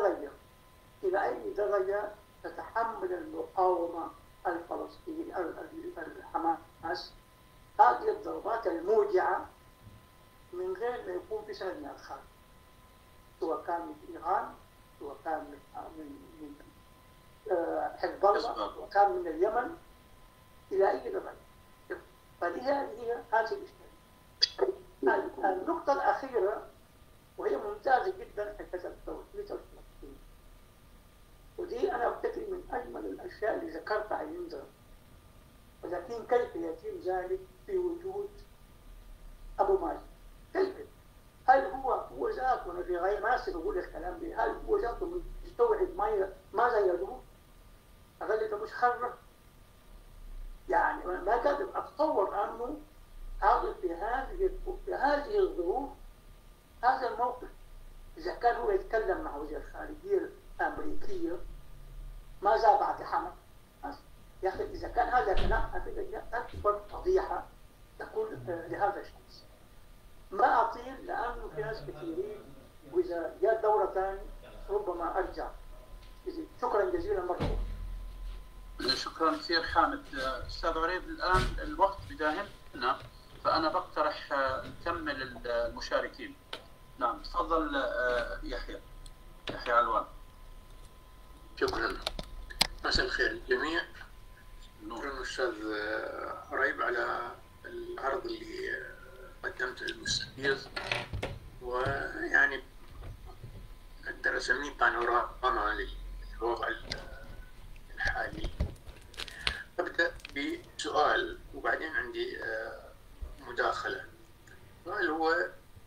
أي درجة تتحمل المقاومة الفلسطينية الحماس هذه الضربات الموجعة من غير ما يكون في سند من الخارج، سواء كان من إيران، سواء كان من حزب الله، سواء كان من اليمن، إلى أي درجة. فهذه الإشكالية. النقطة الأخيرة وهي ممتازة جدا حكاية التوحيد الفلسطيني، ودي أنا أفتكر من أجمل الأشياء اللي ذكرتها عندنا. ولكن كيف يتم ذلك في وجود أبو مازن؟ كيف؟ هل هو ذاته، أنا في غير ما أقول الكلام ده، هل هو ذاته مستوعب ماذا يدور؟ أقل مش خرة. يعني ما قادر أتصور أنه حاضر في هذه الظروف هذا الموقف. إذا كان هو يتكلم مع وزير الخارجية الأمريكية ماذا بعد حماس؟ يا أخي إذا كان هذا كلام أكبر فضيحة تكون لهذا الشخص. ما أطيل لأنه في ناس كثيرين، وإذا جاء دورة ثانية ربما أرجع. شكرا جزيلا مرة أخرى. شكرا كثير حامد. أستاذ عريب، الآن الوقت بداهمنا، فأنا بقترح نكمل المشاركين. نعم تفضل يحيى علوان. شكرا. مساء الخير للجميع. شكرا أستاذ عريب على العرض اللي قدمته المستفيض، ويعني أقدر أسميه بانوراما للوضع الحالي. أبدأ بسؤال وبعدين عندي مداخلة. السؤال هو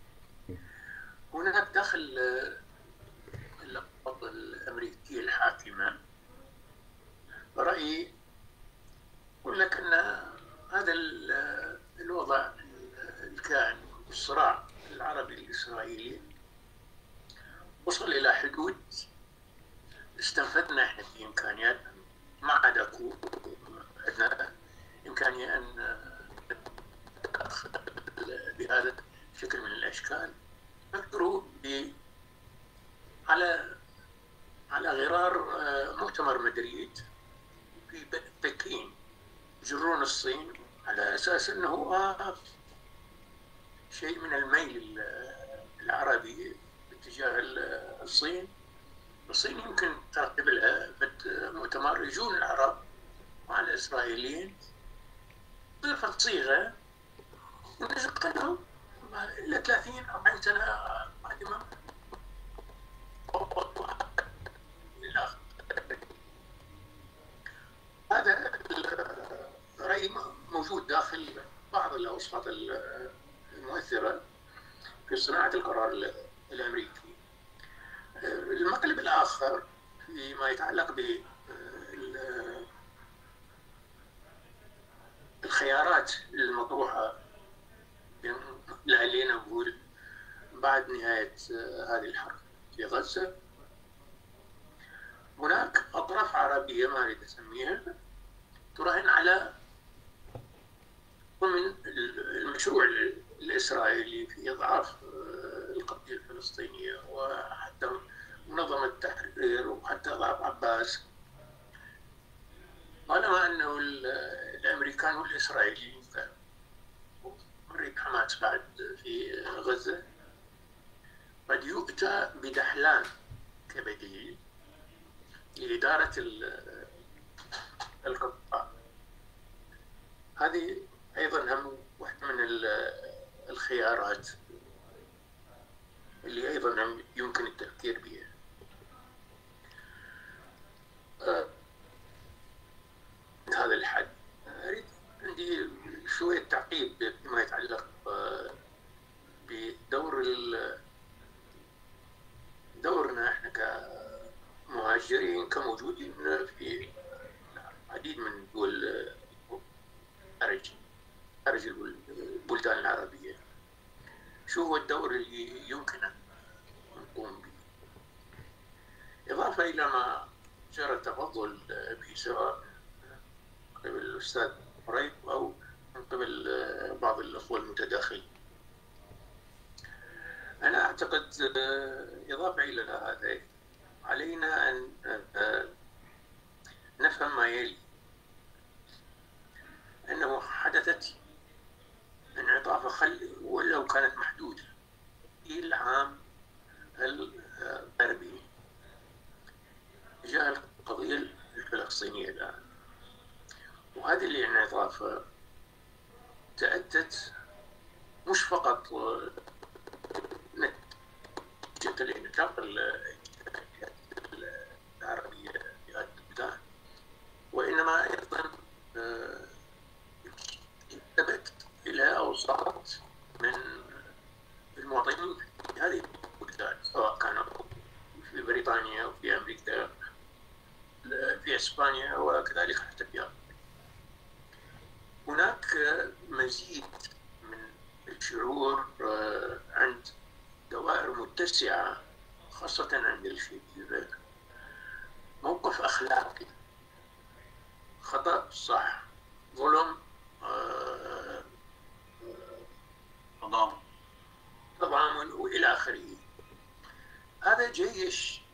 هناك داخل الأنظمة الأمريكية الحاكمة رأيي يقول لك أن هذا الوضع الكائن، الصراع العربي الإسرائيلي وصل إلى حدود استنفذنا احنا في إمكانياتنا، ما عاد أكو عندنا إمكانية أن بهذا الشكل من الأشكال. فكروا على غرار مؤتمر مدريد في بكين يجرون الصين على أساس أنه شيء من الميل العربي باتجاه الصين. الصين يمكن ترتب لها مؤتمر يجون العرب مع الإسرائيليين صرفت صيغة ونزق لهم إلا 30-40 سنة قادمة. هذا الرأي موجود داخل بعض الأوساط المؤثرة في صناعة القرار الأمريكي. المقلب الآخر فيما يتعلق بالخيارات المطروحة لعلينا نقول بعد نهاية هذه الحرب في غزة. هناك أطراف عربية ما أريد أسميها تراهن على من المشروع الإسرائيلي في إضعاف القضية الفلسطينية، وحتى منظمة التحرير وحتى ضعف عباس، طالما أنه الأمريكان والإسرائيليين مريض حماس بعد في غزة قد يؤتى بدحلان كبديل لإدارة القطاع. هذه أيضا هم واحدة من الخيارات اللي أيضا يمكن التفكير بها. هذا الحد أريد عندي شوية تعقيب فيما يتعلق بدورنا احنا كمهاجرين كموجودين في عديد من الدول خارج البلدان العربية. شو هو الدور اللي يمكن أن نقوم به؟ إضافة إلى ما جرى تفضل به سواء من قبل الأستاذ عريب أو من قبل بعض الأخوة المتداخلين. أنا أعتقد إضافة إلى هذا علينا أن نفهم ما يلي، أنه حدثت انعطافة ولو كانت محدودة في العام الغربي تجاه القضية الفلسطينية الآن، وهذه الانعطافة تأتت مش فقط نتيجة الانعطاف العربية في هذه البلدان، وإنما أيضا انتبهت إلى أوساط من المواطنين في هذه البلدان، سواء كانوا في بريطانيا أو في أمريكا، في إسبانيا وكذلك حتى في أمريكا. هناك مزيد من الشعور عند دوائر متسعة، خاصة عند الشباب، موقف أخلاقي، خطأ صح، ظلم تضامن وإلى آخره. هذا جيش